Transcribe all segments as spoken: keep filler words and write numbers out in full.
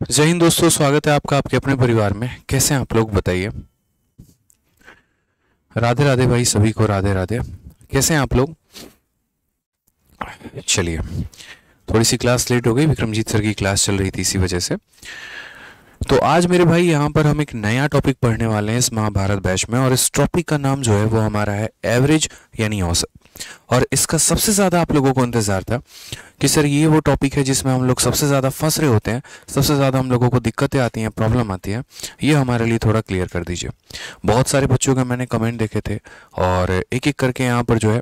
जय हिंद दोस्तों, स्वागत है आपका आपके अपने परिवार में। कैसे हैं आप लोग, बताइए। राधे राधे भाई, सभी को राधे राधे। कैसे हैं आप लोग? चलिए, थोड़ी सी क्लास लेट हो गई, विक्रमजीत सर की क्लास चल रही थी, इसी वजह से। तो आज मेरे भाई यहाँ पर हम एक नया टॉपिक पढ़ने वाले हैं इस महाभारत बैच में, और इस टॉपिक का नाम जो है वो हमारा है एवरेज यानी औसत। और इसका सबसे ज़्यादा आप लोगों को इंतज़ार था कि सर ये वो टॉपिक है जिसमें हम लोग सबसे ज़्यादा फंस रहे होते हैं, सबसे ज़्यादा हम लोगों को दिक्कतें आती हैं, प्रॉब्लम आती है। ये हमारे लिए थोड़ा क्लियर कर दीजिए। बहुत सारे बच्चों के मैंने कमेंट देखे थे, और एक एक करके यहाँ पर जो है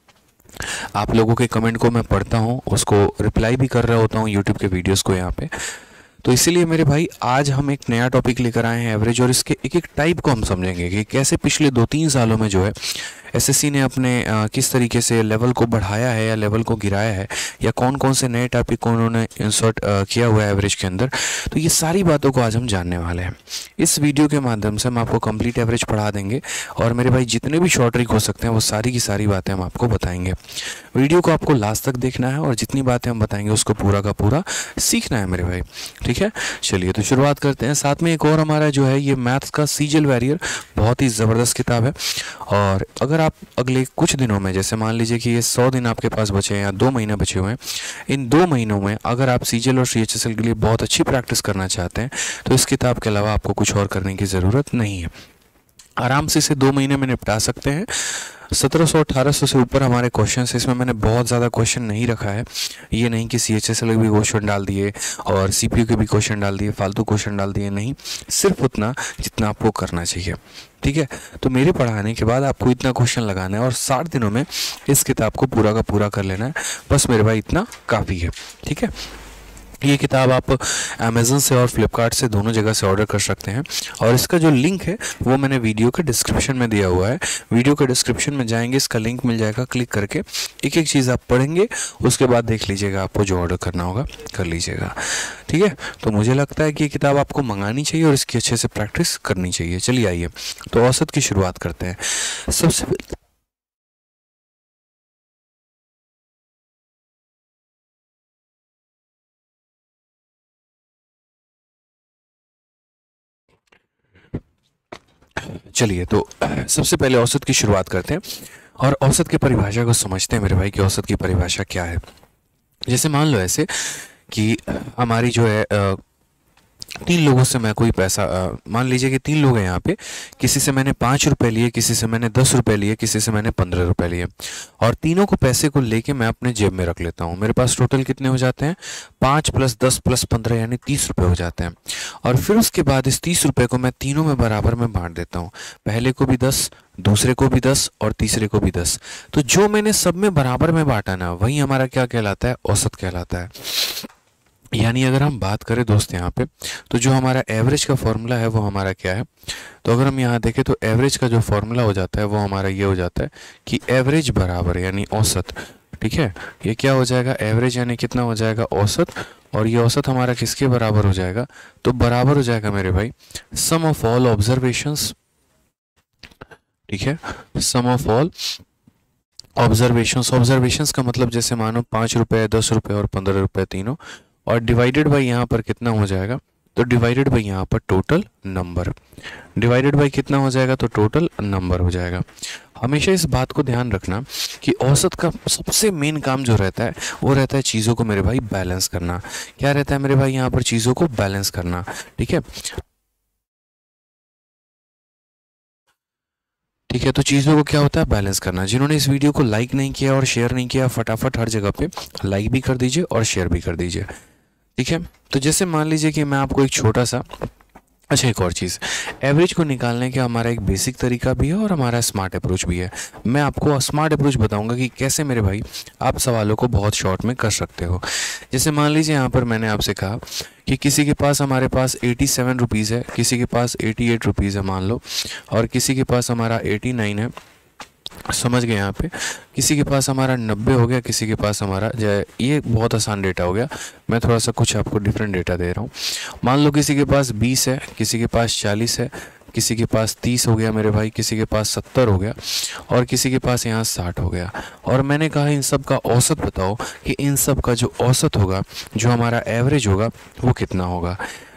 आप लोगों के कमेंट को मैं पढ़ता हूँ, उसको रिप्लाई भी कर रहा होता हूँ यूट्यूब के वीडियोस को यहाँ पे। तो इसीलिए मेरे भाई आज हम एक नया टॉपिक लेकर आए हैं एवरेज, और इसके एक एक टाइप को हम समझेंगे कि कैसे पिछले दो तीन सालों में जो है एसएससी ने अपने आ, किस तरीके से लेवल को बढ़ाया है या लेवल को गिराया है, या कौन कौन से नए टॉपिक को उन्होंने इंसर्ट किया हुआ है एवरेज के अंदर। तो ये सारी बातों को आज हम जानने वाले हैं। इस वीडियो के माध्यम से हम आपको कंप्लीट एवरेज पढ़ा देंगे, और मेरे भाई जितने भी शॉर्ट ट्रिक हो सकते हैं वो सारी की सारी बातें हम आपको बताएंगे। वीडियो को आपको लास्ट तक देखना है, और जितनी बातें हम बताएंगे उसको पूरा का पूरा सीखना है मेरे भाई, ठीक है। चलिए तो शुरुआत करते हैं। साथ में एक और हमारा जो है ये मैथ्स का सीजल वैरियर, बहुत ही ज़बरदस्त किताब है। और अगर आप अगले कुछ दिनों में, जैसे मान लीजिए कि ये सौ दिन आपके पास बचे हैं या दो महीने बचे हुए हैं, इन दो महीनों में अगर आप सीजल और सीएचएसएल के लिए बहुत अच्छी प्रैक्टिस करना चाहते हैं तो इस किताब के अलावा आपको कुछ और करने की ज़रूरत नहीं है। आराम से इसे दो महीने में निपटा सकते हैं। सत्रह सौ अठारह सौ से ऊपर हमारे क्वेश्चन है, इसमें मैंने बहुत ज़्यादा क्वेश्चन नहीं रखा है। ये नहीं कि सी एच एस एल के भी क्वेश्चन डाल दिए और सी पी यू के भी क्वेश्चन डाल दिए, फालतू क्वेश्चन डाल दिए, नहीं, सिर्फ उतना जितना आपको करना चाहिए, ठीक है। तो मेरे पढ़ाने के बाद आपको इतना क्वेश्चन लगाना है और साठ दिनों में इस किताब को पूरा का पूरा कर लेना है। बस मेरे भाई इतना काफ़ी है, ठीक है। ये किताब आप अमेज़न से और फ्लिपकार्ट से दोनों जगह से ऑर्डर कर सकते हैं, और इसका जो लिंक है वो मैंने वीडियो के डिस्क्रिप्शन में दिया हुआ है। वीडियो के डिस्क्रिप्शन में जाएंगे, इसका लिंक मिल जाएगा, क्लिक करके एक एक चीज़ आप पढ़ेंगे, उसके बाद देख लीजिएगा, आपको जो ऑर्डर करना होगा कर लीजिएगा, ठीक है। तो मुझे लगता है कि ये किताब आपको मंगानी चाहिए और इसकी अच्छे से प्रैक्टिस करनी चाहिए। चलिए आइए तो औसत की शुरुआत करते हैं। सबसे चलिए तो सबसे पहले औसत की शुरुआत करते हैं, और औसत की परिभाषा को समझते हैं मेरे भाई कि औसत की परिभाषा क्या है। जैसे मान लो ऐसे कि हमारी जो है अ, तीन लोगों से मैं कोई पैसा, अ, मान लीजिए कि तीन लोग हैं यहाँ पे, किसी से मैंने पाँच रुपए लिए, किसी से मैंने दस रुपए लिए, किसी से मैंने पंद्रह रुपए लिए, और तीनों को पैसे को लेके मैं अपने जेब में रख लेता हूँ। मेरे पास टोटल कितने हो जाते हैं? पाँच प्लस दस प्लस पंद्रह यानी तीस रुपये हो जाते हैं। और फिर उसके बाद इस तीस रुपये को मैं तीनों में बराबर में बांट देता हूँ, पहले को भी दस, दूसरे को भी दस और तीसरे को भी दस। तो जो मैंने सब में बराबर में बांटा ना, वही हमारा क्या कहलाता है? औसत कहलाता है। यानी अगर हम बात करें दोस्त यहाँ पे, तो जो हमारा एवरेज का फॉर्मूला है वो हमारा क्या है? तो अगर हम यहाँ देखें तो एवरेज का जो फॉर्मूला हो जाता है वो हमारा ये हो जाता है कि एवरेज बराबर यानी औसत, ठीक है। ये क्या हो जाएगा? एवरेज यानी कितना हो जाएगा? औसत। और ये औसत हमारा किसके बराबर हो जाएगा? तो बराबर हो जाएगा मेरे भाई सम ऑफ ऑल ऑब्जर्वेशंस, ठीक है, sum of all observations. Observations का मतलब जैसे मानो पाँच रुपये, दस रुपये और पंद्रह रुपये तीनों, और डिवाइडेड बाई यहाँ पर कितना हो जाएगा? तो डिवाइडेड बाई यहाँ पर टोटल नंबर, डिवाइडेड बाई कितना हो जाएगा? तो टोटल नंबर हो जाएगा। हमेशा इस बात को ध्यान रखना कि औसत का सबसे मेन काम जो रहता है वो रहता है चीज़ों को मेरे भाई बैलेंस करना। क्या रहता है मेरे भाई यहाँ पर? चीज़ों को बैलेंस करना, ठीक है, ठीक है। तो चीज़ों को क्या होता है? बैलेंस करना। जिन्होंने इस वीडियो को लाइक नहीं किया और शेयर नहीं किया, फटाफट हर जगह पे लाइक भी कर दीजिए और शेयर भी कर दीजिए, ठीक है। तो जैसे मान लीजिए कि मैं आपको एक छोटा सा, अच्छा एक और चीज़, एवरेज को निकालने का हमारा एक बेसिक तरीका भी है और हमारा स्मार्ट अप्रोच भी है। मैं आपको स्मार्ट अप्रोच बताऊंगा कि कैसे मेरे भाई आप सवालों को बहुत शॉर्ट में कर सकते हो। जैसे मान लीजिए यहाँ पर मैंने आपसे कहा कि किसी के पास, हमारे पास एटी सेवन रुपीज़ है, किसी के पास एटी एट रुपीज़ है मान लो, और किसी के पास हमारा एटी नाइन है, समझ गए यहाँ पे, किसी के पास हमारा नब्बे हो गया, किसी के पास हमारा जो, ये बहुत आसान डेटा हो गया। मैं थोड़ा सा कुछ आपको डिफरेंट डेटा दे रहा हूँ। मान लो किसी के पास बीस है, किसी के पास चालीस है, किसी के पास तीस हो गया मेरे भाई, किसी के पास सत्तर हो गया, और किसी के पास यहाँ साठ हो गया। और मैंने कहा इन सब का औसत बताओ कि इन सब का जो औसत होगा, जो हमारा एवरेज होगा, वो कितना होगा।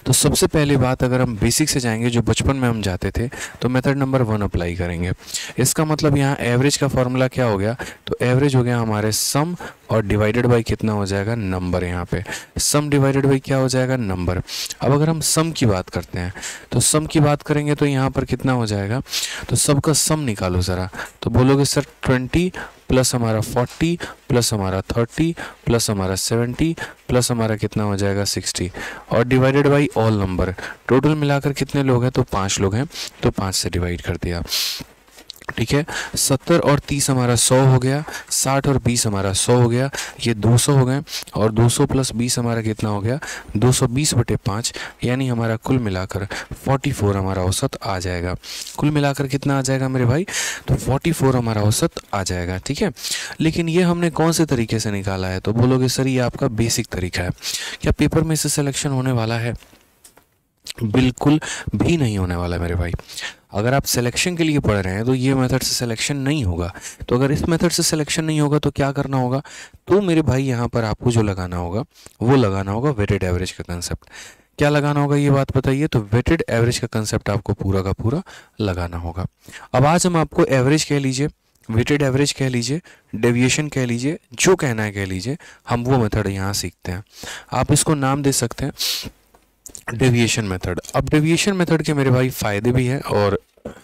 तो सबसे पहली बात, अगर हम बेसिक से जाएंगे, जो बचपन में हम जाते थे, तो मेथड नंबर वन अप्लाई करेंगे। इसका मतलब यहाँ एवरेज का फॉर्मूला क्या हो गया, तो एवरेज हो गया हमारे सम और डिवाइडेड बाई कितना हो जाएगा, नंबर। यहाँ पे सम डिवाइडेड बाई क्या हो जाएगा, नंबर। अब अगर हम सम की बात करते हैं, तो सम की बात करेंगे तो यहाँ पर कितना हो जाएगा, तो सब का सम निकालो ज़रा। तो बोलोगे सर ट्वेंटी प्लस हमारा फोर्टी प्लस हमारा थर्टी प्लस हमारा सेवेंटी प्लस हमारा कितना हो जाएगा, सिक्सटी, और divided by all number. Total मिलाकर कितने लोग हैं, तो पाँच लोग हैं, तो पाँच से डिवाइड कर दिया। ठीक है, सत्तर और तीस हमारा सौ हो गया, साठ और बीस हमारा सौ हो गया, ये दो सौ हो गए, और दो सौ प्लस बीस हमारा कितना हो गया, दो सौ बीस बटे पाँच, यानी हमारा कुल मिलाकर चौवालीस हमारा औसत आ जाएगा। कुल मिलाकर कितना आ जाएगा मेरे भाई, तो चौवालीस हमारा औसत आ जाएगा। ठीक है, लेकिन ये हमने कौन से तरीके से निकाला है, तो बोलोगे सर ये आपका बेसिक तरीका है। क्या पेपर में से सिलेक्शन होने वाला है? बिल्कुल भी नहीं होने वाला मेरे भाई। अगर आप सिलेक्शन के लिए पढ़ रहे हैं तो ये मेथड से सिलेक्शन नहीं होगा। तो अगर इस मेथड से सिलेक्शन नहीं होगा तो क्या करना होगा, तो मेरे भाई यहाँ पर आपको जो लगाना होगा वो लगाना होगा वेटेड एवरेज का कंसेप्ट। क्या लगाना होगा ये बात बताइए, तो वेटेड एवरेज का कंसेप्ट आपको पूरा का पूरा लगाना होगा। अब आज हम आपको एवरेज कह लीजिए, वेटेड एवरेज कह लीजिए, डेविएशन कह लीजिए, जो कहना है कह लीजिए, हम वो मेथड यहाँ सीखते हैं। आप इसको नाम दे सकते हैं डेविएशन मेथड। अब डेविएशन मेथड के मेरे भाई फायदे भी हैं, और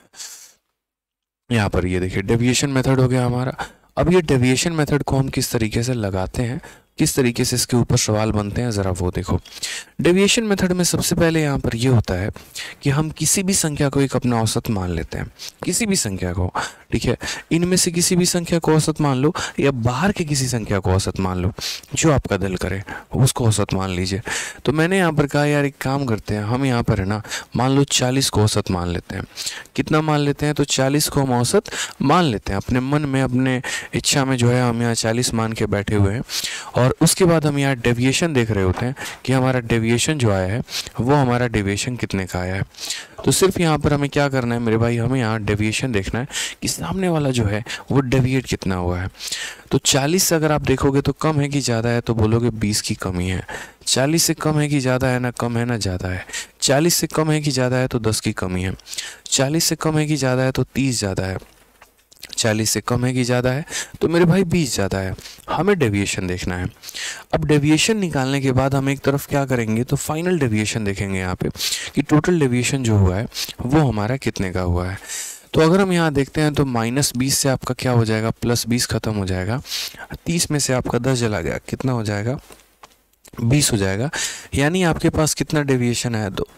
यहाँ पर ये देखिए डेविएशन मेथड हो गया हमारा। अब ये डेविएशन मेथड को हम किस तरीके से लगाते हैं, किस तरीके से इसके ऊपर सवाल बनते हैं, ज़रा वो देखो। डेविएशन मेथड में सबसे पहले यहाँ पर ये होता है कि हम किसी भी संख्या को एक अपना औसत मान लेते हैं, किसी भी संख्या को। ठीक है, इनमें से किसी भी संख्या को औसत मान लो, या बाहर के किसी संख्या को औसत मान लो, जो आपका दिल करे उसको औसत मान लीजिए। तो मैंने यहाँ पर कहा यार एक काम करते हैं, हम यहाँ पर है ना, मान लो चालीस को औसत मान लेते हैं। कितना मान लेते हैं, तो चालीस को हम औसत मान लेते हैं अपने मन में, अपने इच्छा में जो है हम यहाँ चालीस मान के बैठे हुए हैं। और उसके बाद हम यहाँ डेविएशन देख रहे होते हैं कि हमारा डेविएशन जो आया है वो हमारा डेविएशन कितने का आया है। तो सिर्फ यहाँ पर हमें क्या करना है मेरे भाई, हमें यहाँ डेविएशन देखना है कि सामने वाला जो है वो डेविएट कितना हुआ है। तो चालीस से अगर आप देखोगे तो कम है कि ज़्यादा है, तो बोलोगे बीस की कमी है। चालीस से कम है कि ज़्यादा है, ना कम है ना ज़्यादा है। चालीस से कम है कि ज़्यादा है, तो दस की कमी है। चालीस से कम है कि ज़्यादा है, तो तीस ज़्यादा है। चालीस से कम है कि ज़्यादा है, तो मेरे भाई बीस ज़्यादा है। हमें डेविएशन देखना है। अब डेविएशन निकालने के बाद हम एक तरफ क्या करेंगे, तो फाइनल डेविएशन देखेंगे यहाँ पे कि टोटल डेविएशन जो हुआ है वो हमारा कितने का हुआ है। तो अगर हम यहाँ देखते हैं तो माइनस बीस से आपका क्या हो जाएगा, प्लस बीस खत्म हो जाएगा। तीस में से आपका दस जला गया, कितना हो जाएगा, बीस हो जाएगा। यानी आपके पास कितना डेविएशन है, तो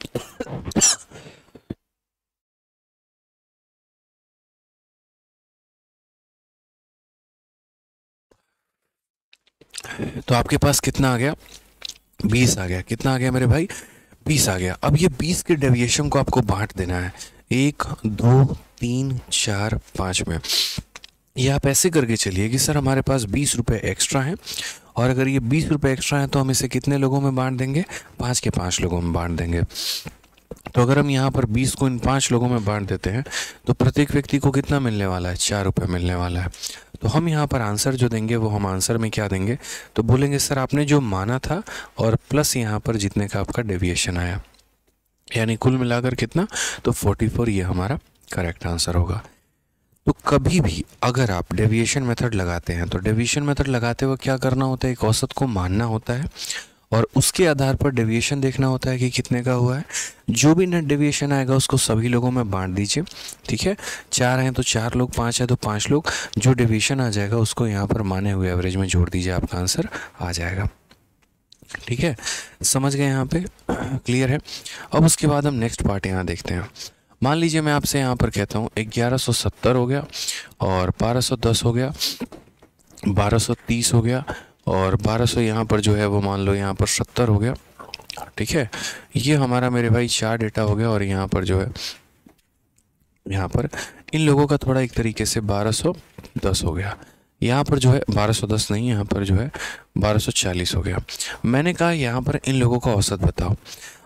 तो आपके पास कितना आ गया, बीस आ गया। कितना आ गया मेरे भाई, बीस आ गया। अब ये बीस के डेविएशन को आपको बांट देना है, एक दो तीन चार पाँच में। ये आप ऐसे करके चलिए कि सर हमारे पास बीस रुपये एक्स्ट्रा हैं, और अगर ये बीस रुपये एक्स्ट्रा हैं तो हम इसे कितने लोगों में बांट देंगे, पाँच के पाँच लोगों में बांट देंगे। तो अगर हम यहाँ पर बीस को इन पाँच लोगों में बांट देते हैं तो प्रत्येक व्यक्ति को कितना मिलने वाला है, चार रुपये मिलने वाला है। तो हम यहाँ पर आंसर जो देंगे वो हम आंसर में क्या देंगे, तो बोलेंगे सर आपने जो माना था और प्लस यहाँ पर जितने का आपका डेविएशन आया, यानी कुल मिलाकर कितना, तो चौवालीस, ये हमारा करेक्ट आंसर होगा। तो कभी भी अगर आप डेविएशन मेथड लगाते हैं तो डेविएशन मेथड लगाते हुए क्या करना होता है, एक औसत को मानना होता है और उसके आधार पर डेविएशन देखना होता है कि कितने का हुआ है। जो भी नेट डेविएशन आएगा उसको सभी लोगों में बांट दीजिए। ठीक है, चार हैं तो चार लोग, पाँच है तो पाँच लोग, जो डेविएशन आ जाएगा उसको यहाँ पर माने हुए एवरेज में जोड़ दीजिए, आपका आंसर आ जाएगा। ठीक है, समझ गए यहाँ पे, क्लियर है। अब उसके बाद हम नेक्स्ट पार्ट यहाँ देखते हैं। मान लीजिए मैं आपसे यहाँ पर कहता हूँ ग्यारह सौ सत्तर हो गया और बारह सौ दस हो गया, बारह सौ तीस हो गया और बारह सौ यहाँ पर जो है वो मान लो यहाँ पर सत्तर हो गया। ठीक है, ये हमारा मेरे भाई चार डेटा हो गया और यहाँ पर जो है यहाँ पर इन लोगों का थोड़ा एक तरीके से बारह सौ दस हो गया। यहाँ पर जो है बारह सौ दस नहीं, यहाँ पर जो है बारह सौ चालीस हो गया। मैंने कहा यहाँ पर इन लोगों का औसत बताओ।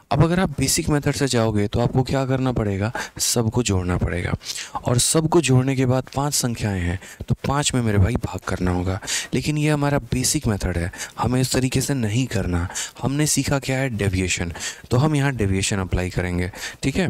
अब अगर आप बेसिक मेथड से जाओगे तो आपको क्या करना पड़ेगा, सबको जोड़ना पड़ेगा, और सबको जोड़ने के बाद पांच संख्याएं हैं तो पांच में मेरे भाई भाग करना होगा। लेकिन ये हमारा बेसिक मेथड है, हमें इस तरीके से नहीं करना। हमने सीखा क्या है, डेविएशन, तो हम यहाँ डेविएशन अप्लाई करेंगे, ठीक है।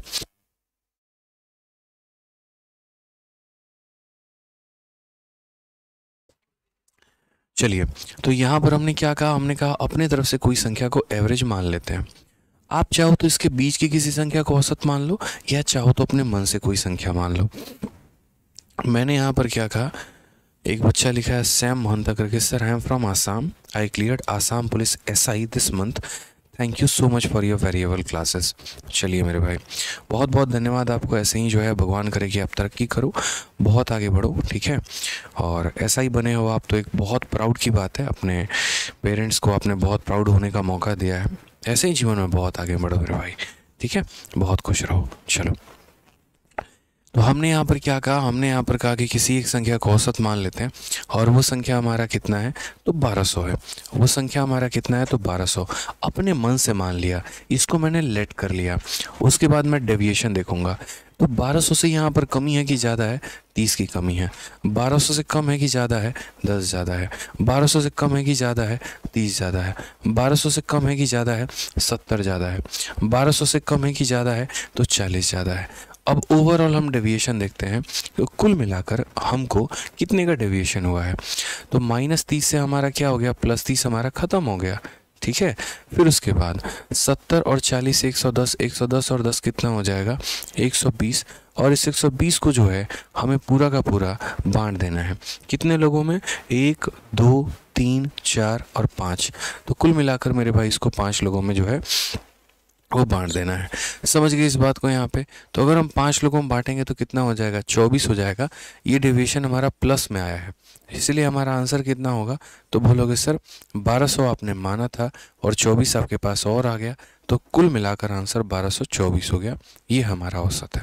चलिए, तो यहाँ पर हमने क्या कहा, हमने कहा अपने तरफ से कोई संख्या को एवरेज मान लेते हैं। आप चाहो तो इसके बीच की किसी संख्या को औसत मान लो, या चाहो तो अपने मन से कोई संख्या मान लो। मैंने यहाँ पर क्या कहा, एक बच्चा लिखा है सैम महंता करके, sir I am from Assam, I cleared Assam police S I this month, thank you so much for your variable classes. चलिए मेरे भाई, बहुत बहुत धन्यवाद आपको। ऐसे ही जो है भगवान करे कि आप तरक्की करो, बहुत आगे बढ़ो, ठीक है। और ऐसा ही बने हो आप तो एक बहुत प्राउड की बात है, अपने पेरेंट्स को आपने बहुत प्राउड होने का मौका दिया है। ऐसे ही जीवन में बहुत आगे बढ़ो मेरे भाई, ठीक है, बहुत खुश रहो। चलो, तो हमने यहाँ पर क्या कहा, हमने यहाँ पर कहा कि किसी एक संख्या को औसत मान लेते हैं, और वो संख्या हमारा कितना है, तो बारह सौ है। वो संख्या हमारा कितना है, तो बारह सौ अपने मन से मान लिया, इसको मैंने लेट कर लिया। उसके बाद मैं डेविएशन देखूंगा, तो बारह सौ से यहाँ पर कमी है कि ज़्यादा है, तीस की कमी है। बारह सौ से कम है कि ज़्यादा है, दस ज़्यादा है। बारह सौ से कम है कि ज़्यादा है, तीस ज़्यादा है। बारह सौ से कम है कि ज़्यादा है, सत्तर ज़्यादा है। बारह सौ से कम है कि ज़्यादा है, तो चालीस ज़्यादा है। अब ओवरऑल हम डेविएशन देखते हैं, तो कुल मिलाकर हमको कितने का डेविएशन हुआ है। तो माइनस तीस से हमारा क्या हो गया, प्लस तीस हमारा ख़त्म हो गया, ठीक है। फिर उसके बाद सत्तर और चालीस, एक सौ दस, एक सौ दस और दस कितना हो जाएगा, एक सौ बीस। और इस एक सौ बीस को जो है हमें पूरा का पूरा बांट देना है, कितने लोगों में, एक, दो, तीन, चार और पाँच। तो कुल मिलाकर मेरे भाई इसको पाँच लोगों में जो है वो बांट देना है। समझ गए इस बात को यहाँ पे। तो अगर हम पांच लोगों में बांटेंगे तो कितना हो जाएगा, चौबीस हो जाएगा। ये डेविएशन हमारा प्लस में आया है, इसलिए हमारा आंसर कितना होगा, तो बोलोगे सर बारह सौ आपने माना था और चौबीस आपके पास और आ गया, तो कुल मिलाकर आंसर बारह सौ चौबीस हो गया। ये हमारा औसत है।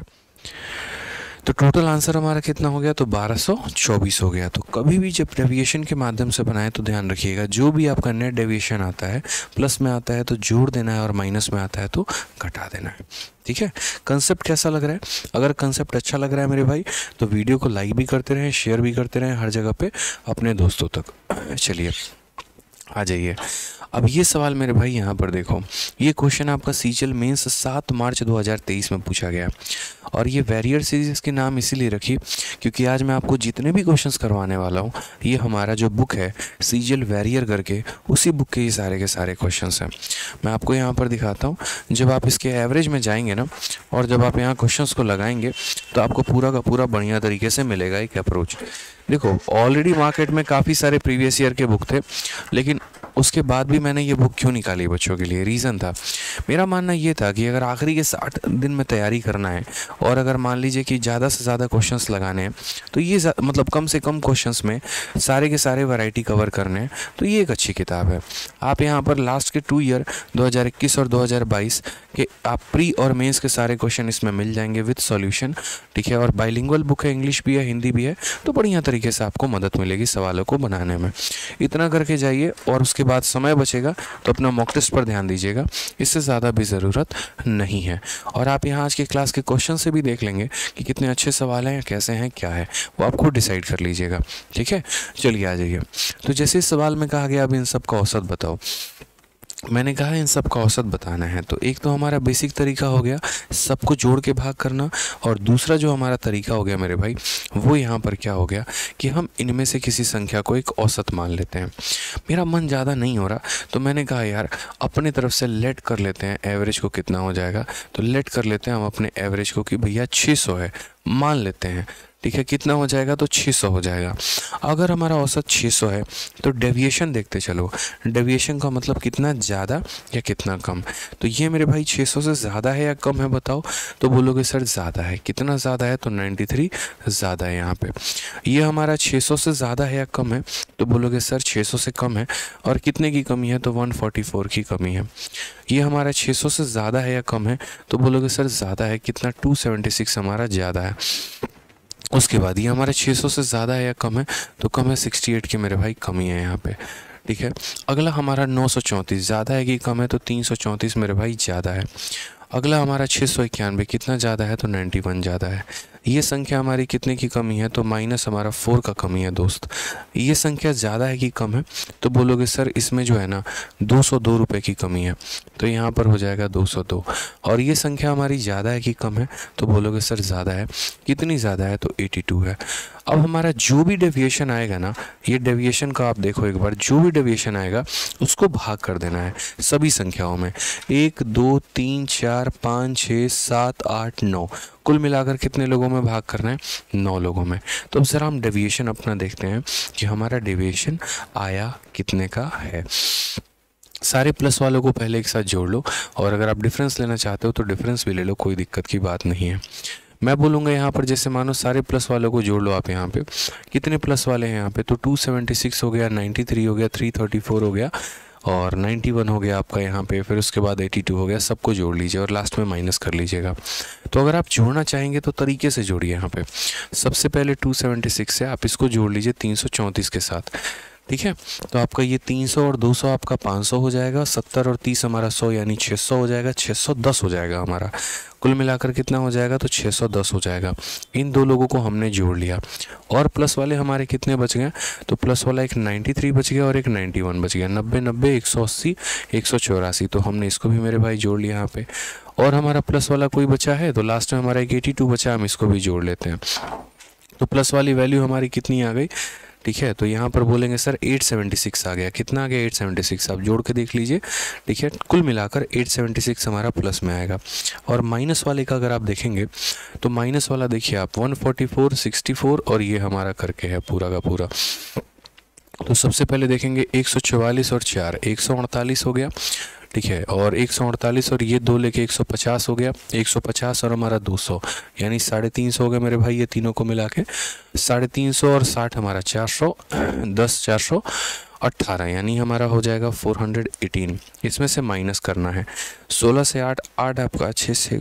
तो टोटल आंसर हमारा कितना हो गया, तो बारह सौ चौबीस हो गया। तो कभी भी जब डेविएशन के माध्यम से बनाए तो ध्यान रखिएगा, जो भी आपका नेट डेविएशन आता है, प्लस में आता है तो जोड़ देना है, और माइनस में आता है तो घटा देना है, ठीक है। कंसेप्ट कैसा लग रहा है, अगर कंसेप्ट अच्छा लग रहा है मेरे भाई तो वीडियो को लाइक भी करते रहें, शेयर भी करते रहें हर जगह पे अपने दोस्तों तक। चलिए आ जाइए। अब ये सवाल मेरे भाई यहाँ पर देखो, ये क्वेश्चन आपका सीजीएल मेंस सात मार्च दो हज़ार तेईस में पूछा गया, और ये वैरियर सीरीज के नाम इसीलिए रखी क्योंकि आज मैं आपको जितने भी क्वेश्चंस करवाने वाला हूँ, ये हमारा जो बुक है सीजीएल वैरियर करके, उसी बुक के ये सारे के सारे क्वेश्चंस हैं। मैं आपको यहाँ पर दिखाता हूँ, जब आप इसके एवरेज में जाएंगे ना, और जब आप यहाँ क्वेश्चंस को लगाएंगे तो आपको पूरा का पूरा बढ़िया तरीके से मिलेगा एक अप्रोच। देखो ऑलरेडी मार्केट में काफ़ी सारे प्रीवियस ईयर के बुक थे, लेकिन उसके बाद भी मैंने ये बुक क्यों निकाली बच्चों के लिए, रीज़न था, मेरा मानना ये था कि अगर आखिरी के साठ दिन में तैयारी करना है, और अगर मान लीजिए कि ज़्यादा से ज़्यादा क्वेश्चंस लगाने हैं, तो ये मतलब कम से कम क्वेश्चंस में सारे के सारे वैरायटी कवर करने हैं, तो ये एक अच्छी किताब है। आप यहाँ पर लास्ट के टू ईयर दो हज़ार इक्कीस और दो हज़ार बाईस के आप प्री और मेंस के सारे क्वेश्चन इसमें मिल जाएंगे विद सॉल्यूशन, ठीक है। और बाइलिंगुअल बुक है, इंग्लिश भी है, हिंदी भी है, तो बढ़िया तरीके से आपको मदद मिलेगी सवालों को बनाने में। इतना करके जाइए, और उसके बाद समय बचेगा तो अपना मॉक टेस्ट पर ध्यान दीजिएगा, इससे ज़्यादा भी ज़रूरत नहीं है। और आप यहाँ आज के क्लास के क्वेश्चन से भी देख लेंगे कि कितने अच्छे सवाल हैं, कैसे हैं, क्या है, वो आप खुद डिसाइड कर लीजिएगा, ठीक है। चलिए आ जाइए। तो जैसे इस सवाल में कहा गया अब इन सब का औसत बताओ, मैंने कहा इन सब का औसत बताना है, तो एक तो हमारा बेसिक तरीका हो गया सबको जोड़ के भाग करना, और दूसरा जो हमारा तरीका हो गया मेरे भाई वो यहाँ पर क्या हो गया कि हम इनमें से किसी संख्या को एक औसत मान लेते हैं। मेरा मन ज़्यादा नहीं हो रहा, तो मैंने कहा यार अपने तरफ से लेट कर लेते हैं एवरेज को कितना हो जाएगा, तो लेट कर लेते हैं हम अपने एवरेज को कि भैया छः सौ है, मान लेते हैं, ठीक है। कितना हो जाएगा, तो छः सौ हो जाएगा। अगर हमारा औसत छः सौ है तो डेविएशन देखते चलो, डेविएशन का मतलब कितना ज़्यादा या कितना कम। तो ये मेरे भाई छः सौ से ज़्यादा है या कम है बताओ, तो बोलोगे सर ज़्यादा है। कितना ज़्यादा है, तो तिरानवे ज़्यादा है यहाँ पे। ये हमारा छः सौ से ज़्यादा है या कम है, तो बोलोगे सर छः सौ से कम है। और कितने की कमी है, तो एक सौ चौवालीस की कमी है। ये हमारा छः सौ से ज़्यादा है या कम है, तो बोलोगे सर ज़्यादा है। कितना, दो सौ छिहत्तर हमारा ज़्यादा है। उसके बाद ये हमारे छः सौ से ज़्यादा है या कम है, तो कम है अड़सठ की मेरे भाई कमी है यहाँ पे, ठीक है। अगला हमारा नौ सौ चौंतीस, ज़्यादा है कि कम है, तो तीन सौ चौंतीस मेरे भाई ज़्यादा है। अगला हमारा छः सौ इक्यानवे, कितना ज़्यादा है, तो नाइन्टी वन ज़्यादा है। ये संख्या हमारी कितने की कमी है, तो माइनस हमारा फोर का कमी है दोस्त। ये संख्या ज़्यादा है कि कम है, तो बोलोगे सर इसमें जो है ना दो सौ दो रुपये की कमी है, तो यहाँ पर हो जाएगा दो सौ दो। और ये संख्या हमारी ज़्यादा है कि कम है, तो बोलोगे सर ज़्यादा है। कितनी ज़्यादा है, तो बयासी है। अब हमारा जो भी डेविएशन आएगा ना, ये डेविएशन का आप देखो एक बार, जो भी डेविएशन आएगा उसको भाग कर देना है सभी संख्याओं में। एक, दो, तीन, चार, पाँच, छः, सात, आठ, नौ, कुल मिलाकर कितने लोगों में भाग करना है, नौ लोगों में। तो अब ज़रा हम डेविएशन अपना देखते हैं कि हमारा डेविएशन आया कितने का है। सारे प्लस वालों को पहले एक साथ जोड़ लो, और अगर आप डिफरेंस लेना चाहते हो तो डिफरेंस भी ले लो, कोई दिक्कत की बात नहीं है। मैं बोलूँगा यहाँ पर जैसे मानो सारे प्लस वालों को जोड़ लो आप। यहाँ पे कितने प्लस वाले हैं यहाँ पे, तो टू सेवेंटी सिक्स हो गया, नाइन्टी थ्री हो गया, थ्री थर्टी फोर हो गया, और नाइन्टी वन हो गया आपका यहाँ पे, फिर उसके बाद एटी टू हो गया। सबको जोड़ लीजिए और लास्ट में माइनस कर लीजिएगा। तो अगर आप जोड़ना चाहेंगे तो तरीके से जोड़िए। यहाँ पे सबसे पहले टू सेवेंटी सिक्स है, आप इसको जोड़ लीजिए तीन सौ चौंतीस के साथ, ठीक है। तो आपका ये तीन सौ और दो सौ आपका पाँच सौ हो जाएगा, सत्तर और तीस हमारा सौ यानी छः सौ हो जाएगा, छः सौ दस हो जाएगा हमारा। कुल मिलाकर कितना हो जाएगा, तो छः सौ दस हो जाएगा। इन दो लोगों को हमने जोड़ लिया, और प्लस वाले हमारे कितने बच गए, तो प्लस वाला एक तिरानवे बच गया और एक इक्यानवे बच गया, नब्बे नब्बे एक सौ अस्सी एक सौ चौरासी। तो हमने इसको भी मेरे भाई जोड़ लिया यहाँ पे। और हमारा प्लस वाला कोई बचा है, तो लास्ट में हमारा एक बयासी बचा, हम इसको भी जोड़ लेते हैं। तो प्लस वाली वैल्यू हमारी कितनी आ गई, ठीक है। तो यहाँ पर बोलेंगे सर आठ सौ छिहत्तर आ गया। कितना आ गया, आठ सौ छिहत्तर। आप जोड़ के देख लीजिए, ठीक है। कुल मिलाकर आठ सौ छिहत्तर हमारा प्लस में आएगा। और माइनस वाले का अगर आप देखेंगे तो माइनस वाला देखिए आप एक सौ चौवालीस, चौंसठ और ये हमारा करके है पूरा का पूरा। तो सबसे पहले देखेंगे एक सौ चौवालीस और चार, एक सौ अड़तालीस हो गया, ठीक है। और एक सौ अड़तालीस और ये दो लेके एक सौ पचास हो गया, एक सौ पचास और हमारा दो सौ यानी साढ़े तीन सौ हो गया मेरे भाई। ये तीनों को मिला के साढ़े तीन सौ और साठ हमारा चार सौ दस, चार सौ अट्ठारह यानी हमारा हो जाएगा चार सौ अठारह। इसमें से माइनस करना है सोलह से आठ, आठ आपका छः से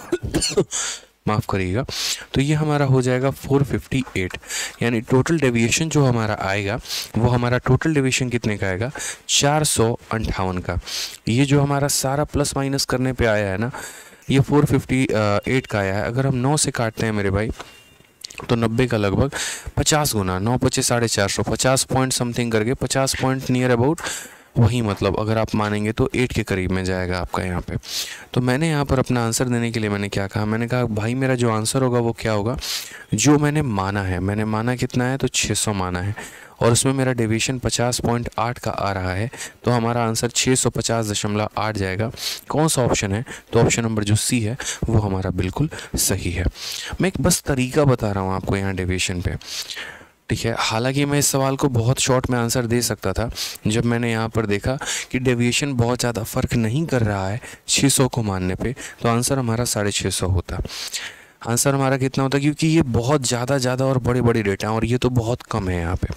माफ़ करिएगा, तो ये हमारा हो जाएगा चार सौ अट्ठावन यानी टोटल डेविएशन जो हमारा आएगा वो हमारा टोटल डेविएशन कितने का आएगा, चार सौ अंठावन का। ये जो हमारा सारा प्लस माइनस करने पे आया है ना, ये चार सौ अट्ठावन का आया है। अगर हम नौ से काटते हैं मेरे भाई तो नब्बे का लगभग पचास गुना, नौ पच्चीस साढ़े चार सौ, पचास पॉइंट समथिंग करके, पचास पॉइंट नियर अबाउट वही, मतलब अगर आप मानेंगे तो एट के करीब में जाएगा आपका यहाँ पे। तो मैंने यहाँ पर अपना आंसर देने के लिए मैंने क्या कहा, मैंने कहा भाई मेरा जो आंसर होगा वो क्या होगा, जो मैंने माना है। मैंने माना कितना है, तो छः सौ माना है, और उसमें मेरा डेविएशन पचास पॉइंट आठ का आ रहा है, तो हमारा आंसर छः सौ पचास दशमलव आठ जाएगा। कौन सा ऑप्शन है, तो ऑप्शन नंबर जो सी है वो हमारा बिल्कुल सही है। मैं एक बस तरीका बता रहा हूँ आपको यहाँ डेविएशन पे, ठीक है। हालांकि मैं इस सवाल को बहुत शॉर्ट में आंसर दे सकता था, जब मैंने यहाँ पर देखा कि डेविएशन बहुत ज़्यादा फ़र्क नहीं कर रहा है छः सौ को मानने पे, तो आंसर हमारा साढ़े छः सौ होता। आंसर हमारा कितना होता, क्योंकि ये बहुत ज़्यादा ज़्यादा और बड़े बड़े डेटा हैं और ये तो बहुत कम है यहाँ पे।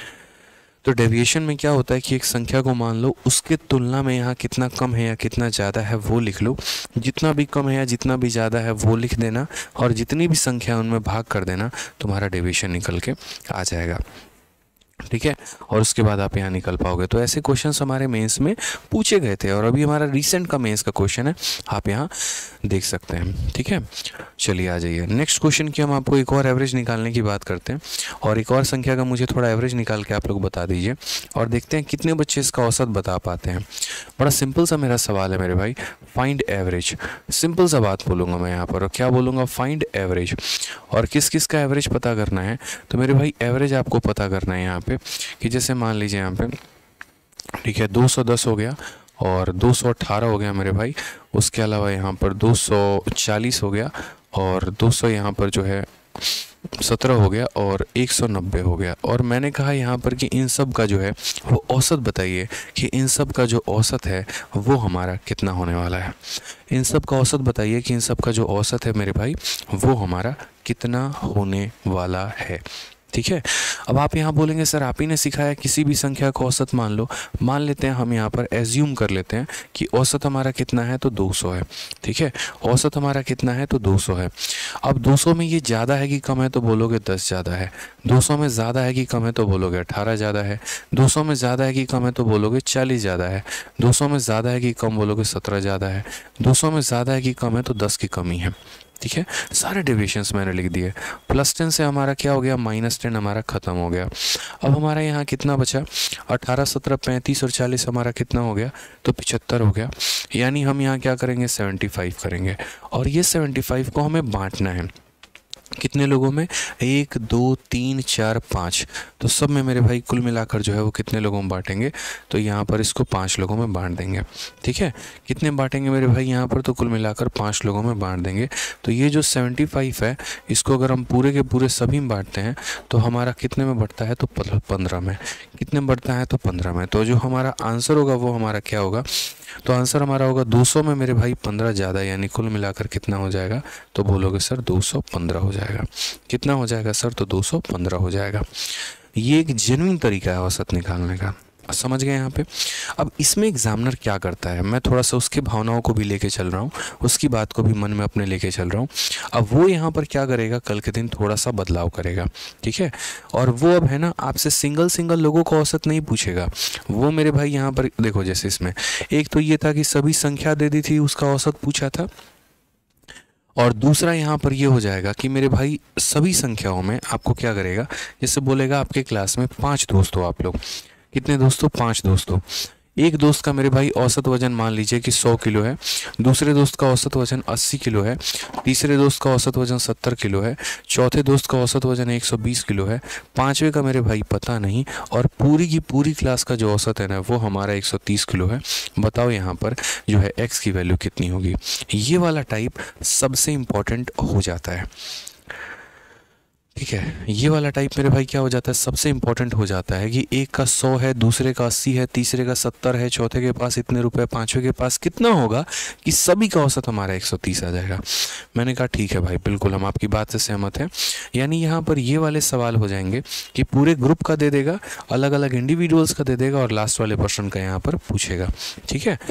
तो डेविएशन में क्या होता है कि एक संख्या को मान लो, उसके तुलना में यहाँ कितना कम है या कितना ज़्यादा है वो लिख लो। जितना भी कम है या जितना भी ज़्यादा है वो लिख देना, और जितनी भी संख्या उनमें भाग कर देना, तुम्हारा डेविएशन निकल के आ जाएगा, ठीक है। और उसके बाद आप यहाँ निकल पाओगे। तो ऐसे क्वेश्चंस हमारे मेंस में पूछे गए थे, और अभी हमारा रिसेंट का मेंस का क्वेश्चन है, आप यहाँ देख सकते हैं, ठीक है। चलिए आ जाइए नेक्स्ट क्वेश्चन की। हम आपको एक और एवरेज निकालने की बात करते हैं, और एक और संख्या का मुझे थोड़ा एवरेज निकाल के आप लोग बता दीजिए, और देखते हैं कितने बच्चे इसका औसत बता पाते हैं। बड़ा सिंपल सा मेरा सवाल है मेरे भाई, फाइंड एवरेज। सिंपल सा बात बोलूँगा मैं यहाँ पर, और क्या बोलूँगा, फाइंड एवरेज। और किस किस का एवरेज पता करना है, तो मेरे भाई एवरेज आपको पता करना है यहाँ पे, कि जैसे मान लीजिए यहाँ पे, ठीक है, दो सौ दस हो गया और दो सौ अठारह हो गया मेरे भाई। उसके अलावा यहाँ पर दो सौ चालीस हो गया, और दो सौ यहाँ पर जो है सत्रह हो गया, और एक सौ नब्बे हो गया। और मैंने कहा यहाँ पर कि इन सब का जो है वो औसत बताइए, कि इन सब का जो औसत है वो हमारा कितना होने वाला है। इन सब का औसत बताइए कि इन सब का जो औसत है मेरे भाई वो हमारा कितना होने वाला है, ठीक है। अब आप यहाँ बोलेंगे सर आप ही ने सिखाया किसी भी संख्या का औसत मान लो। मान लेते हैं हम यहाँ पर एज्यूम कर लेते हैं कि औसत हमारा कितना है तो दो सौ है। ठीक है, औसत हमारा कितना है तो दो सौ है। अब दो सौ में ये ज़्यादा है कि कम है तो बोलोगे दस ज़्यादा है। दो सौ में ज़्यादा है कि कम है तो बोलोगे अठारह ज़्यादा है। दो सौ में ज़्यादा है कि कम है तो बोलोगे चालीस ज़्यादा है। दो सौ में ज़्यादा है कि कम बोलोगे सत्रह ज़्यादा है। दो सौ में ज़्यादा है कि कम है तो दस की कमी है। ठीक है, सारे डेविएशंस मैंने लिख दिए। प्लस टेन से हमारा क्या हो गया, माइनस टेन हमारा ख़त्म हो गया। अब हमारा यहाँ कितना बचा, अठारह सत्रह पैंतीस और चालीस हमारा कितना हो गया तो पिचहत्तर हो गया। यानी हम यहाँ क्या करेंगे, सेवेंटी फाइव करेंगे और ये सेवेंटी फाइव को हमें बांटना है कितने लोगों में, एक दो तीन चार पाँच। तो सब में मेरे भाई कुल मिलाकर जो है वो कितने लोगों में बांटेंगे, तो यहाँ पर इसको पाँच लोगों में बांट देंगे। ठीक है, कितने बांटेंगे मेरे भाई यहाँ पर, तो कुल मिलाकर पाँच लोगों में बांट देंगे। तो ये जो सेवेंटी फाइव है इसको अगर हम पूरे के पूरे सभी में बांटते हैं तो हमारा कितने में बढ़ता है तो पंद्रह में। कितने में बढ़ता है तो पंद्रह में। तो जो हमारा आंसर होगा वो हमारा क्या होगा, तो आंसर हमारा होगा दो सौ में मेरे भाई पंद्रह ज़्यादा, यानी कुल मिलाकर कितना हो जाएगा, तो बोलोगे सर दो सौ पंद्रह हो जाएगा। कितना हो जाएगा सर, तो दो सौ पंद्रह हो जाएगा। ये एक जेन्युइन तरीका है औसत निकालने का, समझ गए यहाँ पे। अब इसमें एग्जामिनर क्या करता है, मैं थोड़ा सा उसके भावनाओं को भी लेके चल रहा हूँ, उसकी बात को भी मन में अपने लेके चल रहा हूँ। अब वो यहाँ पर क्या करेगा, कल के दिन थोड़ा सा बदलाव करेगा। ठीक है, और वो अब है ना आपसे सिंगल सिंगल लोगों का औसत नहीं पूछेगा। वो मेरे भाई यहाँ पर देखो, जैसे इसमें एक तो ये था कि सभी संख्या दे दी थी उसका औसत पूछा था, और दूसरा यहाँ पर ये हो जाएगा कि मेरे भाई सभी संख्याओं में आपको क्या करेगा, जैसे बोलेगा आपके क्लास में पाँच दोस्त हो आप लोग, कितने दोस्तों, पांच दोस्तों। एक दोस्त का मेरे भाई औसत वजन मान लीजिए कि सौ किलो है, दूसरे दोस्त का औसत वजन अस्सी किलो है, तीसरे दोस्त का औसत वजन सत्तर किलो है, चौथे दोस्त का औसत वजन एक सौ बीस किलो है, पांचवे का मेरे भाई पता नहीं, और पूरी की पूरी क्लास का जो औसत है ना वो हमारा एक सौ तीस किलो है। बताओ यहाँ पर जो है x की वैल्यू कितनी होगी। ये वाला टाइप सबसे इम्पॉर्टेंट हो जाता है। ठीक है, ये वाला टाइप मेरे भाई क्या हो जाता है, सबसे इंपॉर्टेंट हो जाता है कि एक का सौ है, दूसरे का अस्सी है, तीसरे का सत्तर है, चौथे के पास इतने रुपए, पांचवे के पास कितना होगा कि सभी का औसत हमारा एक सौ तीस आ जाएगा। मैंने कहा ठीक है भाई, बिल्कुल हम आपकी बात से सहमत हैं। यानी यहाँ पर ये वाले सवाल हो जाएंगे कि पूरे ग्रुप का दे देगा, अलग अलग इंडिविजुअल्स का दे देगा, और लास्ट वाले पर्सन का यहाँ पर पूछेगा। ठीक है,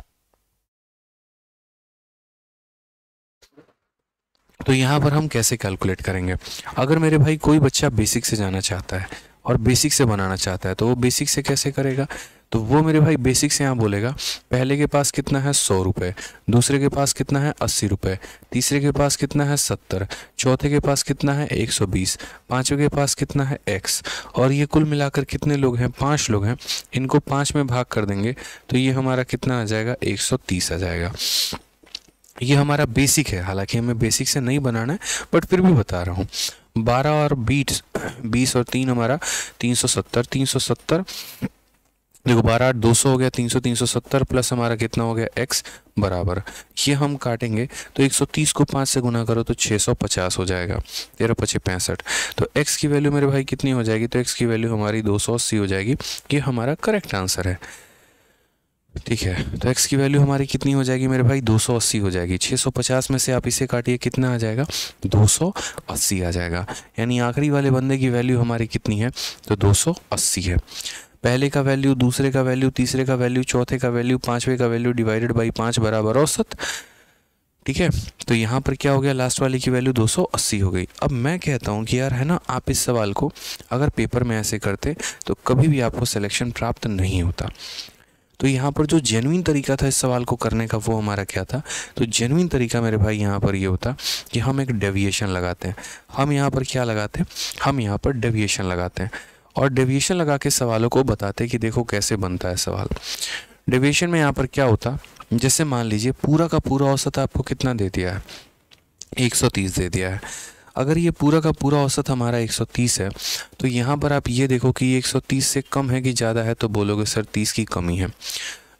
तो यहाँ पर हम कैसे कैलकुलेट करेंगे, अगर मेरे भाई कोई बच्चा बेसिक से जाना चाहता है और बेसिक से बनाना चाहता है तो वो बेसिक से कैसे करेगा, तो वो मेरे भाई बेसिक से यहाँ बोलेगा पहले के पास कितना है सौ रुपये, दूसरे के पास कितना है अस्सी रुपये, तीसरे के पास कितना है सत्तर, चौथे के पास कितना है एक सौ बीस, पाँचवें के पास कितना है एक्स, और ये कुल मिलाकर कितने लोग हैं, पाँच लोग हैं, इनको पाँच में भाग कर देंगे तो ये हमारा कितना आ जाएगा, एक सौ तीस आ जाएगा। ये हमारा बेसिक है, हालांकि हमें बेसिक से नहीं बनाना है बट फिर भी बता रहा हूँ। बारह और बीस, बीस और तीन हमारा तीन सौ सत्तर, तीन सौ सत्तर देखो बारह आठ दो सौ हो गया, तीन सौ तीन सौ सत्तर प्लस हमारा कितना हो गया x बराबर, ये हम काटेंगे तो एक सौ तीस को पाँच से गुना करो तो छः सौ पचास हो जाएगा, तेरह पचे पैंसठ। तो x की वैल्यू मेरे भाई कितनी हो जाएगी, तो x की वैल्यू हमारी दो सौ अस्सी हो जाएगी। ये हमारा करेक्ट आंसर है। ठीक है, तो x की वैल्यू हमारी कितनी हो जाएगी मेरे भाई, दो सौ अस्सी हो जाएगी। छः सौ पचास में से आप इसे काटिए, कितना आ जाएगा, दो सौ अस्सी आ जाएगा। यानी आखिरी वाले बंदे की वैल्यू हमारी कितनी है, तो दो सौ अस्सी है। पहले का वैल्यू, दूसरे का वैल्यू, तीसरे का वैल्यू, चौथे का वैल्यू, पांचवे का वैल्यू डिवाइडेड बाई पाँच बराबर औसत। ठीक है, तो यहाँ पर क्या हो गया, लास्ट वाले की वैल्यू दो सौ अस्सी हो गई। अब मैं कहता हूँ कि यार है ना, आप इस सवाल को अगर पेपर में ऐसे करते तो कभी भी आपको सिलेक्शन प्राप्त नहीं होता। तो यहाँ पर जो जेन्युइन तरीका था इस सवाल को करने का वो हमारा क्या था, तो जेन्युइन तरीका मेरे भाई यहाँ पर ये होता कि हम एक डेविएशन लगाते हैं। हम यहाँ पर क्या लगाते हैं, हम यहाँ पर डेविएशन लगाते हैं, और डेविएशन लगा के सवालों को बताते कि देखो कैसे बनता है सवाल। डेविएशन में यहाँ पर क्या होता, जैसे मान लीजिए पूरा का पूरा औसत आपको कितना दे दिया है, एक सौ तीस दे दिया है। अगर ये पूरा का पूरा औसत हमारा एक सौ तीस है तो यहाँ पर आप ये देखो कि ये एक सौ तीस से कम है कि ज़्यादा है, तो बोलोगे सर तीस की कमी है।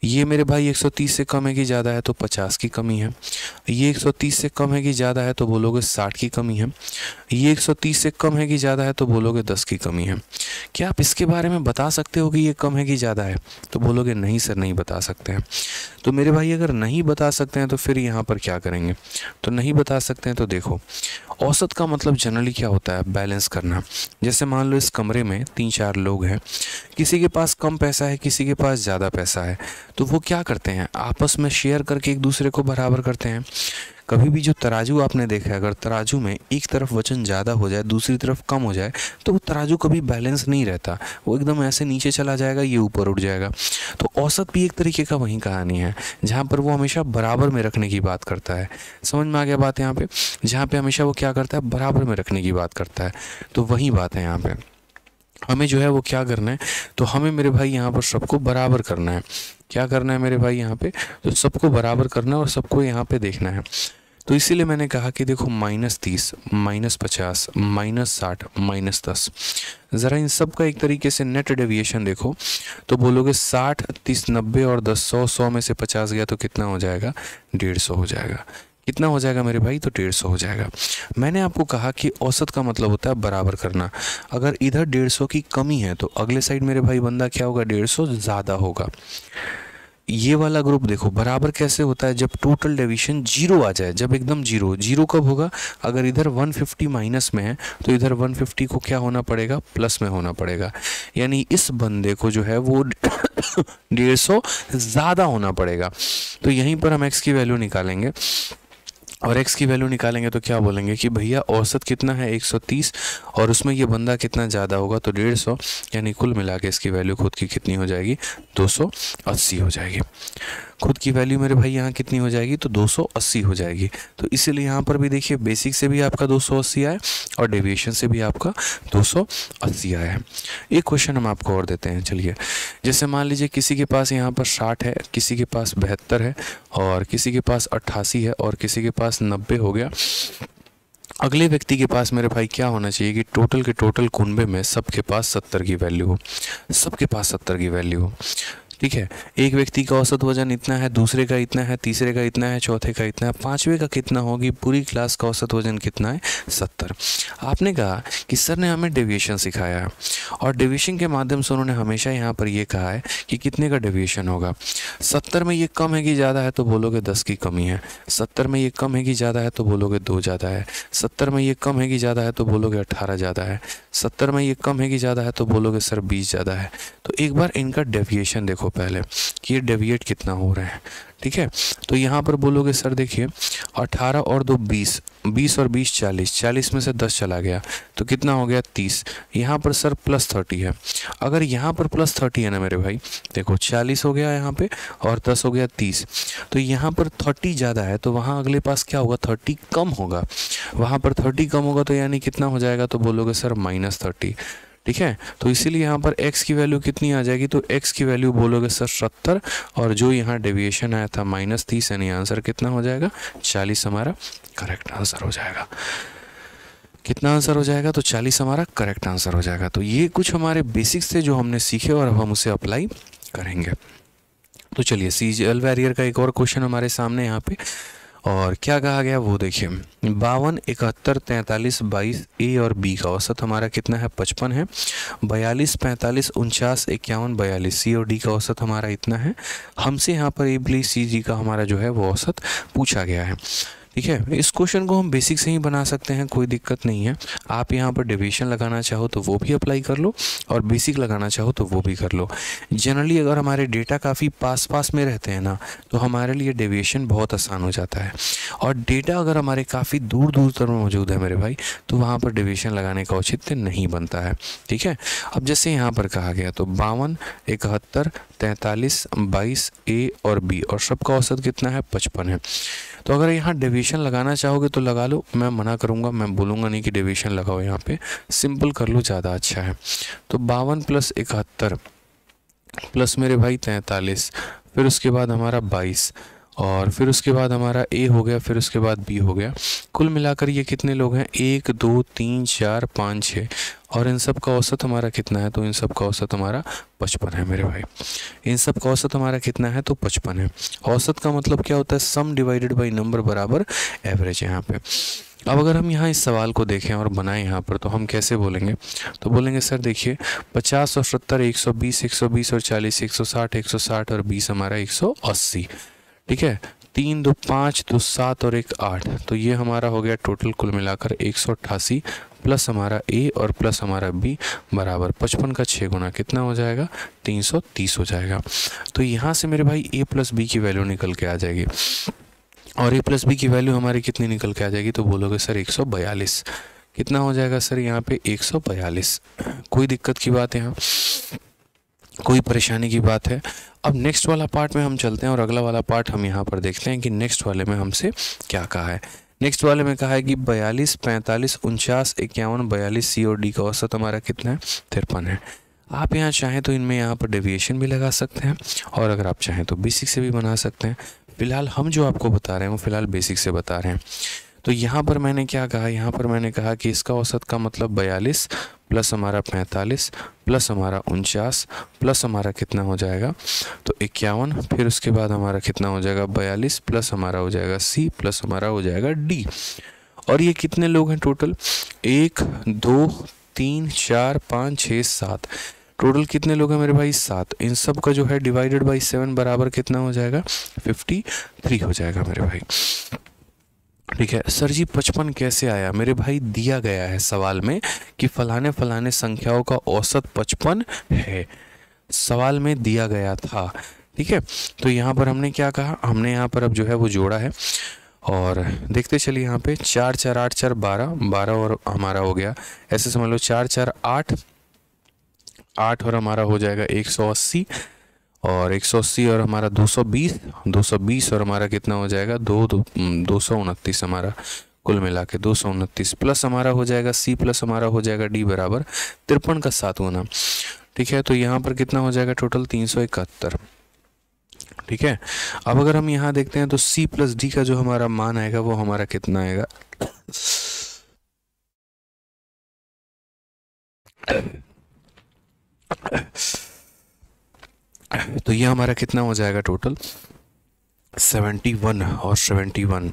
ये मेरे भाई एक सौ तीस से कम है कि ज़्यादा है तो पचास की कमी है। ये एक सौ तीस से कम है कि ज़्यादा है तो बोलोगे साठ की कमी है। ये एक सौ तीस से कम है कि ज़्यादा है तो बोलोगे दस की कमी है। क्या आप इसके बारे में बता सकते हो कि ये कम है कि ज़्यादा है? तो बोलोगे नहीं सर, नहीं बता सकते हैं। तो मेरे भाई अगर नहीं बता सकते हैं तो फिर यहाँ पर क्या करेंगे? तो नहीं बता सकते हैं तो देखो, औसत का मतलब जनरली क्या होता है? बैलेंस करना। जैसे मान लो इस कमरे में तीन चार लोग हैं, किसी के पास कम पैसा है, किसी के पास ज़्यादा पैसा है, तो वो क्या करते हैं? आपस में शेयर करके एक दूसरे को बराबर करते हैं। कभी भी जो तराजू आपने देखा है, अगर तराजू में एक तरफ वजन ज़्यादा हो जाए, दूसरी तरफ कम हो जाए, तो वो तराजू कभी बैलेंस नहीं रहता, वो एकदम ऐसे नीचे चला जाएगा, ये ऊपर उठ जाएगा। तो औसत भी एक तरीके का वही कहानी है, जहाँ पर वो हमेशा बराबर में रखने की बात करता है। समझ में आ गया बात यहाँ पे? जहाँ पे हमेशा वो क्या करता है? बराबर में रखने की बात करता है। तो वही बात है यहाँ पे, हमें जो है वो क्या करना है? तो हमें मेरे भाई यहाँ पर सबको बराबर करना है। क्या करना है मेरे भाई यहाँ पे? तो सबको बराबर करना है और सबको यहाँ पे देखना है। तो इसीलिए मैंने कहा कि देखो, माइनस तीस, माइनस पचास, माइनस साठ, माइनस दस, ज़रा इन सब का एक तरीके से नेट डेविएशन देखो तो बोलोगे साठ, तीस, नब्बे और दस, सौ, सौ में से पचास गया तो कितना हो जाएगा? डेढ़ सौ हो जाएगा। कितना हो जाएगा मेरे भाई? तो डेढ़ सौ हो जाएगा। मैंने आपको कहा कि औसत का मतलब होता है बराबर करना। अगर इधर डेढ़ सौ की कमी है तो अगले साइड मेरे भाई बंदा क्या होगा? डेढ़ सौ ज़्यादा होगा। ये वाला ग्रुप देखो बराबर कैसे होता है? जब टोटल डेविएशन जीरो आ जाए, जब एकदम जीरो। जीरो कब होगा? अगर इधर एक सौ पचास माइनस में है तो इधर एक सौ पचास को क्या होना पड़ेगा? प्लस में होना पड़ेगा। यानी इस बंदे को जो है वो डेढ़ सौ ज़्यादा होना पड़ेगा। तो यहीं पर हम एक्स की वैल्यू निकालेंगे और x की वैल्यू निकालेंगे तो क्या बोलेंगे कि भैया औसत कितना है? एक सौ तीस, और उसमें ये बंदा कितना ज़्यादा होगा? तो डेढ़ सौ। यानी कुल मिला के इसकी वैल्यू खुद की कितनी हो जाएगी? दो सौ अस्सी हो जाएगी। खुद की वैल्यू मेरे भाई यहाँ कितनी हो जाएगी? तो दो सौ अस्सी हो जाएगी। तो इसीलिए यहाँ पर भी देखिए, बेसिक से भी आपका दो सौ अस्सी आया और डेविएशन से भी आपका दो सौ अस्सी आया है। एक क्वेश्चन हम आपको और देते हैं, चलिए। जैसे मान लीजिए किसी के पास यहाँ पर साठ है, किसी के पास बहत्तर है, और किसी के पास अट्ठासी है, और किसी के पास नब्बे हो गया। अगले व्यक्ति के पास मेरे भाई क्या होना चाहिए कि टोटल के टोटल कुनबे में सबके पास सत्तर की वैल्यू हो, सबके पास सत्तर की वैल्यू हो। ठीक है, एक व्यक्ति का औसत वजन इतना है, दूसरे का इतना है, तीसरे का इतना है, चौथे का इतना है, पांचवे का कितना होगी? पूरी क्लास का औसत वजन कितना है? सत्तर। आपने कहा कि सर ने हमें डेविएशन सिखाया है और डेविएशन के माध्यम से उन्होंने हमेशा यहाँ पर ये कहा है कि कितने का डेविएशन होगा। सत्तर में ये कम है कि ज़्यादा है तो बोलोगे दस की कमी है। सत्तर में ये कम है कि ज़्यादा है तो बोलोगे दो ज़्यादा है। सत्तर में ये कम है कि ज़्यादा है तो बोलोगे अट्ठारह ज़्यादा है। सत्तर में ये कम है कि ज़्यादा है तो बोलोगे सर बीस ज़्यादा है। तो एक बार इनका डेविएशन देखो पहले कि ये डेविएट कितना हो रहा है। ठीक है, तो यहाँ पर बोलोगे सर देखिए, अठारह और दो बीस, बीस और बीस चालीस, चालीस में से दस चला गया तो कितना हो गया? तीस। यहाँ पर सर प्लस थर्टी है। अगर यहाँ पर प्लस थर्टी है ना मेरे भाई, देखो चालीस हो गया यहाँ पे और दस हो गया तीस, तो यहाँ पर थर्टी ज़्यादा है तो वहाँ अगले पास क्या होगा? थर्टी कम होगा। वहाँ पर थर्टी कम होगा तो यानी कितना हो जाएगा? तो बोलोगे सर माइनस थर्टी। ठीक है, तो इसीलिए यहाँ पर x की वैल्यू कितनी आ जाएगी? तो x की वैल्यू बोलोगे सर सत्तर, और जो यहाँ डेविएशन आया था माइनस तीस, यानी आंसर कितना हो जाएगा? चालीस हमारा करेक्ट आंसर हो जाएगा। कितना आंसर हो जाएगा? तो चालीस हमारा करेक्ट आंसर हो जाएगा। तो ये कुछ हमारे बेसिक्स थे जो हमने सीखे और अब हम उसे अप्लाई करेंगे। तो चलिए, सीजीएल बैरियर का एक और क्वेश्चन हमारे सामने यहाँ पे, और क्या कहा गया वो देखिए। बावन, इकहत्तर, तैंतालीस, बाईस, ए और बी का औसत हमारा कितना है? पचपन है। बयालीस, पैंतालीस, उनचास, इक्यावन, बयालीस, सी और डी का औसत हमारा इतना है। हमसे यहाँ पर ए बी सी जी का हमारा जो है वो औसत पूछा गया है। ठीक है, इस क्वेश्चन को हम बेसिक से ही बना सकते हैं, कोई दिक्कत नहीं है। आप यहाँ पर डेविएशन लगाना चाहो तो वो भी अप्लाई कर लो और बेसिक लगाना चाहो तो वो भी कर लो। जनरली अगर हमारे डेटा काफ़ी पास पास में रहते हैं ना तो हमारे लिए डेविएशन बहुत आसान हो जाता है, और डेटा अगर हमारे काफ़ी दूर दूर तक मौजूद है मेरे भाई तो वहाँ पर डेविएशन लगाने का औचित्य नहीं बनता है। ठीक है, अब जैसे यहाँ पर कहा गया तो बावन, इकहत्तर, तैंतालीस, बाईस, ए और बी, और सबका औसत कितना है? पचपन है। तो अगर यहाँ डेविएशन लगाना चाहोगे तो लगा लो, मैं मना करूँगा, मैं बोलूँगा नहीं कि डेविएशन लगाओ, यहाँ पे सिंपल कर लो, ज़्यादा अच्छा है। तो बावन प्लस इकहत्तर प्लस मेरे भाई तैंतालीस, फिर उसके बाद हमारा बाईस, और फिर उसके बाद हमारा ए हो गया, फिर उसके बाद बी हो गया। कुल मिलाकर ये कितने लोग हैं, एक दो तीन चार पाँच छः, और इन सब का औसत हमारा कितना है, तो इन सब का औसत हमारा पचपन है मेरे भाई। इन सब का औसत हमारा कितना है, तो पचपन है। औसत का मतलब क्या होता है, सम डिवाइडेड बाई नंबर बराबर एवरेज है यहाँ पे। अब अगर हम यहाँ इस सवाल को देखें और बनाएं यहाँ पर, तो हम कैसे बोलेंगे, तो बोलेंगे सर देखिए पचास और सत्तर, एक सौ बीस, एक सौ बीस और चालीस, एक सौ साठ, एक सौ साठ और बीस हमारा एक सौ अस्सी, ठीक है। तीन दो पाँच, दो सात और एक आठ, तो ये हमारा हो गया टोटल कुल मिलाकर एक सौ अट्ठासी, प्लस हमारा ए और प्लस हमारा बी बराबर पचपन का छः गुना कितना हो जाएगा, तीन सौ तीस हो जाएगा। तो यहाँ से मेरे भाई ए प्लस बी की वैल्यू निकल के आ जाएगी, और ए प्लस बी की वैल्यू हमारी कितनी निकल के आ जाएगी, तो बोलोगे सर एक सौ बयालीस। कितना हो जाएगा सर यहाँ पे, एक सौ बयालीस। कोई दिक्कत की बात है यहाँ, कोई परेशानी की बात है। अब नेक्स्ट वाला पार्ट में हम चलते हैं और अगला वाला पार्ट हम यहाँ पर देखते हैं कि नेक्स्ट वाले में हमसे क्या कहा है। नेक्स्ट वाले में कहा है कि बयालीस, पैंतालीस, उनचास, इक्यावन, बयालीस, सी और डी का औसत हमारा कितना है, तिरपन है। आप यहाँ चाहें तो इनमें यहाँ पर डेविएशन भी लगा सकते हैं, और अगर आप चाहें तो बेसिक से भी बना सकते हैं। फिलहाल हम जो आपको बता रहे हैं वो फिलहाल बेसिक से बता रहे हैं। तो यहाँ पर मैंने क्या कहा, यहाँ पर मैंने कहा कि इसका औसत का मतलब बयालीस प्लस हमारा पैंतालीस प्लस हमारा उनचास प्लस हमारा कितना हो जाएगा, तो इक्यावन, फिर उसके बाद हमारा कितना हो जाएगा बयालीस प्लस हमारा हो जाएगा सी प्लस हमारा हो जाएगा डी। और ये कितने लोग हैं टोटल, एक दो तीन चार पाँच छः सात, टोटल कितने लोग हैं मेरे भाई, सात। इन सब का जो है डिवाइडेड बाई सेवन बराबर कितना हो जाएगा, फिफ्टी थ्री हो जाएगा मेरे भाई, ठीक है। सर जी पचपन कैसे आया, मेरे भाई दिया गया है सवाल में कि फलाने फलाने संख्याओं का औसत पचपन है, सवाल में दिया गया था, ठीक है। तो यहाँ पर हमने क्या कहा, हमने यहाँ पर अब जो है वो जोड़ा है, और देखते चलिए यहाँ पे चार चार आठ चार बारह, बारह और हमारा हो गया, ऐसे समझ लो चार चार आठ, आठ और हमारा हो जाएगा एक सौ अस्सी, और एक सौ अस्सी और हमारा दो सौ बीस, दो सौ बीस और हमारा कितना हो जाएगा, दो दो दो सौ उनतीस हमारा कुल मिला के दो सौ उनतीस, प्लस हमारा हो जाएगा सी प्लस हमारा हो जाएगा डी बराबर तिरपन का सात गुना, ठीक है। तो यहाँ पर कितना हो जाएगा टोटल तीन सौ इकहत्तर, ठीक है। अब अगर हम यहाँ देखते हैं तो सी प्लस डी का जो हमारा मान आएगा वो हमारा कितना आएगा, तो ये हमारा कितना हो जाएगा टोटल सेवेंटी वन और सेवेंटी वन,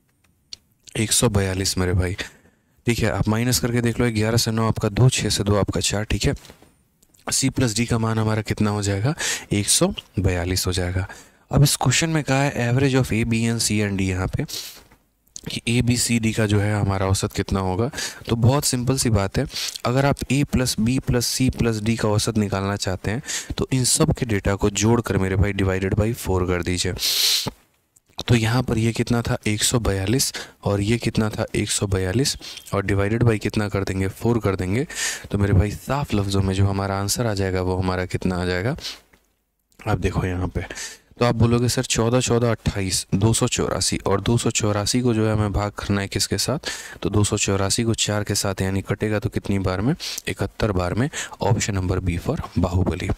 एक सौ बयालीस मेरे भाई, ठीक है। आप माइनस करके देख लो, ग्यारह से नौ आपका दो, छः से दो आपका चार, ठीक है। सी प्लस डी का मान हमारा कितना हो जाएगा, एक सौ बयालीस हो जाएगा। अब इस क्वेश्चन में कहा है average of A B and C and D, यहाँ पे कि ए बी सी डी का जो है हमारा औसत कितना होगा। तो बहुत सिंपल सी बात है, अगर आप A plus B plus C plus D का औसत निकालना चाहते हैं तो इन सब के डेटा को जोड़कर मेरे भाई डिवाइडेड बाई फोर कर दीजिए। तो यहाँ पर ये कितना था एक सौ बयालीस, और ये कितना था एक सौ बयालीस, और डिवाइडेड बाई कितना कर देंगे, फोर कर देंगे। तो मेरे भाई साफ लफ्ज़ों में जो हमारा आंसर आ जाएगा वो हमारा कितना आ जाएगा, आप देखो यहाँ पे। तो आप बोलोगे सर चौदह चौदह अट्ठाईस, दो सौ चौरासी, और दो सौ चौरासी को जो है हमें भाग करना है किसके साथ, तो दो सौ चौरासी को चार के साथ, यानी कटेगा तो कितनी बार में, इकहत्तर बार में। Option number B for Baahubali.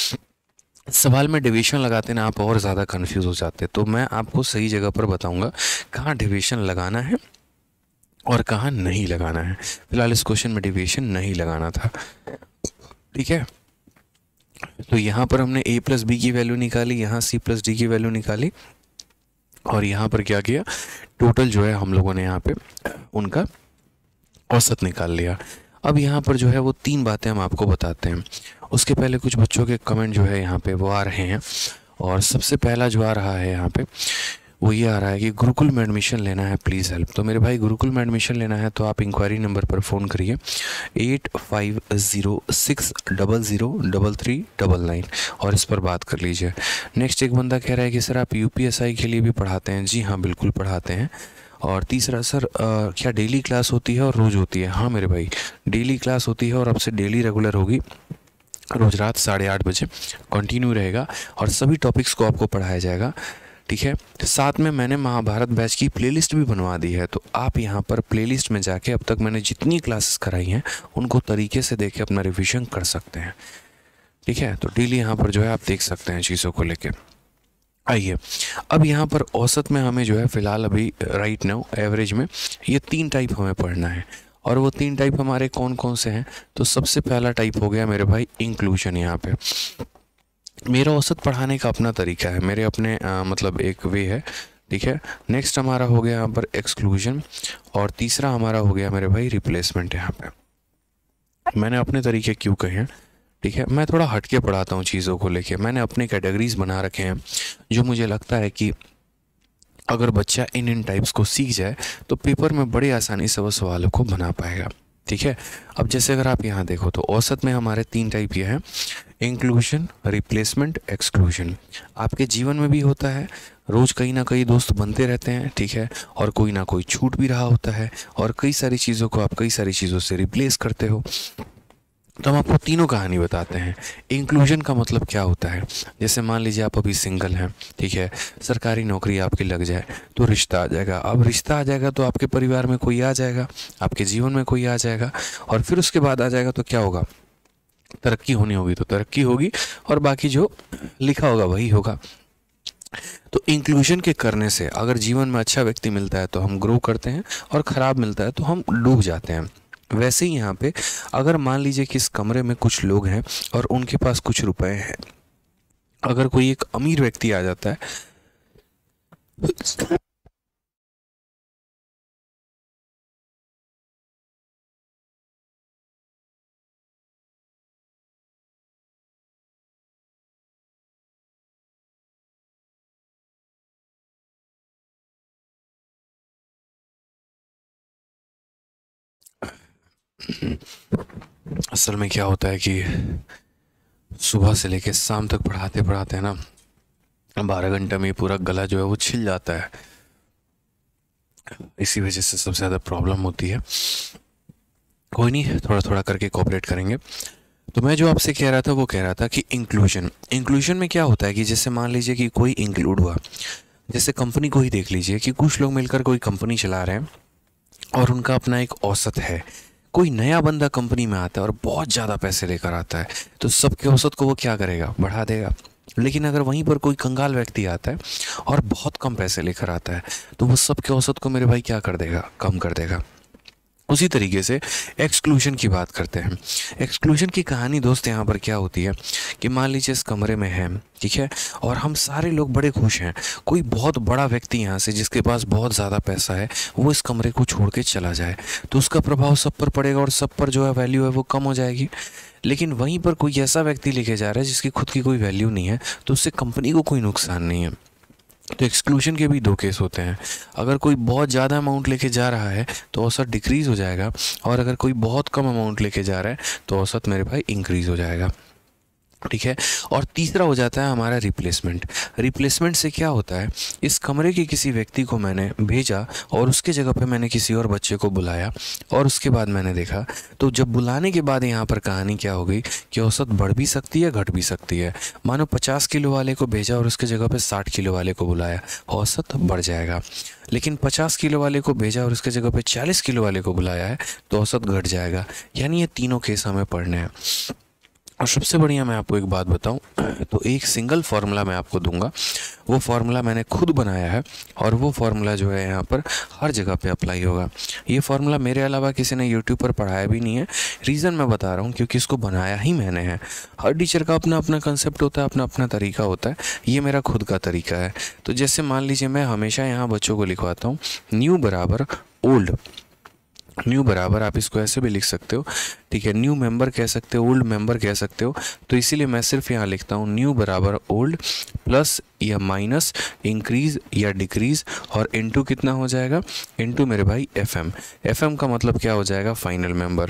सवाल में डिवीजन लगाते ना आप और ज़्यादा कंफ्यूज हो जाते, तो मैं आपको सही जगह पर बताऊंगा कहाँ डिवीजन लगाना है और कहाँ नहीं लगाना है। फिलहाल इस क्वेश्चन में डिवीजन नहीं लगाना था, ठीक है। तो यहाँ पर हमने a प्लस बी की वैल्यू निकाली, यहाँ c प्लस डी की वैल्यू निकाली, और यहाँ पर क्या किया, टोटल जो है हम लोगों ने यहाँ पे उनका औसत निकाल लिया। अब यहाँ पर जो है वो तीन बातें हम आपको बताते हैं। उसके पहले कुछ बच्चों के कमेंट जो है यहाँ पे वो आ रहे हैं, और सबसे पहला जो आ रहा है यहाँ पे वो ये आ रहा है कि गुरुकुल में एडमिशन लेना है, प्लीज़ हेल्प। तो मेरे भाई गुरुकुल में एडमिशन लेना है तो आप इंक्वायरी नंबर पर फ़ोन करिए eight five zero six double zero double three double nine, और इस पर बात कर लीजिए। नेक्स्ट एक बंदा कह रहा है कि सर आप यूपीएसआई के लिए भी पढ़ाते हैं। जी हाँ, बिल्कुल पढ़ाते हैं। और तीसरा सर आ, क्या डेली क्लास होती है और रोज़ होती है? हाँ मेरे भाई, डेली क्लास होती है और अब से डेली रेगुलर होगी, रोज़ रात साढ़े आठ बजे कंटिन्यू रहेगा और सभी टॉपिक्स को आपको पढ़ाया जाएगा, ठीक है। साथ में मैंने महाभारत बैच की प्लेलिस्ट भी बनवा दी है, तो आप यहाँ पर प्लेलिस्ट में जाके अब तक मैंने जितनी क्लासेस कराई हैं उनको तरीके से देख के अपना रिवीजन कर सकते हैं, ठीक है। तो डेली यहाँ पर जो है आप देख सकते हैं चीज़ों को लेके। आइए, अब यहाँ पर औसत में हमें जो है फ़िलहाल अभी राइट नाउ एवरेज में ये तीन टाइप हमें पढ़ना है। और वो तीन टाइप हमारे कौन कौन से हैं? तो सबसे पहला टाइप हो गया मेरे भाई इंक्लूजन। यहाँ पे मेरा औसत पढ़ाने का अपना तरीका है, मेरे अपने आ, मतलब एक वे है, ठीक है। नेक्स्ट हमारा हो गया यहाँ पर एक्सक्लूजन, और तीसरा हमारा हो गया मेरे भाई रिप्लेसमेंट। यहाँ पे मैंने अपने तरीके क्यों कहे हैं, ठीक है। मैं थोड़ा हटके पढ़ाता हूँ चीज़ों को लेके, मैंने अपने कैटेगरीज बना रखे हैं जो मुझे लगता है कि अगर बच्चा इन इन टाइप्स को सीख जाए तो पेपर में बड़ी आसानी से वो सवालों को बना पाएगा, ठीक है। अब जैसे अगर आप यहाँ देखो तो औसत में हमारे तीन टाइप ये हैं, इंक्लूजन, रिप्लेसमेंट, एक्सक्लूजन। आपके जीवन में भी होता है, रोज़ कहीं ना कहीं दोस्त बनते रहते हैं, ठीक है, और कोई ना कोई छूट भी रहा होता है, और कई सारी चीज़ों को आप कई सारी चीज़ों से रिप्लेस करते हो। तो हम आपको तीनों कहानी बताते हैं। इंक्लूजन का मतलब क्या होता है? जैसे मान लीजिए आप अभी सिंगल हैं, ठीक है, सरकारी नौकरी आपकी लग जाए तो रिश्ता आ जाएगा। अब रिश्ता आ जाएगा तो आपके परिवार में कोई आ जाएगा, आपके जीवन में कोई आ जाएगा, और फिर उसके बाद आ जाएगा तो क्या होगा? तरक्की होनी होगी तो तरक्की होगी, और बाकी जो लिखा होगा वही होगा। तो इंक्लूजन के करने से अगर जीवन में अच्छा व्यक्ति मिलता है तो हम ग्रो करते हैं, और ख़राब मिलता है तो हम डूब जाते हैं। वैसे ही यहाँ पे अगर मान लीजिए कि इस कमरे में कुछ लोग हैं और उनके पास कुछ रुपए हैं, अगर कोई एक अमीर व्यक्ति आ जाता है असल में क्या होता है कि सुबह से लेकर शाम तक पढ़ाते पढ़ाते है ना, बारह घंटे में पूरा गला जो है वो छिल जाता है। इसी वजह से सबसे ज़्यादा प्रॉब्लम होती है। कोई नहीं, थोड़ा थोड़ा करके कोऑपरेट करेंगे। तो मैं जो आपसे कह रहा था वो कह रहा था कि इंक्लूजन इंक्लूजन में क्या होता है कि जैसे मान लीजिए कि कोई इंक्लूड हुआ, जैसे कंपनी को ही देख लीजिए कि कुछ लोग मिलकर कोई कंपनी चला रहे हैं और उनका अपना एक औसत है। कोई नया बंदा कंपनी में आता है और बहुत ज़्यादा पैसे लेकर आता है, तो सबके औसत को वो क्या करेगा? बढ़ा देगा। लेकिन अगर वहीं पर कोई कंगाल व्यक्ति आता है और बहुत कम पैसे लेकर आता है, तो वो सबके औसत को मेरे भाई क्या कर देगा? कम कर देगा। उसी तरीके से एक्सक्लूजन की बात करते हैं। एक्सक्लूजन की कहानी दोस्त यहाँ पर क्या होती है कि मान लीजिए इस कमरे में है, ठीक है, और हम सारे लोग बड़े खुश हैं। कोई बहुत बड़ा व्यक्ति यहाँ से जिसके पास बहुत ज़्यादा पैसा है वो इस कमरे को छोड़ के चला जाए, तो उसका प्रभाव सब पर पड़ेगा और सब पर जो है वैल्यू है वो कम हो जाएगी। लेकिन वहीं पर कोई ऐसा व्यक्ति लेके जा रहा है जिसकी खुद की कोई वैल्यू नहीं है, तो उससे कंपनी को कोई नुकसान नहीं है। तो एक्सक्लूजन के भी दो केस होते हैं। अगर कोई बहुत ज़्यादा अमाउंट लेके जा रहा है तो औसत डिक्रीज़ हो जाएगा, और अगर कोई बहुत कम अमाउंट लेके जा रहा है तो औसत मेरे भाई इंक्रीज़ हो जाएगा, ठीक है। और तीसरा हो जाता है हमारा रिप्लेसमेंट। रिप्लेसमेंट से क्या होता है, इस कमरे के किसी व्यक्ति को मैंने भेजा और उसके जगह पे मैंने किसी और बच्चे को बुलाया, और उसके बाद मैंने देखा, तो जब बुलाने के बाद यहाँ पर कहानी क्या हो गई कि औसत बढ़ भी सकती है, घट भी सकती है। मानो पचास किलो वाले को भेजा और उसके जगह पे साठ किलो वाले को बुलाया, औसत बढ़ जाएगा। लेकिन पचास किलो वाले को भेजा और उसके जगह पे चालीस किलो वाले को बुलाया है तो औसत घट जाएगा। यानी ये तीनों केस हमें पढ़ने हैं। और सबसे बढ़िया मैं आपको एक बात बताऊं, तो एक सिंगल फार्मूला मैं आपको दूंगा। वो फार्मूला मैंने खुद बनाया है, और वो फार्मूला जो है यहाँ पर हर जगह पे अप्लाई होगा। ये फार्मूला मेरे अलावा किसी ने यूट्यूब पर पढ़ाया भी नहीं है। रीज़न मैं बता रहा हूँ क्योंकि इसको बनाया ही मैंने है। हर टीचर का अपना अपना कंसेप्ट होता है, अपना अपना तरीका होता है। ये मेरा खुद का तरीका है। तो जैसे मान लीजिए मैं हमेशा यहाँ बच्चों को लिखवाता हूँ न्यू बराबर ओल्ड। न्यू बराबर आप इसको ऐसे भी लिख सकते हो, ठीक है, न्यू मेंबर कह सकते हो, ओल्ड मेंबर कह सकते हो। तो इसीलिए मैं सिर्फ यहाँ लिखता हूँ न्यू बराबर ओल्ड प्लस या माइनस इंक्रीज या डिक्रीज, और इनटू कितना हो जाएगा? इनटू मेरे भाई एफ एम। एफ एम का मतलब क्या हो जाएगा? Final member.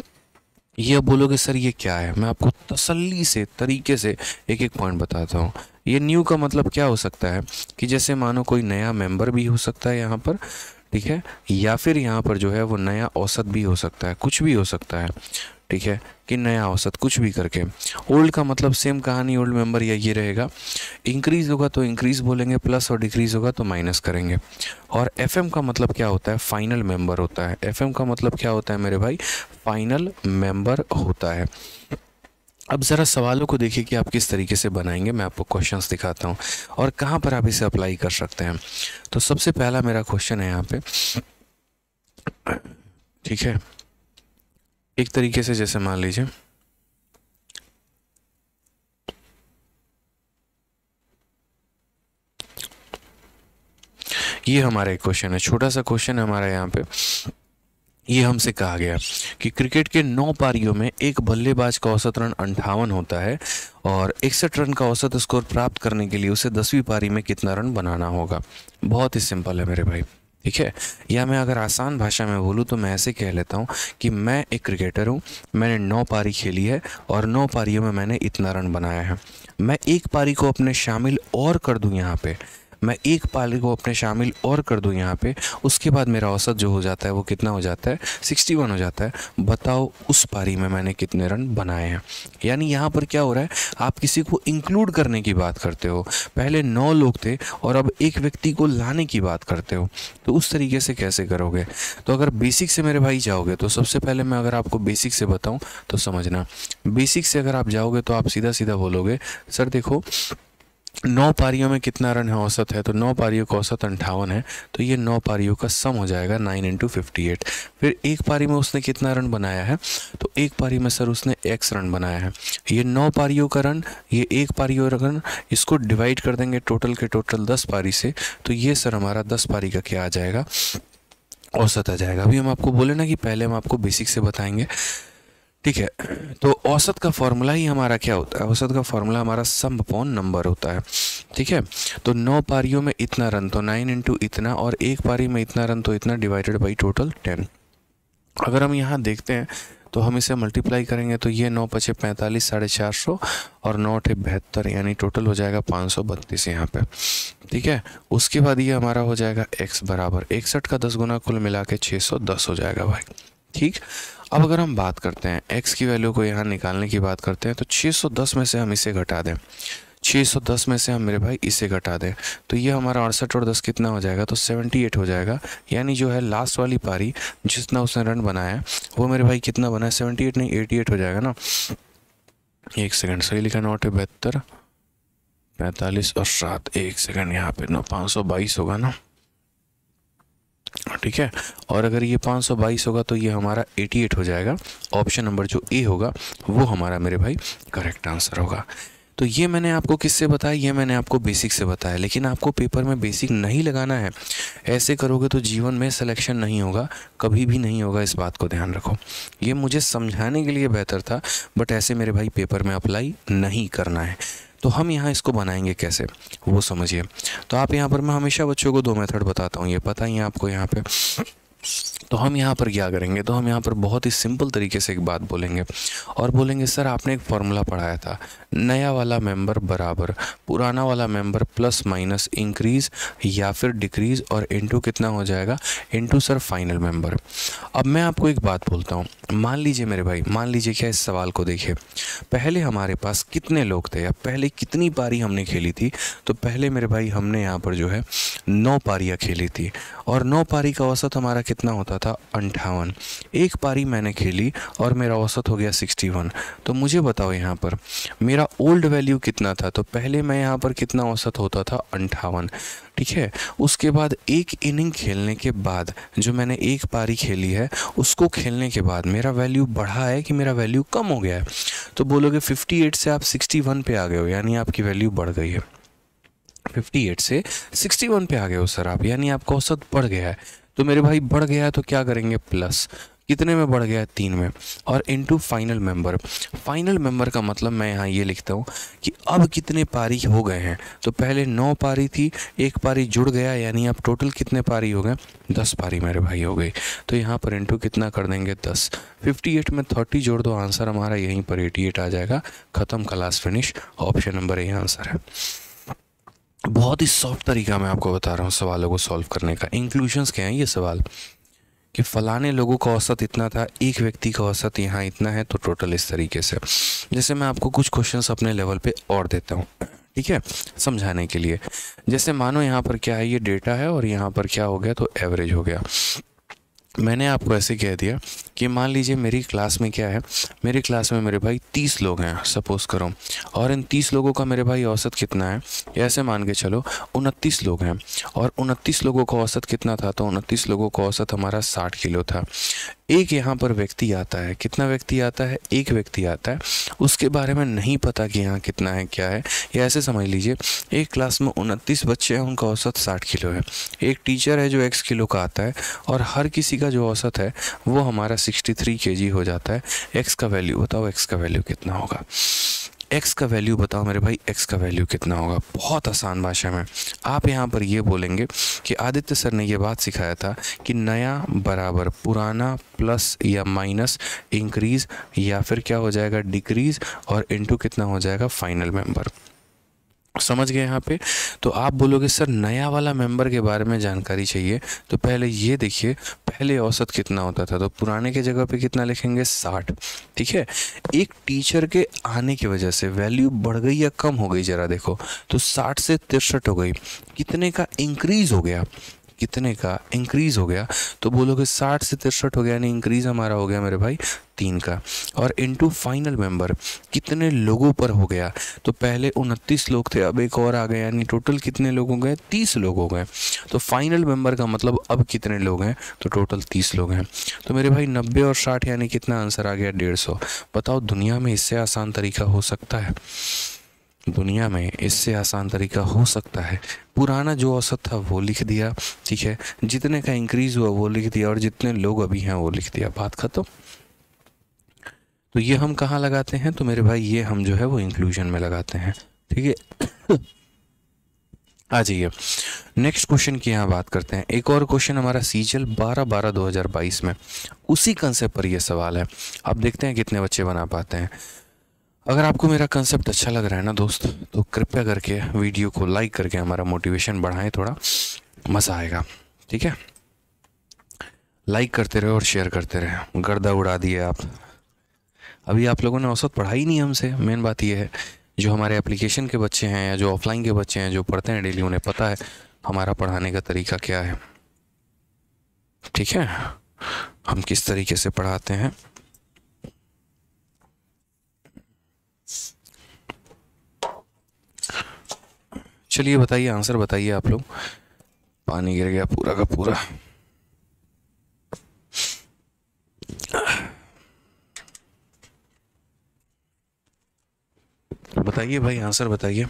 ये अब बोलोगे सर ये क्या है, मैं आपको तसल्ली से तरीके से एक एक पॉइंट बताता हूँ। ये न्यू का मतलब क्या हो सकता है कि जैसे मानो कोई नया मेंबर भी हो सकता है यहाँ पर, ठीक है, या फिर यहाँ पर जो है वो नया औसत भी हो सकता है, कुछ भी हो सकता है, ठीक है, कि नया औसत कुछ भी करके। ओल्ड का मतलब सेम कहानी, ओल्ड मेंबर या ये रहेगा। इंक्रीज़ होगा तो इंक्रीज़ बोलेंगे, प्लस और डिक्रीज़ होगा तो माइनस करेंगे। और एफएम का मतलब क्या होता है? फाइनल मेंबर होता है। एफएम का मतलब क्या होता है मेरे भाई? फाइनल मेंबर होता है। अब ज़रा सवालों को देखिए कि आप किस तरीके से बनाएंगे। मैं आपको क्वेश्चंस दिखाता हूँ और कहाँ पर आप इसे अप्लाई कर सकते हैं। तो सबसे पहला मेरा क्वेश्चन है यहाँ पे, ठीक है, एक तरीके से जैसे मान लीजिए ये हमारा एक क्वेश्चन है, छोटा सा क्वेश्चन है हमारा यहाँ पे। ये हमसे कहा गया कि क्रिकेट के नौ पारियों में एक बल्लेबाज का औसत रन अंठावन होता है और इकसठ रन का औसत स्कोर प्राप्त करने के लिए उसे दसवीं पारी में कितना रन बनाना होगा। बहुत ही सिंपल है मेरे भाई, ठीक है। या मैं अगर आसान भाषा में बोलूँ तो मैं ऐसे कह लेता हूँ कि मैं एक क्रिकेटर हूँ, मैंने नौ पारी खेली है और नौ पारियों में मैंने इतना रन बनाया है। मैं एक पारी को अपने शामिल और कर दूँ यहाँ पे, मैं एक पारी को अपने शामिल और कर दूं यहाँ पे, उसके बाद मेरा औसत जो हो जाता है वो कितना हो जाता है, इकसठ हो जाता है। बताओ उस पारी में मैंने कितने रन बनाए हैं। यानी यहाँ पर क्या हो रहा है, आप किसी को इंक्लूड करने की बात करते हो। पहले नौ लोग थे और अब एक व्यक्ति को लाने की बात करते हो, तो उस तरीके से कैसे करोगे। तो अगर बेसिक से मेरे भाई जाओगे तो सबसे पहले मैं अगर आपको बेसिक से बताऊँ तो समझना, बेसिक से अगर आप जाओगे तो आप सीधा सीधा बोलोगे सर देखो नौ पारियों में कितना रन है औसत है, तो नौ पारियों का औसत अंठावन है, तो ये नौ पारियों का सम हो जाएगा नाइन इंटू फिफ्टी एट। फिर एक पारी में उसने कितना रन बनाया है, तो एक पारी में सर उसने एक्स रन बनाया है। ये नौ पारियों का रन, ये एक पारियों का रन, इसको डिवाइड कर देंगे टोटल के टोटल दस पारी से, तो ये सर हमारा दस पारी का क्या आ जाएगा, औसत आ जाएगा। अभी हम आपको बोले ना कि पहले हम आपको बेसिक से बताएंगे, ठीक है। तो औसत का फॉर्मूला ही हमारा क्या होता है, औसत का फॉर्मूला हमारा सम अपॉन नंबर होता है, ठीक है। तो नौ पारियों में इतना रन तो नाइन इंटू इतना, और एक पारी में इतना रन तो इतना डिवाइडेड बाई टोटल टेन। अगर हम यहाँ देखते हैं तो हम इसे मल्टीप्लाई करेंगे तो ये नौ पचे पैंतालीस, साढ़े चार सौ और नौ अठे बहत्तर, यानी टोटल हो जाएगा पाँच सौ बत्तीस यहाँ पे, ठीक है। उसके बाद ये हमारा हो जाएगा x बराबर इकसठ का दस गुना कुल मिला के छः सौ दस हो जाएगा भाई, ठीक। अब अगर हम बात करते हैं x की वैल्यू को यहाँ निकालने की बात करते हैं, तो छः सौ दस में से हम इसे घटा दें, छः सौ दस में से हम मेरे भाई इसे घटा दें, तो ये हमारा अड़सठ और दस कितना हो जाएगा, तो अठहत्तर हो जाएगा। यानी जो है लास्ट वाली पारी जितना उसने रन बनाया है वो मेरे भाई कितना बना है, अठहत्तर नहीं अठासी हो जाएगा ना। एक सेकंड, सही लिखा, नौ अठे बहत्तर, पैंतालीस और सात, एक सेकंड यहाँ पे नौ पाँच सौ बाईस होगा ना, ठीक है। और अगर ये पाँच सौ बाईस होगा तो ये हमारा अठासी हो जाएगा। ऑप्शन नंबर जो ए होगा वो हमारा मेरे भाई करेक्ट आंसर होगा। तो ये मैंने आपको किससे बताया, ये मैंने आपको बेसिक से बताया, लेकिन आपको पेपर में बेसिक नहीं लगाना है। ऐसे करोगे तो जीवन में सिलेक्शन नहीं होगा, कभी भी नहीं होगा, इस बात को ध्यान रखो। ये मुझे समझाने के लिए बेहतर था, बट ऐसे मेरे भाई पेपर में अप्लाई नहीं करना है। तो हम यहाँ इसको बनाएंगे कैसे वो समझिए। तो आप यहाँ पर, मैं हमेशा बच्चों को दो मेथड बताता हूँ, ये पता ही है आपको यहाँ पे। तो हम यहाँ पर क्या करेंगे, तो हम यहाँ पर बहुत ही सिंपल तरीके से एक बात बोलेंगे और बोलेंगे सर आपने एक फॉर्मूला पढ़ाया था, नया वाला मेंबर बराबर पुराना वाला मेंबर प्लस माइनस इंक्रीज या फिर डिक्रीज और इनटू कितना हो जाएगा, इनटू सर फाइनल मेंबर। अब मैं आपको एक बात बोलता हूँ, मान लीजिए मेरे भाई, मान लीजिए क्या, इस सवाल को देखिए, पहले हमारे पास कितने लोग थे या पहले कितनी पारी हमने खेली थी। तो पहले मेरे भाई हमने यहाँ पर जो है नौ पारियाँ खेली थी और नौ पारी का औसत हमारा कितना होता था, अंठावन। एक पारी मैंने खेली और मेरा औसत हो गया इकसठ। तो मुझे बताओ यहाँ पर मेरा ओल्ड वैल्यू कितना था, तो पहले मैं यहाँ पर कितना औसत होता था, अंठावन, ठीक है। उसके बाद एक इनिंग खेलने के बाद जो मैंने एक पारी खेली है उसको खेलने के बाद मेरा वैल्यू बढ़ा है कि मेरा वैल्यू कम हो गया है। तो बोलोगे अट्ठावन से आप इकसठ पे आ गए हो, यानी आपकी वैल्यू बढ़ गई है। अट्ठावन से इकसठ पे आ गए हो सर आप, यानी आपका औसत बढ़ गया है। तो मेरे भाई बढ़ गया है तो क्या करेंगे, प्लस कितने में बढ़ गया है, तीन में, और into final member. Final member का मतलब मैं यहाँ ये लिखता हूँ कि अब कितने पारी हो गए हैं। तो पहले नौ पारी थी, एक पारी जुड़ गया, यानी अब टोटल कितने पारी हो गए, दस पारी मेरे भाई हो गई। तो यहाँ पर इनटू कितना कर देंगे, दस। अट्ठावन में तीस जोड़ दो, आंसर हमारा यहीं पर अट्ठासी आ जाएगा। ख़त्म, class finish. Option number A answer है। बहुत ही सॉफ्ट तरीका मैं आपको बता रहा हूँ सवालों को सॉल्व करने का। इंक्लूजन्स क्या है ये सवाल कि फलाने लोगों का औसत इतना था, एक व्यक्ति का औसत यहाँ इतना है, तो टोटल इस तरीके से। जैसे मैं आपको कुछ क्वेश्चंस अपने लेवल पे और देता हूँ, ठीक है, समझाने के लिए। जैसे मानो यहाँ पर क्या है, ये डेटा है और यहाँ पर क्या हो गया, तो एवरेज हो गया। मैंने आपको ऐसे कह दिया कि मान लीजिए मेरी क्लास में क्या है, मेरी क्लास में मेरे भाई तीस लोग हैं सपोज़ करो, और इन तीस लोगों का मेरे भाई औसत कितना है, ऐसे मान के चलो उनतीस लोग हैं, और उनतीस लोगों का औसत कितना था, तो उनतीस लोगों का औसत हमारा साठ किलो था। एक यहाँ पर व्यक्ति आता है, कितना व्यक्ति आता है, एक व्यक्ति आता है, उसके बारे में नहीं पता कि यहाँ कितना है क्या है, या ऐसे समझ लीजिए एक क्लास में उनतीस बच्चे हैं, उनका औसत साठ किलो है, एक टीचर है जो एक्स किलो का आता है, और हर किसी का जो औसत है वो हमारा सिक्सटी थ्री केजी हो जाता है। एक्स का वैल्यू बताओ, एक्स का वैल्यू कितना होगा, एक्स का वैल्यू बताओ मेरे भाई, एक्स का वैल्यू कितना होगा। बहुत आसान भाषा में आप यहाँ पर ये बोलेंगे कि आदित्य सर ने ये बात सिखाया था कि नया बराबर पुराना प्लस या माइनस इंक्रीज या फिर क्या हो जाएगा डिक्रीज, और इनटू कितना हो जाएगा फाइनल मेंबर। समझ गए यहाँ पे। तो आप बोलोगे सर नया वाला मेंबर के बारे में जानकारी चाहिए, तो पहले ये देखिए पहले औसत कितना होता था, तो पुराने के जगह पे कितना लिखेंगे साठ। ठीक है, एक टीचर के आने की वजह से वैल्यू बढ़ गई या कम हो गई, जरा देखो, तो साठ से तिरसठ हो गई, कितने का इंक्रीज हो गया, कितने का इंक्रीज हो गया, तो बोलोगे साठ से तिरसठ हो गया, यानी इंक्रीज हमारा हो गया मेरे भाई तीन का, और इनटू फाइनल मेंबर कितने लोगों पर हो गया, तो पहले उनतीस लोग थे, अब एक और आ गए, यानी टोटल कितने लोग हो गए, तीस लोग हो गए। तो फाइनल मेंबर का मतलब अब कितने लोग हैं, तो टोटल तीस लोग हैं। तो मेरे भाई नब्बे और साठ यानी कितना आंसर आ गया, डेढ़ सौ। बताओ दुनिया में इससे आसान तरीका हो सकता है, दुनिया में इससे आसान तरीका हो सकता है। पुराना जो औसत था वो लिख दिया, ठीक है, जितने का इंक्रीज हुआ वो लिख दिया, और जितने लोग अभी हैं वो लिख दिया, बात खत्म। तो ये हम कहाँ लगाते हैं, तो मेरे भाई ये हम जो है वो इंक्लूजन में लगाते हैं। ठीक है, आ जाइए नेक्स्ट क्वेश्चन की यहाँ बात करते हैं। एक और क्वेश्चन हमारा सीजल बारह बारह दो हज़ार बाईस में उसी कंसेप्ट पर ये सवाल है। अब देखते हैं कितने बच्चे बना पाते हैं। अगर आपको मेरा कंसेप्ट अच्छा लग रहा है ना दोस्त, तो कृपया करके वीडियो को लाइक करके हमारा मोटिवेशन बढ़ाएं, थोड़ा मज़ा आएगा। ठीक है, लाइक करते रहे और शेयर करते रहे। गर्दा उड़ा दिए आप, अभी आप लोगों ने औसत पढ़ाई नहीं हमसे। मेन बात यह है, जो हमारे एप्लीकेशन के बच्चे हैं या जो ऑफलाइन के बच्चे हैं जो पढ़ते हैं डेली, उन्हें पता है हमारा पढ़ाने का तरीका क्या है। ठीक है, हम किस तरीके से पढ़ाते हैं। चलिए बताइए, आंसर बताइए आप लोग। पानी गिर गया पूरा का पूरा। बताइए भाई, आंसर बताइए।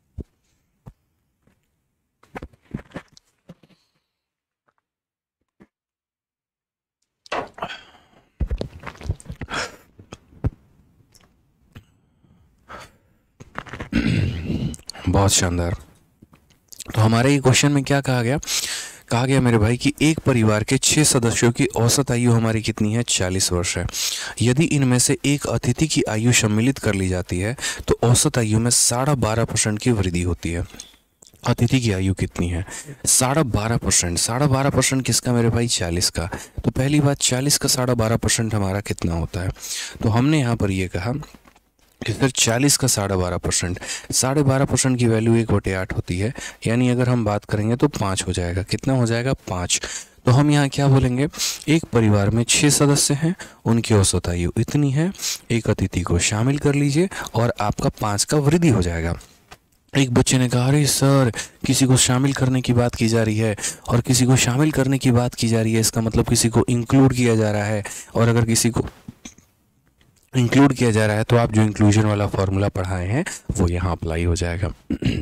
बहुत शानदार। तो हमारे ये क्वेश्चन में क्या कहा गया, कहा गया मेरे भाई कि एक परिवार के छह सदस्यों की औसत आयु हमारी कितनी है, चालीस वर्ष है। यदि इनमें से एक अतिथि की आयु सम्मिलित कर ली जाती है तो औसत आयु में साढ़े बारह परसेंट की वृद्धि होती है। अतिथि की आयु कितनी है, साढ़े बारह परसेंट। साढ़े बारह परसेंट किसका मेरे भाई, चालीस का। तो पहली बात, चालीस का साढ़े बारह परसेंट हमारा कितना होता है, तो हमने यहाँ पर ये कहा कि फिर चालीस का साढ़े बारह परसेंट, साढ़े बारह परसेंट की वैल्यू एक बटे आठ होती है, यानी अगर हम बात करेंगे तो पाँच हो जाएगा। कितना हो जाएगा, पाँच। तो हम यहाँ क्या बोलेंगे, एक परिवार में छः सदस्य हैं, उनकी औसत आयु इतनी है, एक अतिथि को शामिल कर लीजिए और आपका पाँच का वृद्धि हो जाएगा। एक बच्चे ने कहा, अरे सर किसी को शामिल करने की बात की जा रही है और किसी को शामिल करने की बात की जा रही है, इसका मतलब किसी को इंक्लूड किया जा रहा है, और अगर किसी को इंक्लूड किया जा रहा है तो आप जो इंक्लूजन वाला फॉर्मूला पढ़ाए हैं वो यहाँ अप्लाई हो जाएगा।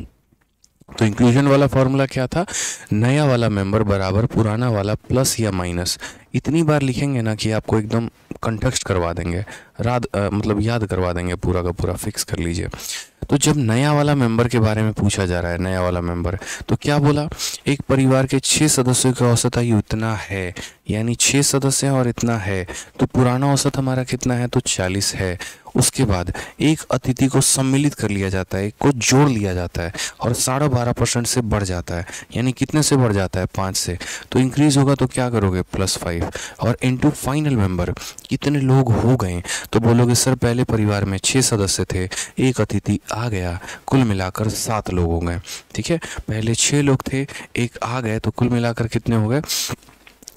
तो इंक्लूजन वाला फॉर्मूला क्या था, नया वाला मेंबर बराबर पुराना वाला प्लस या माइनस। इतनी बार लिखेंगे ना कि आपको एकदम कंटेक्स्ट करवा देंगे, राद आ, मतलब याद करवा देंगे, पूरा का पूरा फिक्स कर लीजिए। तो जब नया वाला मेंबर के बारे में पूछा जा रहा है, नया वाला मेंबर, तो क्या बोला, एक परिवार के छः सदस्यों का औसत आयु इतना है, यानी छः सदस्य हैं और इतना है, तो पुराना औसत हमारा कितना है, तो चालीस है। उसके बाद एक अतिथि को सम्मिलित कर लिया जाता है, एक को जोड़ लिया जाता है और साढ़े बारह परसेंट से बढ़ जाता है, यानी कितने से बढ़ जाता है, पाँच से। तो इंक्रीज होगा तो क्या करोगे, प्लस फाइव, और इनटू फाइनल मेंबर कितने लोग हो गए, तो बोलोगे सर पहले परिवार में छः सदस्य थे, एक अतिथि आ गया, कुल मिलाकर सात लोग हो गए। ठीक है, पहले छः लोग थे, एक आ गए, तो कुल मिलाकर कितने हो गए,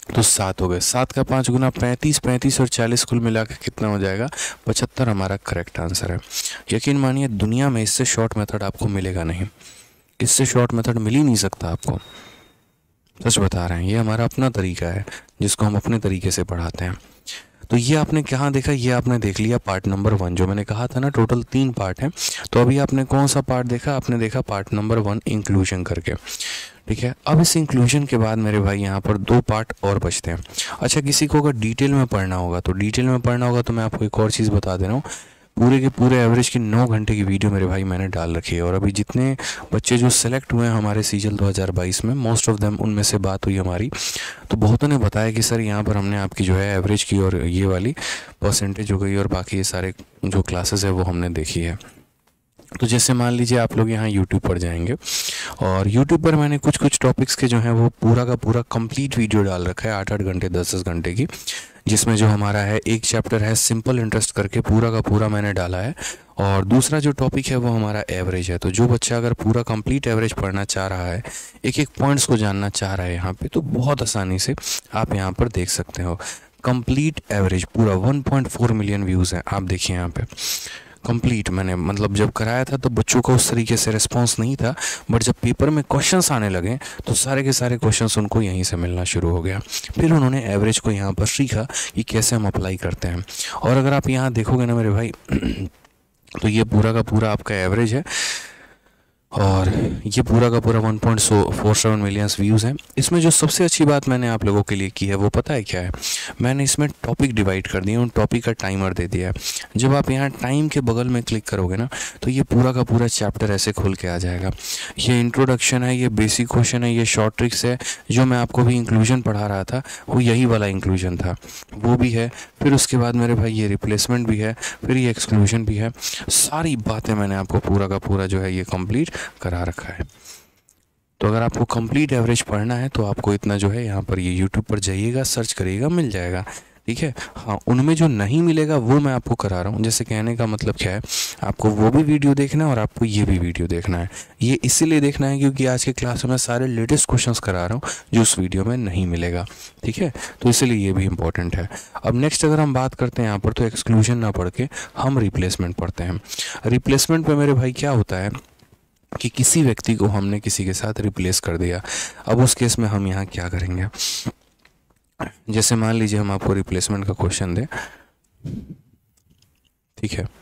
तो सात हो गए, सात का पाँच गुना पैंतीस, पैंतीस और चालीस कुल मिला के कितना हो जाएगा, पचहत्तर हमारा करेक्ट आंसर है। यकीन मानिए दुनिया में इससे शॉर्ट मेथड आपको मिलेगा नहीं, इससे शॉर्ट मेथड मिल ही नहीं सकता आपको, सच बता रहे हैं। ये हमारा अपना तरीका है जिसको हम अपने तरीके से पढ़ाते हैं। तो ये आपने कहाँ देखा, ये आपने देख लिया पार्ट नंबर वन, जो मैंने कहा था ना टोटल तीन पार्ट हैं। तो अभी आपने कौन सा पार्ट देखा, आपने देखा पार्ट नंबर वन इंक्लूजन करके, ठीक है। अब इस इंक्लूजन के बाद मेरे भाई यहाँ पर दो पार्ट और बचते हैं। अच्छा, किसी को अगर डिटेल में पढ़ना होगा तो डिटेल में पढ़ना होगा तो मैं आपको एक और चीज़ बता दे रहा हूँ, पूरे के पूरे एवरेज की नौ घंटे की वीडियो मेरे भाई मैंने डाल रखी है। और अभी जितने बच्चे जो सेलेक्ट हुए हैं हमारे सीजल दो हज़ार बाईस में, मोस्ट ऑफ देम उनमें से बात हुई हमारी, तो बहुतों ने बताया कि सर यहाँ पर हमने आपकी जो है एवरेज की और ये वाली परसेंटेज हो गई और बाकी ये सारे जो क्लासेस है वो हमने देखी है। तो जैसे मान लीजिए आप लोग यहाँ यूट्यूब पर जाएंगे और यूट्यूब पर मैंने कुछ कुछ टॉपिक्स के जो हैं वो पूरा का पूरा कंप्लीट वीडियो डाल रखा है, आठ आठ घंटे दस दस घंटे की, जिसमें जो हमारा है एक चैप्टर है सिंपल इंटरेस्ट करके, पूरा का पूरा मैंने डाला है। और दूसरा जो टॉपिक है वो हमारा एवरेज है। तो जो बच्चा अगर पूरा कंप्लीट एवरेज पढ़ना चाह रहा है, एक एक पॉइंट्स को जानना चाह रहा है यहाँ पे, तो बहुत आसानी से आप यहाँ पर देख सकते हो। कंप्लीट एवरेज पूरा one point four million views हैं, आप देखिए यहाँ पे कंप्लीट। मैंने मतलब जब कराया था तो बच्चों का उस तरीके से रिस्पांस नहीं था, बट जब पेपर में क्वेश्चंस आने लगे तो सारे के सारे क्वेश्चंस उनको यहीं से मिलना शुरू हो गया। फिर उन्होंने एवरेज को यहाँ पर सीखा कि कैसे हम अप्लाई करते हैं। और अगर आप यहाँ देखोगे ना मेरे भाई तो ये पूरा का पूरा आपका एवरेज है और ये पूरा का पूरा one point four seven millions views हैं। इसमें जो सबसे अच्छी बात मैंने आप लोगों के लिए की है वो पता है क्या है, मैंने इसमें टॉपिक डिवाइड कर दिए, उन टॉपिक का टाइमर दे दिया है। जब आप यहाँ टाइम के बगल में क्लिक करोगे ना तो ये पूरा का पूरा चैप्टर ऐसे खुल के आ जाएगा। ये इंट्रोडक्शन है, ये बेसिक क्वेश्चन है, ये शॉर्ट ट्रिक्स है। जो मैं आपको भी इंक्लूजन पढ़ा रहा था वो यही वाला इंक्लूजन था, वो भी है। फिर उसके बाद मेरे भाई ये रिप्लेसमेंट भी है, फिर ये एक्सक्लूजन भी है। सारी बातें मैंने आपको पूरा का पूरा जो है ये कंप्लीट करा रखा है। तो अगर आपको कंप्लीट एवरेज पढ़ना है तो आपको इतना जो है यहाँ पर ये यूट्यूब पर जाइएगा, सर्च करिएगा, मिल जाएगा, ठीक है। हाँ, उनमें जो नहीं मिलेगा वो मैं आपको करा रहा हूँ। जैसे कहने का मतलब क्या है, आपको वो भी वीडियो देखना है और आपको ये भी वीडियो देखना है। ये इसीलिए देखना है क्योंकि आज के क्लास में सारे लेटेस्ट क्वेश्चंस करा रहा हूँ जो उस वीडियो में नहीं मिलेगा, ठीक है। तो इसलिए ये भी इंपॉर्टेंट है। अब नेक्स्ट अगर हम बात करते हैं यहाँ पर, तो एक्सक्लूजन ना पढ़ के हम रिप्लेसमेंट पढ़ते हैं। रिप्लेसमेंट में मेरे भाई क्या होता है कि किसी व्यक्ति को हमने किसी के साथ रिप्लेस कर दिया। अब उस केस में हम यहाँ क्या करेंगे, जैसे मान लीजिए हम आपको रिप्लेसमेंट का क्वेश्चन दें, ठीक है।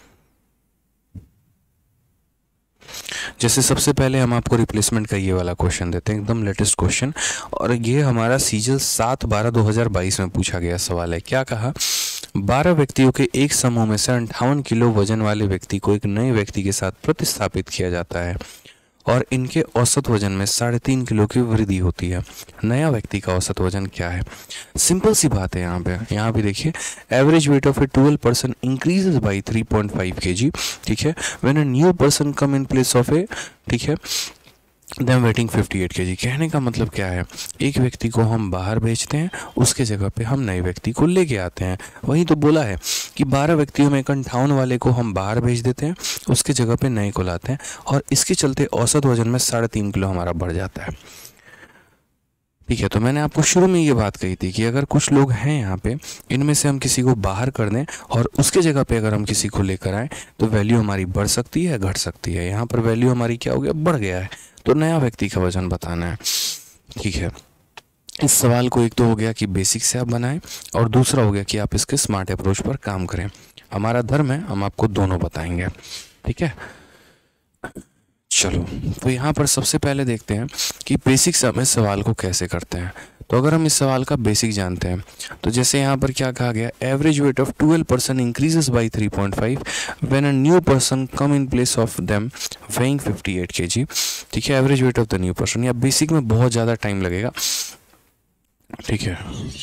जैसे सबसे पहले हम आपको रिप्लेसमेंट का ये वाला क्वेश्चन देते हैं, एकदम लेटेस्ट क्वेश्चन, और ये हमारा सीजल सात बारह दो हज़ार बाईस में पूछा गया सवाल है। क्या कहा, बारह व्यक्तियों के एक समूह में से अंठावन किलो वजन वाले व्यक्ति को एक नए व्यक्ति के साथ प्रतिस्थापित किया जाता है और इनके औसत वजन में साढ़े तीन किलो की वृद्धि होती है। नया व्यक्ति का औसत वजन क्या है? सिंपल सी बात है यहाँ पे। यहाँ पे देखिए, average weight of a twelve person increases by three point five K G, ठीक है, when a new person come in place of a, ठीक है, them waiting fifty eight K जी। कहने का मतलब क्या है, एक व्यक्ति को हम बाहर भेजते हैं, उसके जगह पे हम नए व्यक्ति को लेके आते हैं। वही तो बोला है कि बारह व्यक्तियों में अंठावन वाले को हम बाहर भेज देते हैं, उसके जगह पे नए को लाते हैं, और इसके चलते औसत वजन में साढ़े तीन किलो हमारा बढ़ जाता है, ठीक है। तो मैंने आपको शुरू में ये बात कही थी कि अगर कुछ लोग हैं यहाँ पे, इनमें से हम किसी को बाहर कर दें और उसके जगह पे अगर हम किसी को लेकर आए तो वैल्यू हमारी बढ़ सकती है, घट सकती है। यहाँ पर वैल्यू हमारी क्या हो गया, बढ़ गया है, तो नया व्यक्ति का वजन बताना है, ठीक है। इस सवाल को एक तो हो गया कि बेसिक से आप बनाएं, और दूसरा हो गया कि आप इसके स्मार्ट अप्रोच पर काम करें। हमारा धर्म है, हम आपको दोनों बताएंगे, ठीक है। चलो, तो यहाँ पर सबसे पहले देखते हैं कि बेसिक से हम इस सवाल को कैसे करते हैं। तो अगर हम इस सवाल का बेसिक जानते हैं, तो जैसे यहाँ पर क्या कहा गया, average weight of twelve person increases by three point five when a new person come in place of them weighing fifty eight K G, ठीक है। Average weight of the new person, या बेसिक में बहुत ज़्यादा time लगेगा, ठीक है।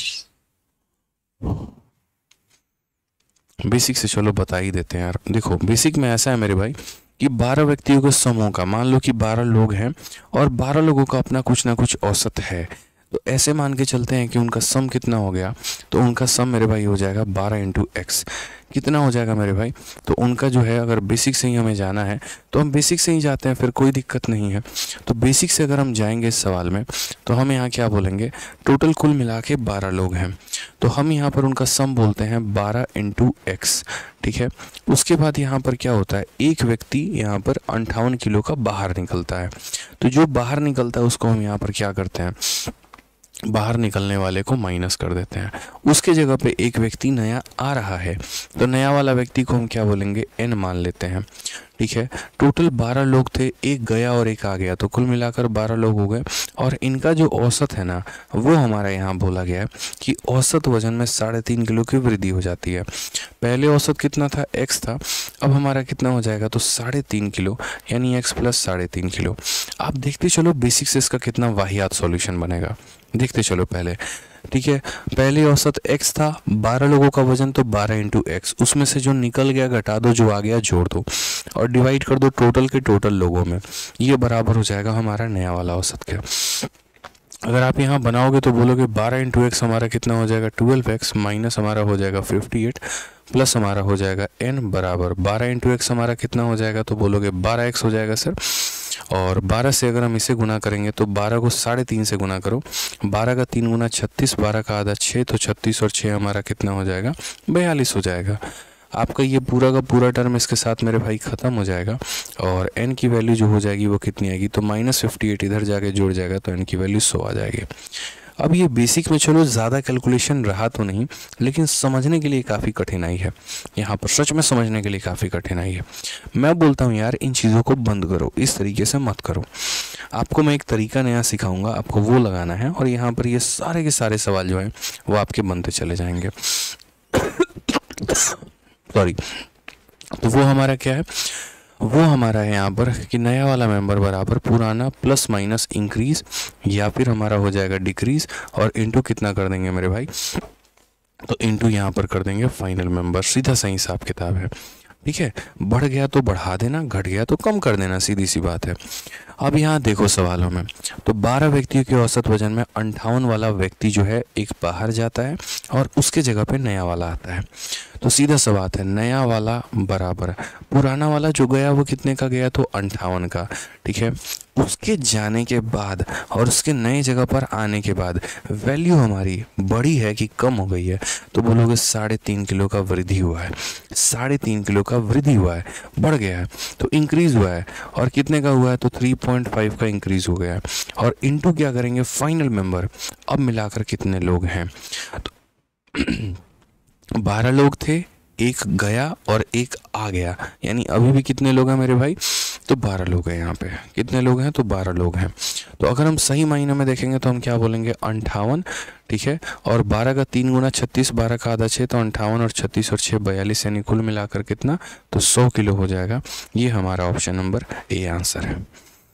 Basic से चलो बता ही देते हैं यार। देखो, बेसिक में ऐसा है मेरे भाई कि बारह व्यक्तियों के समूह का, मान लो कि बारह लोग हैं और बारह लोगों का अपना कुछ ना कुछ औसत है, तो ऐसे मान के चलते हैं कि उनका सम कितना हो गया, तो उनका सम मेरे भाई हो जाएगा बारह इंटू एक्स। कितना हो जाएगा मेरे भाई, तो उनका जो है अगर बेसिक से ही हमें जाना है तो हम बेसिक से ही जाते हैं, फिर कोई दिक्कत नहीं है। तो बेसिक से अगर हम जाएंगे इस सवाल में तो हम यहाँ क्या बोलेंगे, टोटल कुल मिला के बारह लोग हैं, तो हम यहाँ पर उनका सम बोलते हैं बारह इंटू एक्स। ठीक है, उसके बाद यहाँ पर क्या होता है, एक व्यक्ति यहाँ पर अंठावन किलो का बाहर निकलता है। तो जो बाहर निकलता है उसको हम यहाँ पर क्या करते हैं, बाहर निकलने वाले को माइनस कर देते हैं। उसके जगह पे एक व्यक्ति नया आ रहा है, तो नया वाला व्यक्ति को हम क्या बोलेंगे, एन मान लेते हैं। ठीक है, टोटल बारह लोग थे, एक गया और एक आ गया, तो कुल मिलाकर बारह लोग हो गए। और इनका जो औसत है ना, वो हमारा यहाँ बोला गया है कि औसत वजन में साढ़े तीन किलो की वृद्धि हो जाती है। पहले औसत कितना था, एक्स था, अब हमारा कितना हो जाएगा, तो साढ़े तीन किलो, यानी एक्स प्लस साढ़े तीन किलो। आप देखते चलो बेसिक से इसका कितना वाहियात सॉल्यूशन बनेगा, देखते चलो पहले। ठीक है, पहले औसत x था, बारह लोगों का वजन, तो बारह इंटू एक्स, उसमें से जो निकल गया घटा दो, जो आ गया जोड़ दो और डिवाइड कर दो टोटल के टोटल लोगों में, ये बराबर हो जाएगा हमारा नया वाला औसत के। अगर आप यहाँ बनाओगे तो बोलोगे बारह इंटू एक्स हमारा कितना हो जाएगा, ट्वेल्व एक्स, माइनस हमारा हो जाएगा फिफ्टी एट, प्लस हमारा हो जाएगा n बराबर बारह इंटू एक्स हमारा कितना हो जाएगा, तो बोलोगे बारह एक्स हो जाएगा सर। और बारह से अगर हम इसे गुना करेंगे तो बारह को साढ़े तीन से गुना करो, बारह का तीन गुना छत्तीस, बारह का आधा छः, तो छत्तीस और छः हमारा कितना हो जाएगा, बयालीस हो जाएगा। आपका ये पूरा का पूरा टर्म इसके साथ मेरे भाई ख़त्म हो जाएगा और n की वैल्यू जो हो जाएगी वो कितनी आएगी, तो माइनस फिफ्टी एट इधर जाके जुड़ जाएगा, तो n की वैल्यू सौ आ जाएगी। अब ये बेसिक में चलो ज़्यादा कैलकुलेशन रहा तो नहीं, लेकिन समझने के लिए काफ़ी कठिनाई है यहाँ पर, सच में समझने के लिए काफ़ी कठिनाई है। मैं बोलता हूँ यार इन चीज़ों को बंद करो, इस तरीके से मत करो। आपको मैं एक तरीका नया सिखाऊंगा, आपको वो लगाना है और यहाँ पर ये सारे के सारे सवाल जो हैं वो आपके बनते चले जाएंगे। सॉरी, तो वो हमारा क्या है, वो हमारा है यहाँ पर कि नया वाला मेंबर बराबर पुराना प्लस माइनस इंक्रीज, या फिर हमारा हो जाएगा डिक्रीज, और इनटू कितना कर देंगे मेरे भाई, तो इनटू यहाँ पर कर देंगे फाइनल मेंबर। सीधा सही हिसाब किताब है। ठीक है, बढ़ गया तो बढ़ा देना, घट गया तो कम कर देना, सीधी सी बात है। अब यहाँ देखो सवालों में, तो बारह व्यक्तियों के औसत वजन में अंठावन वाला व्यक्ति जो है एक बाहर जाता है और उसके जगह पे नया वाला आता है। तो सीधा सा बात है, नया वाला बराबर पुराना वाला जो गया वो कितने का गया, तो अंठावन का। ठीक है, उसके जाने के बाद और उसके नए जगह पर आने के बाद वैल्यू हमारी बढ़ी है कि कम हो गई है, तो बोलोगे साढ़े तीन किलो का वृद्धि हुआ है, साढ़े तीन किलो का वृद्धि हुआ है, बढ़ गया है, तो इंक्रीज हुआ है। और कितने का हुआ है, तो थ्री पॉइंट फाइव का इंक्रीज हो गया है। और इनटू क्या करेंगे, फाइनल मेंबर, अब मिलाकर कितने लोग हैं, तो बारह लोग थे, एक गया और एक आ गया, यानी अभी भी कितने लोग हैं मेरे भाई, तो बारह लोग हैं। यहाँ पे कितने लोग हैं, तो बारह लोग हैं। तो अगर हम सही मायने में देखेंगे तो हम क्या बोलेंगे, अंठावन। ठीक है, और बारह का तीन गुना छत्तीस, बारह का आधा छः, तो अंठावन और छत्तीस और छः बयालीस, यानी कुल मिलाकर कितना, तो सौ किलो हो जाएगा। ये हमारा ऑप्शन नंबर ए आंसर है।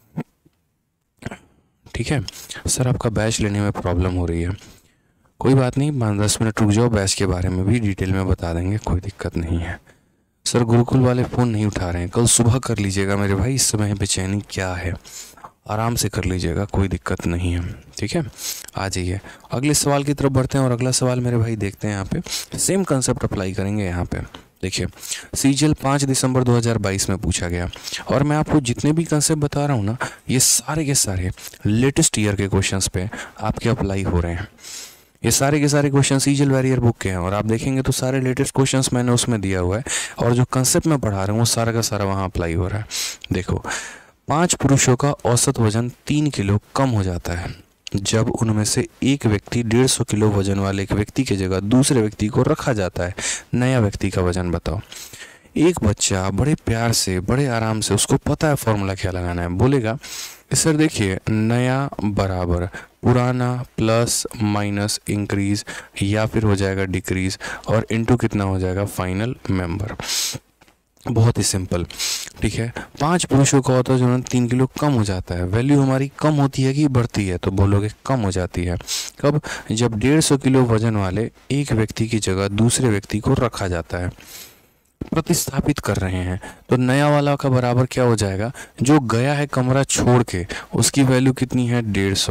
ठीक है सर, आपका बैच लेने में प्रॉब्लम हो रही है, कोई बात नहीं, पाँच दस मिनट रुक जाओ, बैच के बारे में भी डिटेल में बता देंगे, कोई दिक्कत नहीं है। सर गुरुकुल वाले फ़ोन नहीं उठा रहे हैं, कल सुबह कर लीजिएगा मेरे भाई, इस समय बेचैनी क्या है, आराम से कर लीजिएगा, कोई दिक्कत नहीं है। ठीक है, आ जाइए अगले सवाल की तरफ बढ़ते हैं। और अगला सवाल मेरे भाई देखते हैं, यहाँ पे सेम कंसेप्ट अप्लाई करेंगे। यहाँ पे देखिए, सीजीएल पाँच दिसंबर दो हज़ार बाईस में पूछा गया, और मैं आपको जितने भी कंसेप्ट बता रहा हूँ ना, ये सारे के सारे लेटेस्ट ईयर के क्वेश्चंस पे आपके अप्लाई हो रहे हैं। ये सारे के सारे क्वेश्चन सीजीएल वैरियर बुक के हैं, और आप देखेंगे तो सारे लेटेस्ट क्वेश्चंस मैंने उसमें दिया हुआ है, और जो कंसेप्ट मैं पढ़ा रहा हूँ वो सारा का सारा वहाँ अप्लाई हो रहा है। देखो, पांच पुरुषों का औसत वजन तीन किलो कम हो जाता है जब उनमें से एक व्यक्ति डेढ़ सौ किलो वजन वाले एक व्यक्ति की जगह दूसरे व्यक्ति को रखा जाता है। नया व्यक्ति का वजन बताओ। एक बच्चा बड़े प्यार से, बड़े आराम से, उसको पता है फॉर्मूला क्या लगाना है, बोलेगा सर देखिए, नया बराबर पुराना प्लस माइनस इंक्रीज, या फिर हो जाएगा डिक्रीज, और इनटू कितना हो जाएगा, फाइनल मेंबर। बहुत ही सिंपल। ठीक है, पांच पुरुषों का होता है जो तीन किलो कम हो जाता है, वैल्यू हमारी कम होती है कि बढ़ती है, तो बोलोगे कम हो जाती है। कब, जब डेढ़ सौ किलो वजन वाले एक व्यक्ति की जगह दूसरे व्यक्ति को रखा जाता है, प्रतिस्थापित कर रहे हैं। तो नया वाला का बराबर क्या हो जाएगा, जो गया है कमरा छोड़ के, उसकी वैल्यू कितनी है, डेढ़ सौ।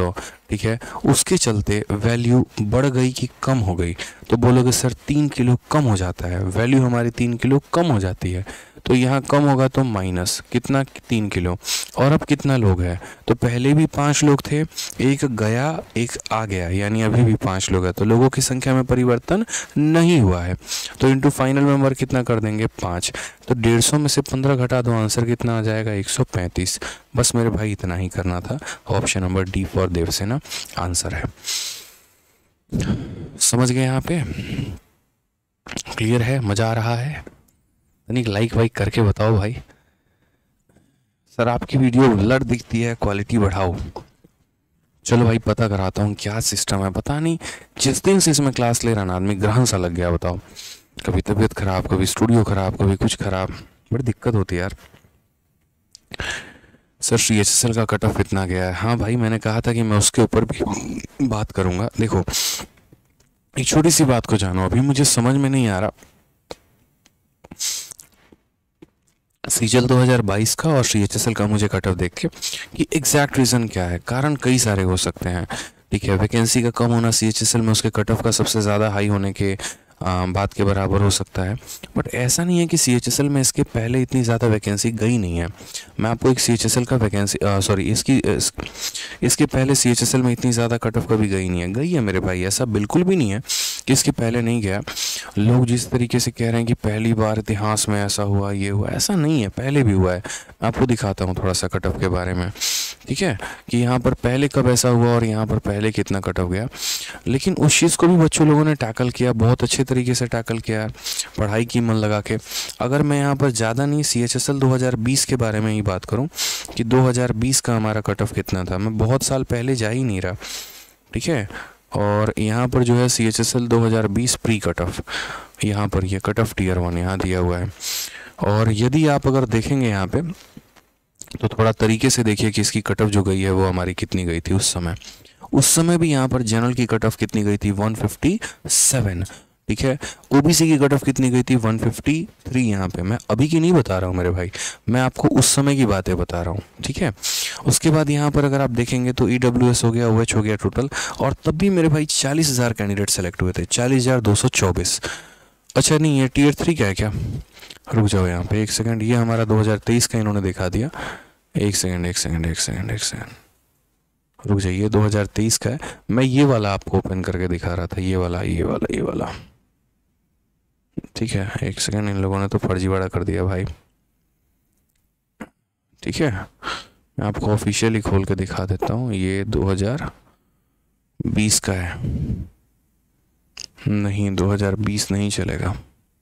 ठीक है, उसके चलते वैल्यू बढ़ गई कि कम हो गई? तो बोलोगे सर तीन किलो कम हो जाता है, वैल्यू हमारी तीन किलो कम हो जाती है। तो यहाँ कम होगा तो माइनस कितना, तीन किलो। और अब कितना लोग हैं? तो पहले भी पांच लोग थे, एक गया एक आ गया, यानी अभी भी पांच लोग हैं, तो लोगों की संख्या में परिवर्तन नहीं हुआ है। तो इंटू फाइनल नंबर कितना कर देंगे, पाँच। तो डेढ़ सौ में से पंद्रह घटा दो, आंसर कितना आ जाएगा, एक सौ पैंतीस। बस मेरे भाई इतना ही करना था। Option number D for Devasena answer है। समझ गए यहाँ पे? क्लियर है? मजा आ रहा है? तनिक लाइक वाइक करके बताओ भाई। सर आपकी वीडियो ब्लर दिखती है, क्वालिटी बढ़ाओ। चलो भाई पता कराता हूँ क्या सिस्टम है। पता नहीं जिस दिन से इसमें क्लास ले रहा ना आदमी ग्रहण सा लग गया। बताओ, कभी तबीयत खराब, कभी स्टूडियो खराब, कभी कुछ खराब, बड़ी दिक्कत होती है यार। Sir C H S L का कट ऑफ इतना गया है। हाँ भाई, मैंने कहा था कि मैं उसके ऊपर भी बात करूँगा। देखो एक छोटी सी बात को जानो, अभी मुझे समझ में नहीं आ रहा सीजल दो हज़ार बाईस का और सी एच एस एल का मुझे कट ऑफ देख के कि एग्जैक्ट रीज़न क्या है। कारण कई सारे हो सकते हैं, ठीक है। वैकेंसी का कम होना सी एच एस एल में उसके कट ऑफ का सबसे ज़्यादा हाई होने के आ, बात के बराबर हो सकता है। बट ऐसा नहीं है कि सी एच एस एल में इसके पहले इतनी ज़्यादा वैकेंसी गई नहीं है। मैं आपको एक सी एच एस एल का वैकेंसी सॉरी इसकी इस, इसके पहले सी एच एस एल में इतनी ज़्यादा कट ऑफ कभी गई नहीं है। गई है मेरे भाई, ऐसा बिल्कुल भी नहीं है कि इसके पहले नहीं गया। लोग जिस तरीके से कह रहे हैं कि पहली बार इतिहास में ऐसा हुआ, ये हुआ, ऐसा नहीं है, पहले भी हुआ है। मैं आपको दिखाता हूँ थोड़ा सा कट ऑफ के बारे में, ठीक है, कि यहाँ पर पहले कब ऐसा हुआ और यहाँ पर पहले कितना कट ऑफ गया। लेकिन उस चीज़ को भी बच्चों लोगों ने टैकल किया, बहुत अच्छे तरीके से टैकल किया, पढ़ाई की मन लगा के। अगर मैं यहाँ पर ज़्यादा नहीं सी एच एस एल दो हज़ार बीस के बारे में ही बात करूँ कि दो हज़ार बीस का हमारा कट ऑफ कितना था, मैं बहुत साल पहले जा ही नहीं रहा, ठीक है। और यहाँ पर जो है सी एच एस एल दो हज़ार बीस प्री कट ऑफ, यहाँ पर ये कट ऑफ टीयर वन यहाँ दिया हुआ है। और यदि आप अगर देखेंगे यहाँ पे तो थोड़ा तरीके से देखिए कि इसकी कट ऑफ जो गई है वो हमारी कितनी गई थी उस समय। उस समय भी यहाँ पर जनरल की कट ऑफ कितनी गई थी, एक सौ सत्तावन, ठीक है। ओबीसी की कट ऑफ कितनी गई थी, एक सौ तिरेपन। यहाँ पे मैं अभी की नहीं बता रहा हूँ मेरे भाई, मैं आपको उस समय की बातें बता रहा हूँ, ठीक है। उसके बाद यहाँ पर अगर आप देखेंगे तो ई डब्ल्यू एस हो गया, ओ एच हो गया टोटल, और तब भी मेरे भाई चालीस हज़ार कैंडिडेट सेलेक्ट हुए थे, चालीस हज़ार दो सौ चौबीस। अच्छा नहीं, ये टीयर थ्री का है क्या? रुक जाओ यहाँ पे एक सेकंड, ये हमारा दो हज़ार तेईस का इन्होंने दिखा दिया। एक सेकंड एक सेकंड एक सेकंड एक सेकंड रुक जाइए, दो हज़ार तेईस का है। मैं ये वाला आपको ओपन करके दिखा रहा था, ये वाला ये वाला ये वाला, ठीक है। एक सेकंड, इन लोगों ने तो फर्जीवाड़ा कर दिया भाई, ठीक है। मैं आपको ऑफिशियली खोल के दिखा देता हूँ, ये दो हज़ार बीस का है। नहीं, दो हज़ार बीस नहीं चलेगा।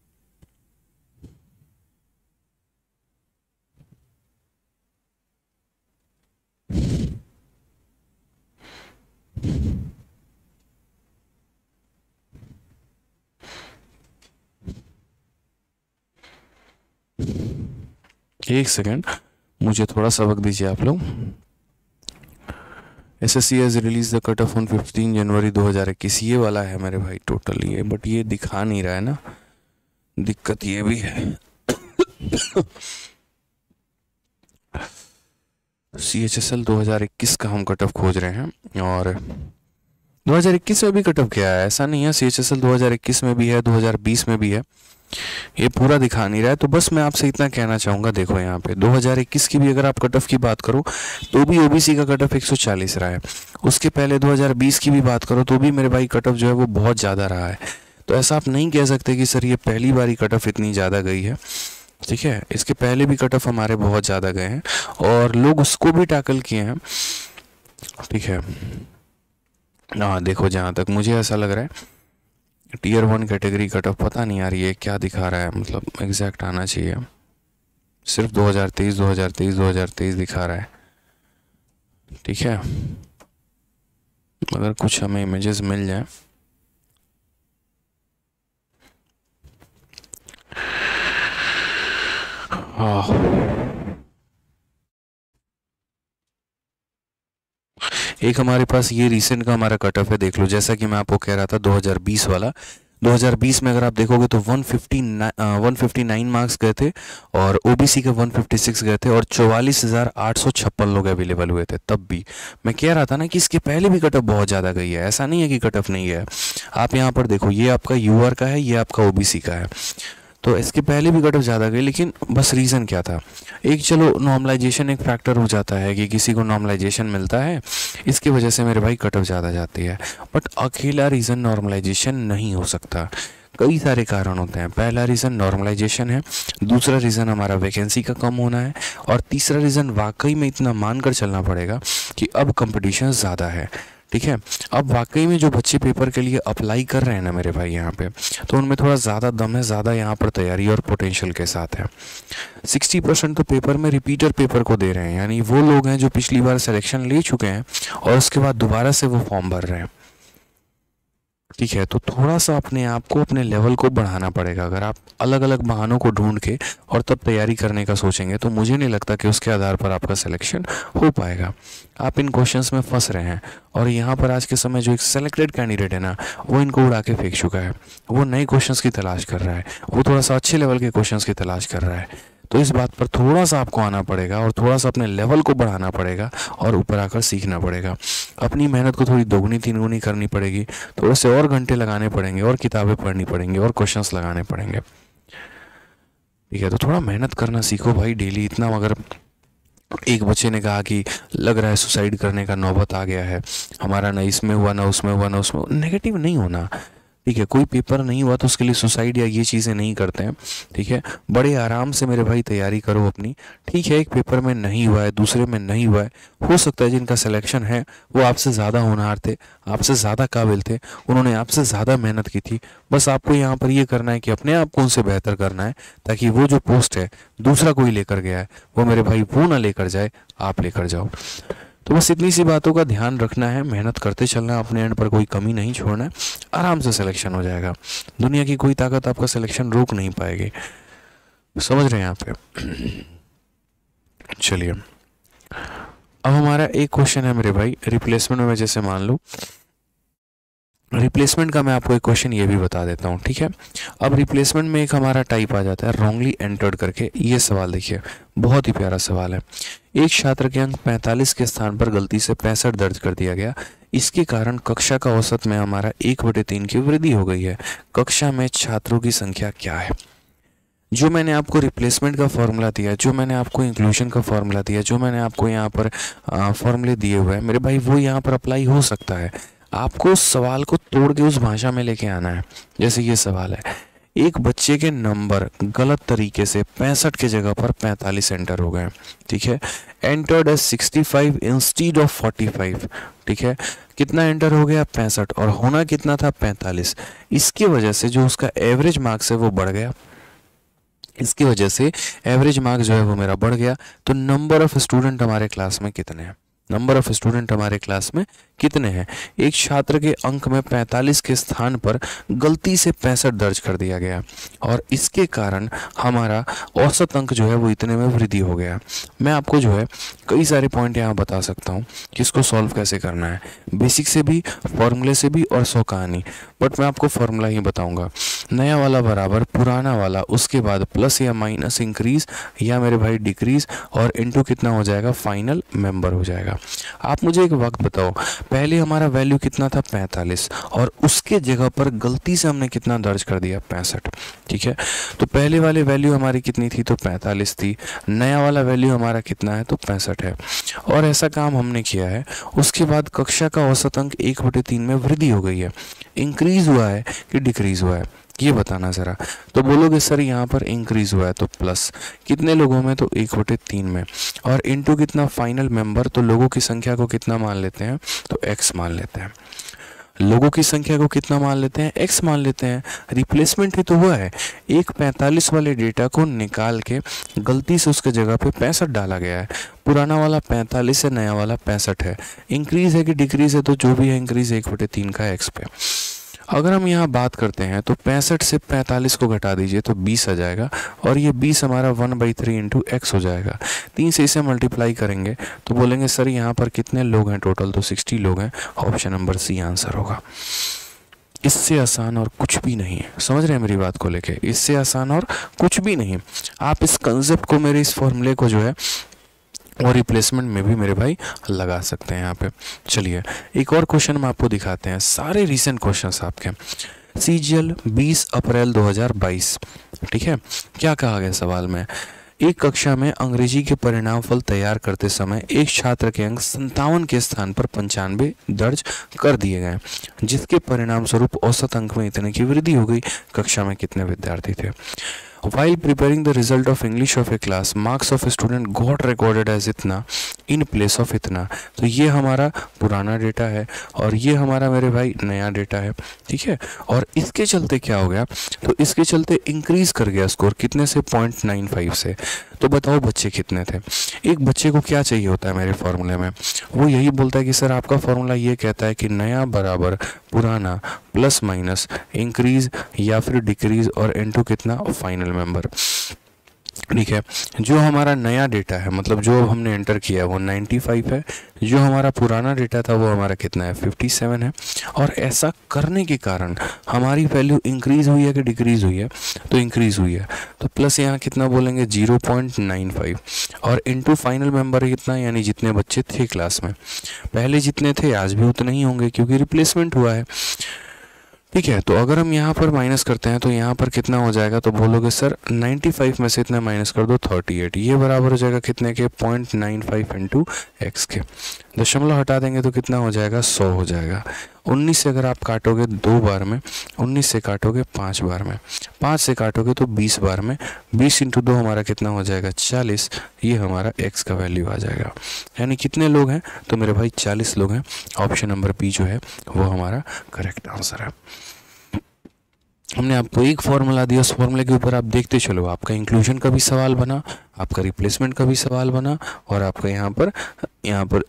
एक सेकेंड, मुझे थोड़ा सा वक्त दीजिए आप लोग। S S C has release the cut off on fifteen January दो हज़ार इक्कीस, ये वाला है मेरे भाई टोटल ये, बट ये दिखा नहीं रहा है ना, दिक्कत ये भी है। सी एच एस एल दो हज़ार इक्कीस का हम कट ऑफ खोज रहे हैं, और दो हज़ार इक्कीस में भी कट ऑफ क्या है, ऐसा नहीं है। सी एच एस एल दो हज़ार इक्कीस में भी है, दो हज़ार बीस में भी है, ये पूरा दिखा नहीं रहा है। तो बस मैं आपसे इतना कहना चाहूँगा, देखो यहाँ पे दो हज़ार इक्कीस की भी अगर आप कट ऑफ की बात करो तो भी ओबीसी का कट ऑफ एक सौ चालीस रहा है। उसके पहले दो हज़ार बीस की भी बात करो तो भी मेरे भाई कट ऑफ जो है वो बहुत ज़्यादा रहा है। तो ऐसा आप नहीं कह सकते कि सर ये पहली बार ही कट ऑफ इतनी ज़्यादा गई है, ठीक है। इसके पहले भी कट ऑफ हमारे बहुत ज़्यादा गए हैं और लोग उसको भी टैकल किए हैं, ठीक है। हाँ देखो, जहाँ तक मुझे ऐसा लग रहा है tier one category cut off, पता नहीं यार ये क्या दिखा रहा है, मतलब एग्जैक्ट आना चाहिए। सिर्फ दो हज़ार तेईस दो हज़ार तेईस दो हज़ार तेईस दिखा रहा है, ठीक है। अगर कुछ हमें इमेजेस मिल जाए, हाँ एक हमारे पास ये रिसेंट का हमारा कट ऑफ है, देख लो। जैसा कि मैं आपको कह रहा था दो हज़ार बीस वाला, दो हज़ार बीस में अगर आप देखोगे तो एक सौ उनसठ मार्क्स गए थे और ओबीसी के एक सौ छप्पन गए थे और चौवालीस हज़ार आठ सौ छप्पन लोग अवेलेबल हुए थे। तब भी मैं कह रहा था ना कि इसके पहले भी कट ऑफ बहुत ज़्यादा गई है, ऐसा नहीं है कि कट ऑफ नहीं है। आप यहाँ पर देखो, ये आपका यूआर का है, ये आपका ओबीसी का है, तो इसके पहले भी कट ऑफ ज़्यादा गई। लेकिन बस रीज़न क्या था, एक चलो नॉर्मलाइजेशन एक फैक्टर हो जाता है कि किसी को नॉर्मलाइजेशन मिलता है, इसकी वजह से मेरे भाई कट ऑफ ज़्यादा जाती है। बट अकेला रीज़न नॉर्मलाइजेशन नहीं हो सकता, कई सारे कारण होते हैं। पहला रीज़न नॉर्मलाइजेशन है, दूसरा रीज़न हमारा वैकेंसी का कम होना है, और तीसरा रीज़न वाकई में इतना मानकर चलना पड़ेगा कि अब कंपटीशन ज़्यादा है। ठीक है, अब वाकई में जो बच्चे पेपर के लिए अप्लाई कर रहे हैं ना मेरे भाई यहाँ पे, तो उनमें थोड़ा ज़्यादा दम है, ज़्यादा यहाँ पर तैयारी और पोटेंशियल के साथ है। साठ परसेंट तो पेपर में रिपीटर पेपर को दे रहे हैं, यानी वो लोग हैं जो पिछली बार सिलेक्शन ले चुके हैं और उसके बाद दोबारा से वो फॉर्म भर रहे हैं। ठीक है, तो थोड़ा सा अपने आप को, अपने लेवल को बढ़ाना पड़ेगा। अगर आप अलग अलग बहानों को ढूंढ के और तब तैयारी करने का सोचेंगे तो मुझे नहीं लगता कि उसके आधार पर आपका सिलेक्शन हो पाएगा। आप इन क्वेश्चंस में फंस रहे हैं और यहाँ पर आज के समय जो एक सेलेक्टेड कैंडिडेट है ना, वो इनको उड़ा के फेंक चुका है। वो नए क्वेश्चंस की तलाश कर रहा है, वो थोड़ा सा अच्छे लेवल के क्वेश्चंस की तलाश कर रहा है। तो इस बात पर थोड़ा सा आपको आना पड़ेगा और थोड़ा सा अपने लेवल को बढ़ाना पड़ेगा और ऊपर आकर सीखना पड़ेगा। अपनी मेहनत को थोड़ी दोगुनी तीन गुनी करनी पड़ेगी, थोड़े से और घंटे लगाने पड़ेंगे और किताबें पढ़नी पड़ेंगी और क्वेश्चंस लगाने पड़ेंगे। ठीक है, तो थोड़ा मेहनत करना सीखो भाई डेली। इतना अगर एक बच्चे ने कहा कि लग रहा है सुसाइड करने का नौबत आ गया है, हमारा ना इसमें हुआ ना उसमें हुआ ना उसमें, नेगेटिव नहीं होना। ठीक है, कोई पेपर नहीं हुआ तो उसके लिए सुसाइड या ये चीज़ें नहीं करते हैं। ठीक है, बड़े आराम से मेरे भाई तैयारी करो अपनी। ठीक है, एक पेपर में नहीं हुआ है, दूसरे में नहीं हुआ है, हो सकता है जिनका सिलेक्शन है वो आपसे ज़्यादा होनहार थे, आपसे ज़्यादा काबिल थे, उन्होंने आपसे ज़्यादा मेहनत की थी। बस आपको यहाँ पर ये करना है कि अपने आप को उनसे बेहतर करना है, ताकि वो जो पोस्ट है दूसरा कोई लेकर गया है वो मेरे भाई वो ना लेकर जाए, आप लेकर जाओ। तो बस इतनी सी बातों का ध्यान रखना है, मेहनत करते चलना है, अपने एंड पर कोई कमी नहीं छोड़ना है, आराम से सिलेक्शन हो जाएगा। दुनिया की कोई ताकत आपका सिलेक्शन रोक नहीं पाएगी, समझ रहे हैं यहाँ पे। चलिए, अब हमारा एक क्वेश्चन है मेरे भाई रिप्लेसमेंट में। जैसे मान लो रिप्लेसमेंट का मैं आपको एक क्वेश्चन ये भी बता देता हूँ। ठीक है, अब रिप्लेसमेंट में एक हमारा टाइप आ जाता है रॉन्गली एंटर्ड करके। ये सवाल देखिए, बहुत ही प्यारा सवाल है। एक छात्र के अंक पैंतालीस के स्थान पर गलती से पैंसठ दर्ज कर दिया गया, इसके कारण कक्षा का औसत में हमारा एक बटे तीन की वृद्धि हो गई है। कक्षा में छात्रों की संख्या क्या है? जो मैंने आपको रिप्लेसमेंट का फॉर्मूला दिया, जो मैंने आपको इंक्लूजन का फॉर्मूला दिया, जो मैंने आपको यहाँ पर फॉर्मूले दिए हुए हैं मेरे भाई, वो यहाँ पर अप्लाई हो सकता है। आपको उस सवाल को तोड़ के उस भाषा में लेके आना है। जैसे ये सवाल है, एक बच्चे के नंबर गलत तरीके से पैंसठ के जगह पर पैंतालीस एंटर हो गए। ठीक है, entered as sixty five instead of forty five. ठीक है, कितना एंटर हो गया? पैंसठ, और होना कितना था? पैंतालीस। इसकी वजह से जो उसका एवरेज मार्क्स है वो बढ़ गया, इसकी वजह से एवरेज मार्क्स जो है वो मेरा बढ़ गया। तो नंबर ऑफ स्टूडेंट हमारे क्लास में कितने हैं? नंबर ऑफ स्टूडेंट हमारे क्लास में कितने हैं? एक छात्र के अंक में पैंतालीस के स्थान पर गलती से पैंसठ दर्ज कर दिया गया और इसके कारण हमारा औसत अंक जो है वो इतने में वृद्धि हो गया। मैं आपको जो है कई सारे पॉइंट यहाँ बता सकता हूँ कि इसको सॉल्व कैसे करना है, बेसिक से भी, फॉर्मूले से भी और सौ कहानी। बट मैं आपको फॉर्मूला ही बताऊँगा। नया वाला बराबर पुराना वाला, उसके बाद प्लस या माइनस इंक्रीज या मेरे भाई डिक्रीज, और इनटू कितना हो जाएगा? फाइनल मेंबर हो जाएगा। आप मुझे एक वक्त बताओ, पहले हमारा वैल्यू कितना था? पैंतालीस, और उसके जगह पर गलती से हमने कितना दर्ज कर दिया? पैंसठ। ठीक है, तो पहले वाले वैल्यू हमारी कितनी थी? तो पैंतालीस थी। नया वाला वैल्यू हमारा कितना है? तो पैंसठ है। और ऐसा काम हमने किया है, उसके बाद कक्षा का औसत अंक एक बटे तीन में वृद्धि हो गई है। इंक्रीज हुआ है कि डिक्रीज हुआ है, ये बताना ज़रा। तो बोलोगे सर यहाँ पर इंक्रीज हुआ है, तो प्लस कितने लोगों में? तो एक बटे तीन में, और इनटू कितना? Final member. तो लोगों की संख्या को कितना मान लेते हैं? तो एक्स मान लेते हैं। लोगों की संख्या को कितना मान लेते हैं? एक्स मान लेते हैं। रिप्लेसमेंट ही तो हुआ है, एक पैंतालीस वाले डेटा को निकाल के गलती से उसके जगह पे पैंसठ डाला गया है। पुराना वाला पैंतालीस है, नया वाला पैंसठ है। इंक्रीज है कि डिक्रीज है? तो जो भी है इंक्रीज एक बटे तीन का एक्स पे। अगर हम यहाँ बात करते हैं तो पैंसठ से पैंतालीस को घटा दीजिए तो बीस आ जाएगा, और ये बीस हमारा one by three into x हो जाएगा। तीन से इसे मल्टीप्लाई करेंगे तो बोलेंगे सर यहाँ पर कितने लोग हैं टोटल? तो साठ लोग हैं। ऑप्शन नंबर सी आंसर होगा। इससे आसान और कुछ भी नहीं है। समझ रहे हैं मेरी बात को लेके? इससे आसान और कुछ भी नहीं। आप इस कंसेप्ट को, मेरे इस फॉर्मूले को जो है और रिप्लेसमेंट में भी मेरे भाई लगा सकते हैं यहाँ पे। चलिए एक और क्वेश्चन हम आपको दिखाते हैं, सारे रीसेंट क्वेश्चंस आपके। सीजीएल बीस अप्रैल दो हज़ार बाईस, ठीक है। क्या कहा गया सवाल में? एक कक्षा में अंग्रेजी के परिणाम फल तैयार करते समय एक छात्र के अंक संतावन के स्थान पर पंचानवे दर्ज कर दिए गए, जिसके परिणाम स्वरूप औसत अंक में इतने की वृद्धि हो गई। कक्षा में कितने विद्यार्थी थे? While preparing the result of English of a class, marks of a student got recorded as इतना in place of इतना। तो ये हमारा पुराना डेटा है और ये हमारा मेरे भाई नया डेटा है, ठीक है। और इसके चलते क्या हो गया? तो इसके चलते इंक्रीज कर गया स्कोर, कितने से? पॉइंट नाइन फाइव से। तो बताओ बच्चे कितने थे? एक बच्चे को क्या चाहिए होता है मेरे फॉर्मूले में? वो यही बोलता है कि सर आपका फॉर्मूला ये कहता है कि नया बराबर पुराना प्लस माइनस इंक्रीज या फिर डिक्रीज और इनटू कितना? फाइनल मेंबर, ठीक है। जो हमारा नया डेटा है, मतलब जो अब हमने एंटर किया है वो पचानवे है, जो हमारा पुराना डेटा था वो हमारा कितना है? सत्तावन है। और ऐसा करने के कारण हमारी वैल्यू इंक्रीज हुई है कि डिक्रीज हुई है? तो इंक्रीज हुई है। तो प्लस यहाँ कितना बोलेंगे? ज़ीरो पॉइंट नाइन फाइव और इनटू फाइनल मेंबर कितना? यानी जितने बच्चे थे क्लास में, पहले जितने थे आज भी उतने ही होंगे क्योंकि रिप्लेसमेंट हुआ है, ठीक है। तो अगर हम यहाँ पर माइनस करते हैं तो यहाँ पर कितना हो जाएगा? तो बोलोगे सर पचानवे में से इतना माइनस कर दो अड़तीस, ये बराबर हो जाएगा कितने के? Point nine five into x के। दशमलव हटा देंगे तो कितना हो जाएगा? सौ हो जाएगा। उन्नीस से अगर आप काटोगे दो बार में, उन्नीस से काटोगे पाँच बार में, पाँच से काटोगे तो बीस बार में, बीस इंटू दो हमारा कितना हो जाएगा? चालीस। ये हमारा एक्स का वैल्यू आ जाएगा। यानी कितने लोग हैं? तो मेरे भाई चालीस लोग हैं। ऑप्शन नंबर बी जो है वो हमारा करेक्ट आंसर है। हमने आपको एक फॉर्मूला दिया, उस फॉर्मूले के ऊपर आप देखते चलो, आपका इंक्लूजन का भी सवाल बना, आपका रिप्लेसमेंट का भी सवाल बना और आपका यहाँ पर यहाँ पर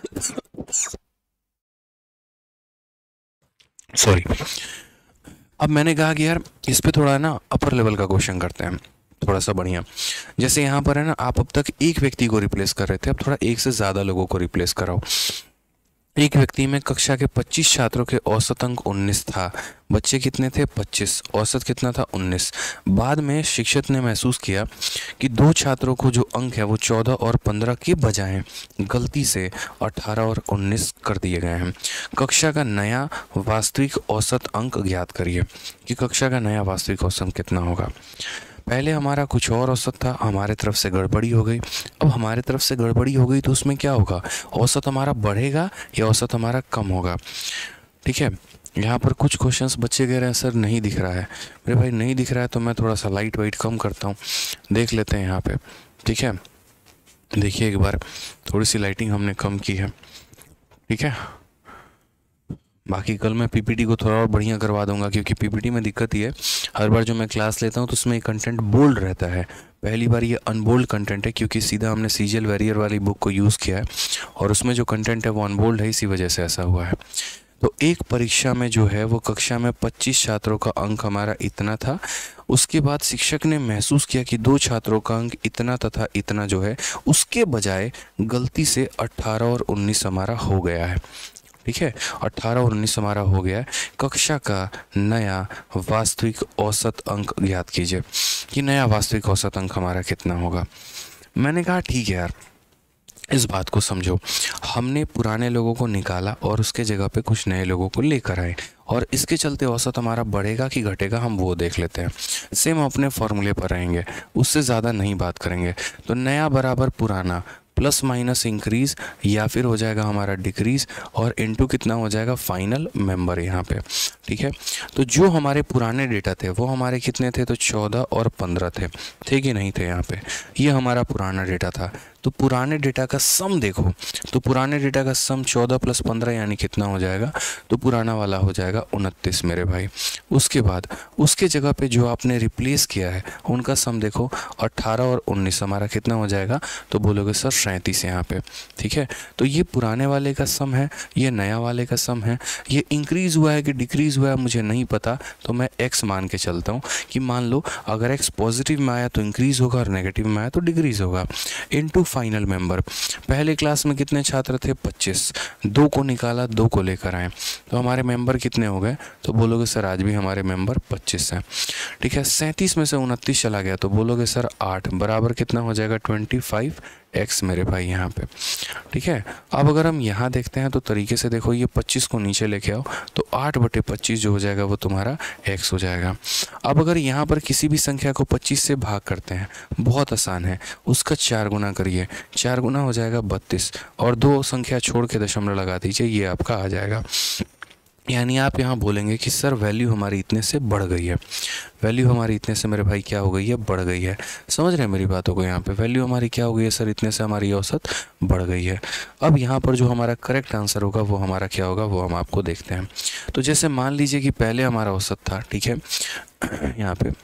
सॉरी अब मैंने कहा कि यार इस पे थोड़ा ना अपर लेवल का क्वेश्चन करते हैं, थोड़ा सा बढ़िया। जैसे यहाँ पर है ना, आप अब तक एक व्यक्ति को रिप्लेस कर रहे थे, अब थोड़ा एक से ज़्यादा लोगों को रिप्लेस कराओ। एक व्यक्ति में कक्षा के पच्चीस छात्रों के औसत अंक उन्नीस था, बच्चे कितने थे? पच्चीस, औसत कितना था? उन्नीस। बाद में शिक्षक ने महसूस किया कि दो छात्रों को जो अंक है वो चौदह और पंद्रह के बजाय गलती से अठारह और उन्नीस कर दिए गए हैं। कक्षा का नया वास्तविक औसत अंक ज्ञात करिए कि कक्षा का नया वास्तविक औसत कितना होगा। पहले हमारा कुछ और औसत था, हमारे तरफ से गड़बड़ी हो गई। अब हमारे तरफ से गड़बड़ी हो गई तो उसमें क्या होगा? औसत हमारा बढ़ेगा या औसत हमारा कम होगा, ठीक है। यहाँ पर कुछ क्वेश्चंस बच्चे कह रहे हैं सर नहीं दिख रहा है। मेरे भाई नहीं दिख रहा है तो मैं थोड़ा सा लाइट वाइट कम करता हूँ, देख लेते हैं यहाँ पे, ठीक है। देखिए एक बार, थोड़ी सी लाइटिंग हमने कम की है, ठीक है। बाकी कल मैं पीपीटी को थोड़ा और बढ़िया करवा दूंगा, क्योंकि पीपीटी में दिक्कत ही है, हर बार जो मैं क्लास लेता हूँ तो उसमें कंटेंट बोल्ड रहता है। पहली बार ये अनबोल्ड कंटेंट है क्योंकि सीधा हमने सीजीएल वैरियर वाली बुक को यूज़ किया है और उसमें जो कंटेंट है वो अनबोल्ड है, इसी वजह से ऐसा हुआ है। तो एक परीक्षा में जो है वो कक्षा में पच्चीस छात्रों का अंक हमारा इतना था। उसके बाद शिक्षक ने महसूस किया कि दो छात्रों का अंक इतना तथा इतना जो है उसके बजाय गलती से अट्ठारह और उन्नीस हमारा हो गया है, ठीक है। अट्ठारह और उन्नीस हमारा हो गया है। कक्षा का नया वास्तविक औसत अंक ज्ञात कीजिए कि नया वास्तविक औसत अंक हमारा कितना होगा। मैंने कहा ठीक है यार, इस बात को समझो, हमने पुराने लोगों को निकाला और उसके जगह पे कुछ नए लोगों को लेकर आए और इसके चलते औसत हमारा बढ़ेगा कि घटेगा हम वो देख लेते हैं। सेम अपने फॉर्मूले पर रहेंगे, उससे ज़्यादा नहीं बात करेंगे। तो नया बराबर पुराना प्लस माइनस इंक्रीज या फिर हो जाएगा हमारा डिक्रीज और इनटू कितना हो जाएगा? फाइनल मेंबर यहाँ पे, ठीक है। तो जो हमारे पुराने डेटा थे वो हमारे कितने थे? तो चौदह और पंद्रह थे, थे कि नहीं थे? यहाँ पे ये हमारा पुराना डेटा था। तो पुराने डेटा का सम देखो, तो पुराने डेटा का सम चौदह प्लस पंद्रह यानी कितना हो जाएगा? तो पुराना वाला हो जाएगा उनतीस मेरे भाई। उसके बाद उसके जगह पे जो आपने रिप्लेस किया है उनका सम देखो, अट्ठारह और उन्नीस हमारा कितना हो जाएगा? तो बोलोगे सर पैंतीस यहाँ पे, ठीक है। तो ये पुराने वाले का सम है, ये नया वाले का सम है। ये इंक्रीज़ हुआ है कि डिक्रीज़ हुआ है मुझे नहीं पता, तो मैं x मान के चलता हूँ कि मान लो अगर x पॉजिटिव में आया तो इंक्रीज़ होगा और नेगेटिव में आया तो डिक्रीज़ होगा। इनटू फाइनल मेंबर, पहले क्लास में कितने छात्र थे, पच्चीस, दो को निकाला, दो को लेकर आए, तो हमारे मेंबर कितने हो गए, तो बोलोगे सर आज भी हमारे मेंबर पच्चीस हैं, ठीक है। सैंतीस में से उनतीस चला गया तो बोलोगे सर आठ, बराबर कितना हो जाएगा, ट्वेंटी फाइव एक्स मेरे भाई यहाँ पे, ठीक है। अब अगर हम यहाँ देखते हैं तो तरीके से देखो, ये पच्चीस को नीचे लेके आओ तो आठ बटे पच्चीस जो हो जाएगा वो तुम्हारा x हो जाएगा। अब अगर यहाँ पर किसी भी संख्या को पच्चीस से भाग करते हैं, बहुत आसान है, उसका चार गुना करिए, चार गुना हो जाएगा बत्तीस, और दो संख्या छोड़ के दशमलव लगा दीजिए, ये आपका आ जाएगा। यानी आप यहाँ बोलेंगे कि सर वैल्यू हमारी इतने से बढ़ गई है, वैल्यू हमारी इतने से मेरे भाई क्या हो गई है, बढ़ गई है। समझ रहे हैं मेरी बातों को, यहाँ पे वैल्यू हमारी क्या हो गई है सर, इतने से हमारी औसत बढ़ गई है। अब यहाँ पर जो हमारा करेक्ट आंसर होगा वो हमारा क्या होगा, वो हम आपको देखते हैं। तो जैसे मान लीजिए कि पहले हमारा औसत था, ठीक है, यहाँ पे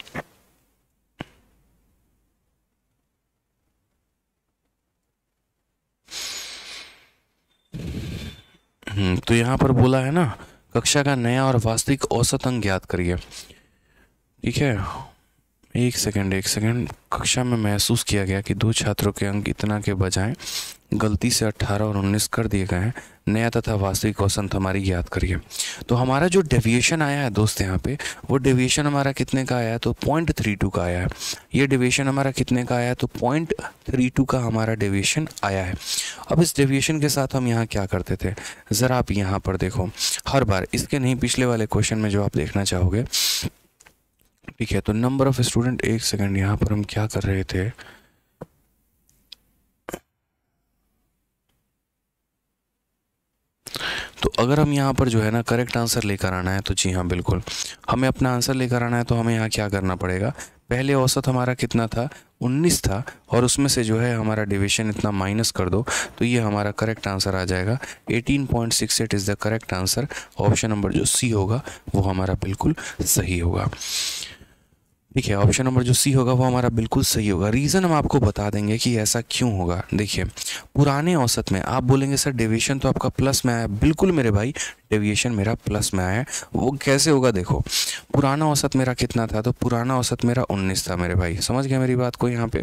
तो यहाँ पर बोला है ना, कक्षा का नया और वास्तविक औसत अंक ज्ञात करिए, ठीक है। एक सेकंड एक सेकंड कक्षा में महसूस किया गया कि दो छात्रों के अंक इतना के बजाय गलती से अट्ठारह और उन्नीस कर दिए गए हैं, नया तथा वास्तविक औसत हमारी ज्ञात करिए। तो हमारा जो डेविएशन आया है दोस्त यहाँ पे, वो डेविएशन हमारा कितने का आया है, तो पॉइंट थ्री टू का आया है। ये डेविएशन हमारा कितने का आया है, तो पॉइंट थ्री टू का हमारा डेविएशन आया है। अब इस डेविएशन के साथ हम यहाँ क्या करते थे, ज़रा आप यहाँ पर देखो, हर बार इसके नहीं पिछले वाले क्वेश्चन में जो आप देखना चाहोगे, ठीक है। तो नंबर ऑफ स्टूडेंट, एक सेकंड यहाँ पर हम क्या कर रहे थे, तो अगर हम यहाँ पर जो है ना करेक्ट आंसर लेकर आना है, तो जी हाँ बिल्कुल हमें अपना आंसर लेकर आना है। तो हमें यहाँ क्या करना पड़ेगा, पहले औसत हमारा कितना था, उन्नीस था, और उसमें से जो है हमारा डिवीजन इतना माइनस कर दो, तो ये हमारा करेक्ट आंसर आ जाएगा। Eighteen point six eight is the correct answer. Option number जो सी होगा वो हमारा बिल्कुल सही होगा, ठीक है। ऑप्शन नंबर जो सी होगा वो हमारा बिल्कुल सही होगा। रीज़न हम आपको बता देंगे कि ऐसा क्यों होगा। देखिए, पुराने औसत में आप बोलेंगे सर डेविएशन तो आपका प्लस में आया, बिल्कुल मेरे भाई डेविएशन मेरा प्लस में आया है। वो कैसे होगा, देखो पुराना औसत मेरा कितना था, तो पुराना औसत मेरा उन्नीस था मेरे भाई, समझ गए मेरी बात को यहाँ पे।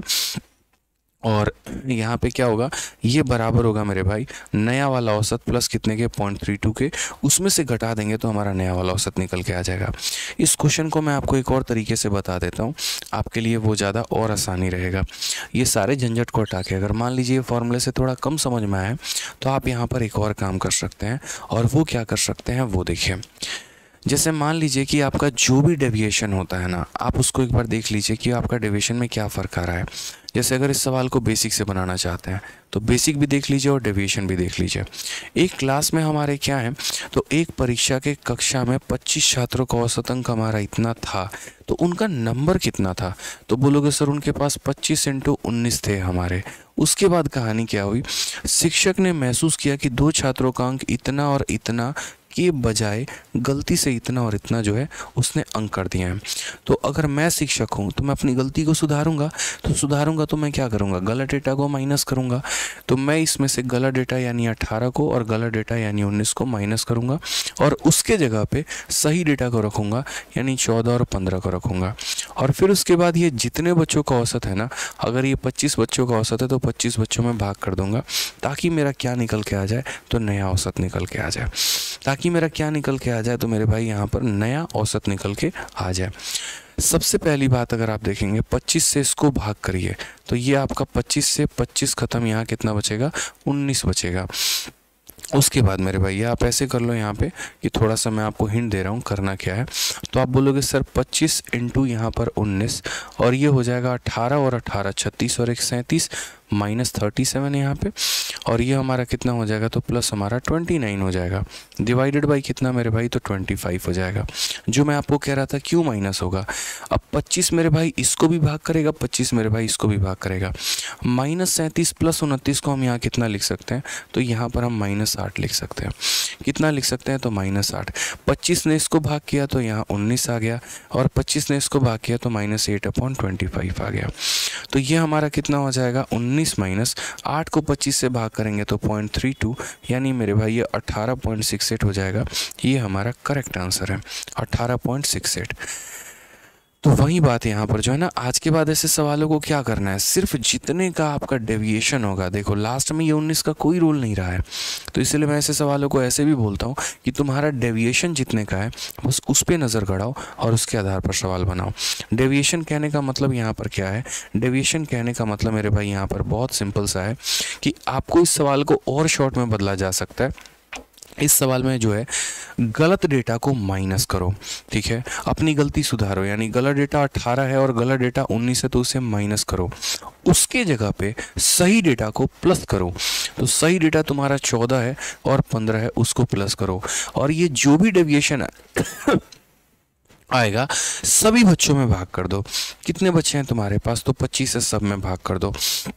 और यहाँ पे क्या होगा, ये बराबर होगा मेरे भाई नया वाला औसत प्लस कितने के, पॉइंट थ्री टू के, उसमें से घटा देंगे तो हमारा नया वाला औसत निकल के आ जाएगा। इस क्वेश्चन को मैं आपको एक और तरीके से बता देता हूँ, आपके लिए वो ज़्यादा और आसानी रहेगा। ये सारे झंझट को हटा के अगर मान लीजिए फॉर्मूले से थोड़ा कम समझ में आए, तो आप यहाँ पर एक और काम कर सकते हैं, और वो क्या कर सकते हैं वो देखिए। जैसे मान लीजिए कि आपका जो भी डेविएशन होता है ना, आप उसको एक बार देख लीजिए कि आपका डेविएशन में क्या फ़र्क आ रहा है। जैसे अगर इस सवाल को बेसिक से बनाना चाहते हैं तो बेसिक भी देख लीजिए और डेविएशन भी देख लीजिए। एक क्लास में हमारे क्या है, तो एक परीक्षा के कक्षा में पच्चीस छात्रों का औसत अंक हमारा इतना था, तो उनका नंबर कितना था, तो बोलोगे सर उनके पास पच्चीस इंटू उन्नीस थे हमारे। उसके बाद कहानी क्या हुई, शिक्षक ने महसूस किया कि दो छात्रों का अंक इतना और इतना के बजाय गलती से इतना और इतना जो है उसने अंक कर दिया है। तो अगर मैं शिक्षक हूँ तो मैं अपनी गलती को सुधारूंगा, तो सुधारूंगा तो मैं क्या करूँगा, गलत डेटा को माइनस करूँगा। तो मैं इसमें से गलत डेटा यानी अठारह को और गलत डेटा यानी उन्नीस को माइनस करूँगा, और उसके जगह पे सही डेटा को रखूँगा यानी चौदह और पंद्रह को रखूँगा। और फिर उसके बाद ये जितने बच्चों का औसत है ना, अगर ये पच्चीस बच्चों का औसत है तो पच्चीस बच्चों में भाग कर दूंगा, ताकि मेरा क्या निकल के आ जाए, तो नया औसत निकल के आ जाए। ताकि मेरा क्या निकल के आ जाए, तो मेरे भाई यहाँ पर नया औसत निकल के आ जाए। सबसे पहली बात अगर आप देखेंगे पच्चीस से इसको भाग करिए, तो ये आपका पच्चीस से पच्चीस खत्म, यहाँ कितना बचेगा, उन्नीस बचेगा। उसके बाद मेरे भाई आप ऐसे कर लो यहाँ पे कि थोड़ा सा मैं आपको हिंट दे रहा हूँ करना क्या है। तो आप बोलोगे सर पच्चीस इंटू यहाँ पर उन्नीस, और ये हो जाएगा अठारह और अठारह छत्तीस और एक सैंतीस माइनस थर्टी सेवन यहाँ पे, और ये हमारा कितना हो जाएगा, तो प्लस हमारा ट्वेंटी नाइन हो जाएगा, डिवाइडेड बाई कितना मेरे भाई, तो ट्वेंटी फाइव हो जाएगा। जो मैं आपको कह रहा था क्यों माइनस होगा, अब पच्चीस मेरे भाई इसको भी भाग करेगा, पच्चीस मेरे भाई इसको भी भाग करेगा। माइनस सैंतीस प्लस उनतीस को हम यहाँ कितना लिख सकते हैं, तो यहाँ पर हम माइनस आठ लिख सकते हैं। कितना लिख सकते हैं, तो माइनस आठ। पच्चीस ने इसको भाग किया तो यहाँ उन्नीस आ गया, और पच्चीस ने इसको भाग किया तो minus eight upon twenty five आ गया। तो ये हमारा कितना हो जाएगा, उन्नीस माइनस आठ को पच्चीस से भाग करेंगे तो पॉइंट थ्री टू, यानी मेरे भाई ये अट्ठारह पॉइंट सिक्स एट हो जाएगा। ये हमारा करेक्ट आंसर है, अट्ठारह पॉइंट सिक्स एट। तो वही बात यहाँ पर जो है ना, आज के बाद ऐसे सवालों को क्या करना है, सिर्फ जितने का आपका डेविएशन होगा, देखो लास्ट में ये उन्नीस का कोई रूल नहीं रहा है, तो इसलिए मैं ऐसे सवालों को ऐसे भी बोलता हूँ कि तुम्हारा डेविएशन जितने का है बस उस पर नज़र गड़ाओ और उसके आधार पर सवाल बनाओ। डेविएशन कहने का मतलब यहाँ पर क्या है, डेविएशन कहने का मतलब मेरे भाई यहाँ पर बहुत सिंपल सा है कि आपको इस सवाल को और शॉर्ट में बदला जा सकता है। इस सवाल में जो है गलत डेटा को माइनस करो, ठीक है, अपनी गलती सुधारो, यानी गलत डेटा अट्ठारह है और गलत डेटा उन्नीस है तो उसे माइनस करो, उसके जगह पे सही डेटा को प्लस करो। तो सही डेटा तुम्हारा चौदह है और पंद्रह है, उसको प्लस करो, और ये जो भी डेविएशन है आएगा सभी बच्चों में भाग कर दो। कितने बच्चे हैं तुम्हारे पास, तो पच्चीस से सब में भाग कर दो।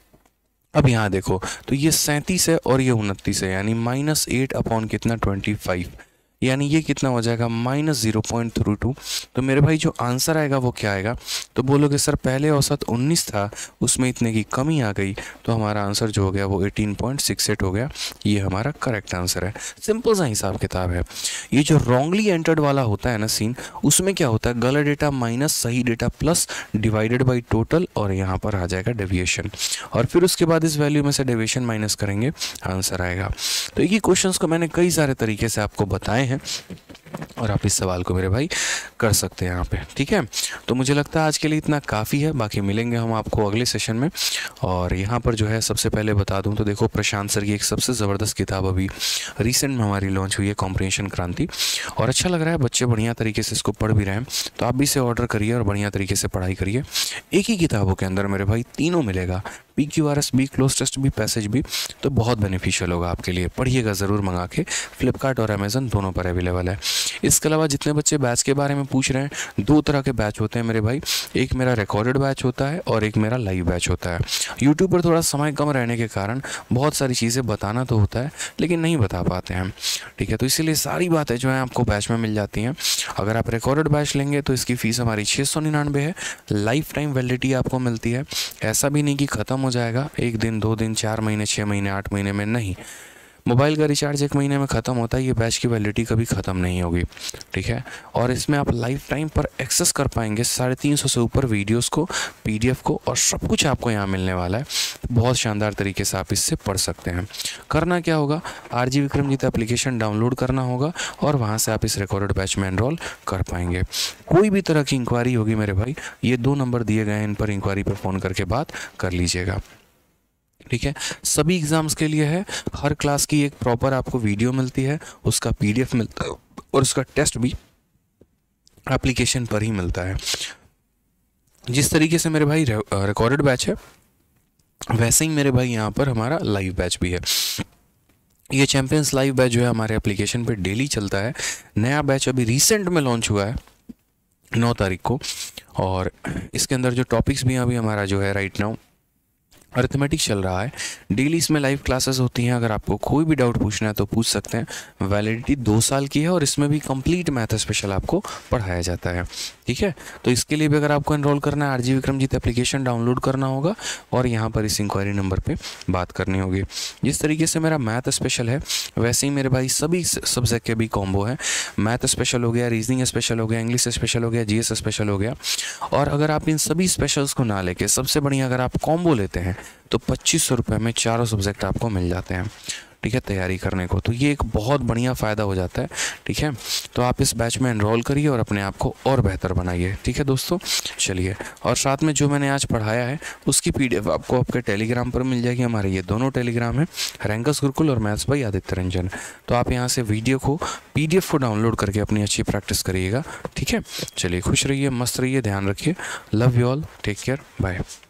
अब यहाँ देखो तो ये सैंतीस है और ये उनतीस है, यानी माइनस एट अपॉन कितना, ट्वेंटी फाइव, यानी ये कितना हो जाएगा, minus zero point three two. तो मेरे भाई जो आंसर आएगा वो क्या आएगा, तो बोलोगे सर पहले औसत उन्नीस था उसमें इतने की कमी आ गई, तो हमारा आंसर जो हो गया वो अठारह पॉइंट सिक्स एट हो गया। ये हमारा करेक्ट आंसर है। सिंपल सा हिसाब किताब है। ये जो रॉन्गली एंटर्ड वाला होता है ना सीन, उसमें क्या होता है, गलत डेटा माइनस सही data plus divided by total, और यहाँ पर आ जाएगा डेविएशन, और फिर उसके बाद इस वैल्यू में से डेविएशन माइनस करेंगे, आंसर आएगा। तो ये क्वेश्चंस को मैंने कई सारे तरीके से आपको बताए हैं और आप इस सवाल को मेरे भाई कर सकते हैं यहाँ पे, ठीक है। तो मुझे लगता है आज के लिए इतना काफ़ी है, बाकी मिलेंगे हम आपको अगले सेशन में। और यहाँ पर जो है सबसे पहले बता दूँ तो देखो प्रशांत सर की एक सबसे ज़बरदस्त किताब अभी रिसेंट में हमारी लॉन्च हुई है, कॉम्प्रिहेंशन क्रांति, और अच्छा लग रहा है, बच्चे बढ़िया तरीके से इसको पढ़ भी रहे हैं, तो आप भी इसे ऑर्डर करिए और बढ़िया तरीके से पढ़ाई करिए। एक ही किताबों के अंदर मेरे भाई तीनों मिलेगा, पी क्यू आर एस भी, क्लोज टेस्ट भी, पैसेज भी, तो बहुत बेनिफिशियल होगा आपके लिए। पढ़िएगा ज़रूर मंगा के, फ्लिपकार्ट और अमेजन दोनों पर अवेलेबल है। इसके अलावा जितने बच्चे बैच के बारे में पूछ रहे हैं, दो तरह के बैच होते हैं मेरे भाई, एक मेरा रिकॉर्डेड बैच होता है और एक मेरा लाइव बैच होता है। यूट्यूब पर थोड़ा समय कम रहने के कारण बहुत सारी चीज़ें बताना तो होता है लेकिन नहीं बता पाते हैं, ठीक है, तो इसीलिए सारी बातें जो हैं आपको बैच में मिल जाती हैं। अगर आप रिकॉर्डेड बैच लेंगे तो इसकी फ़ीस हमारी छः सौ निन्यानवे है, लाइफ टाइम वैलिडिटी आपको मिलती है, ऐसा भी नहीं कि ख़त्म हो जाएगा एक दिन, दो दिन, चार महीने, छः महीने, आठ महीने में, नहीं। मोबाइल का रिचार्ज एक महीने में ख़त्म होता है, ये बैच की वैलिडिटी कभी ख़त्म नहीं होगी, ठीक है। और इसमें आप लाइफ टाइम पर एक्सेस कर पाएंगे साढ़े तीन सौ से ऊपर वीडियोस को, पीडीएफ को, और सब कुछ आपको यहाँ मिलने वाला है। बहुत शानदार तरीके से आप इससे पढ़ सकते हैं। करना क्या होगा, R G Vikramjeet application download करना होगा और वहाँ से आप इस रिकॉर्डेड बैच में एनरोल कर पाएंगे। कोई भी तरह की इंक्वायरी होगी मेरे भाई, ये दो नंबर दिए गए हैं, इन पर इंक्वायरी पर फ़ोन करके बात कर लीजिएगा, ठीक है। सभी एग्ज़ाम्स के लिए है, हर क्लास की एक प्रॉपर आपको वीडियो मिलती है, उसका पीडीएफ मिलता है और उसका टेस्ट भी एप्लीकेशन पर ही मिलता है। जिस तरीके से मेरे भाई रिकॉर्डेड बैच है, वैसे ही मेरे भाई यहाँ पर हमारा लाइव बैच भी है। ये चैंपियंस लाइव बैच जो है हमारे एप्लीकेशन पे डेली चलता है। नया बैच अभी रिसेंट में लॉन्च हुआ है नौ तारीख को, और इसके अंदर जो टॉपिक्स भी अभी हमारा जो है राइट नाउ अरिथमेटिक चल रहा है। डेली इसमें लाइव क्लासेस होती हैं, अगर आपको कोई भी डाउट पूछना है तो पूछ सकते हैं। वैलिडिटी दो साल की है और इसमें भी कंप्लीट मैथ स्पेशल आपको पढ़ाया जाता है, ठीक है। तो इसके लिए भी अगर आपको एनरोल करना है, आरजी विक्रमजीत एप्लीकेशन डाउनलोड करना होगा और यहाँ पर इस इंक्वायरी नंबर पे बात करनी होगी। जिस तरीके से मेरा मैथ स्पेशल है, वैसे ही मेरे भाई सभी सब्जेक्ट के भी कॉम्बो है। मैथ स्पेशल हो गया, रीजनिंग स्पेशल हो गया, इंग्लिश स्पेशल हो गया, जीएस स्पेशल हो गया। और अगर आप इन सभी स्पेशल्स को ना लेके सबसे बढ़िया अगर आप कॉम्बो लेते हैं तो पच्चीस सौ रुपये में चारों सब्जेक्ट आपको मिल जाते हैं, ठीक है, तैयारी करने को। तो ये एक बहुत बढ़िया फ़ायदा हो जाता है, ठीक है। तो आप इस बैच में एनरोल करिए और अपने आप को और बेहतर बनाइए, ठीक है दोस्तों। चलिए, और साथ में जो मैंने आज पढ़ाया है उसकी पीडीएफ आपको आपके टेलीग्राम पर मिल जाएगी। हमारे ये दोनों टेलीग्राम है, रैंकस गुरुकुल और मैथ्स बाय आदित्य रंजन। तो आप यहाँ से वीडियो को, पीडीएफ को डाउनलोड करके अपनी अच्छी प्रैक्टिस करिएगा, ठीक है। चलिए, खुश रहिए, मस्त रहिए, ध्यान रखिए। Love you all, take care, bye.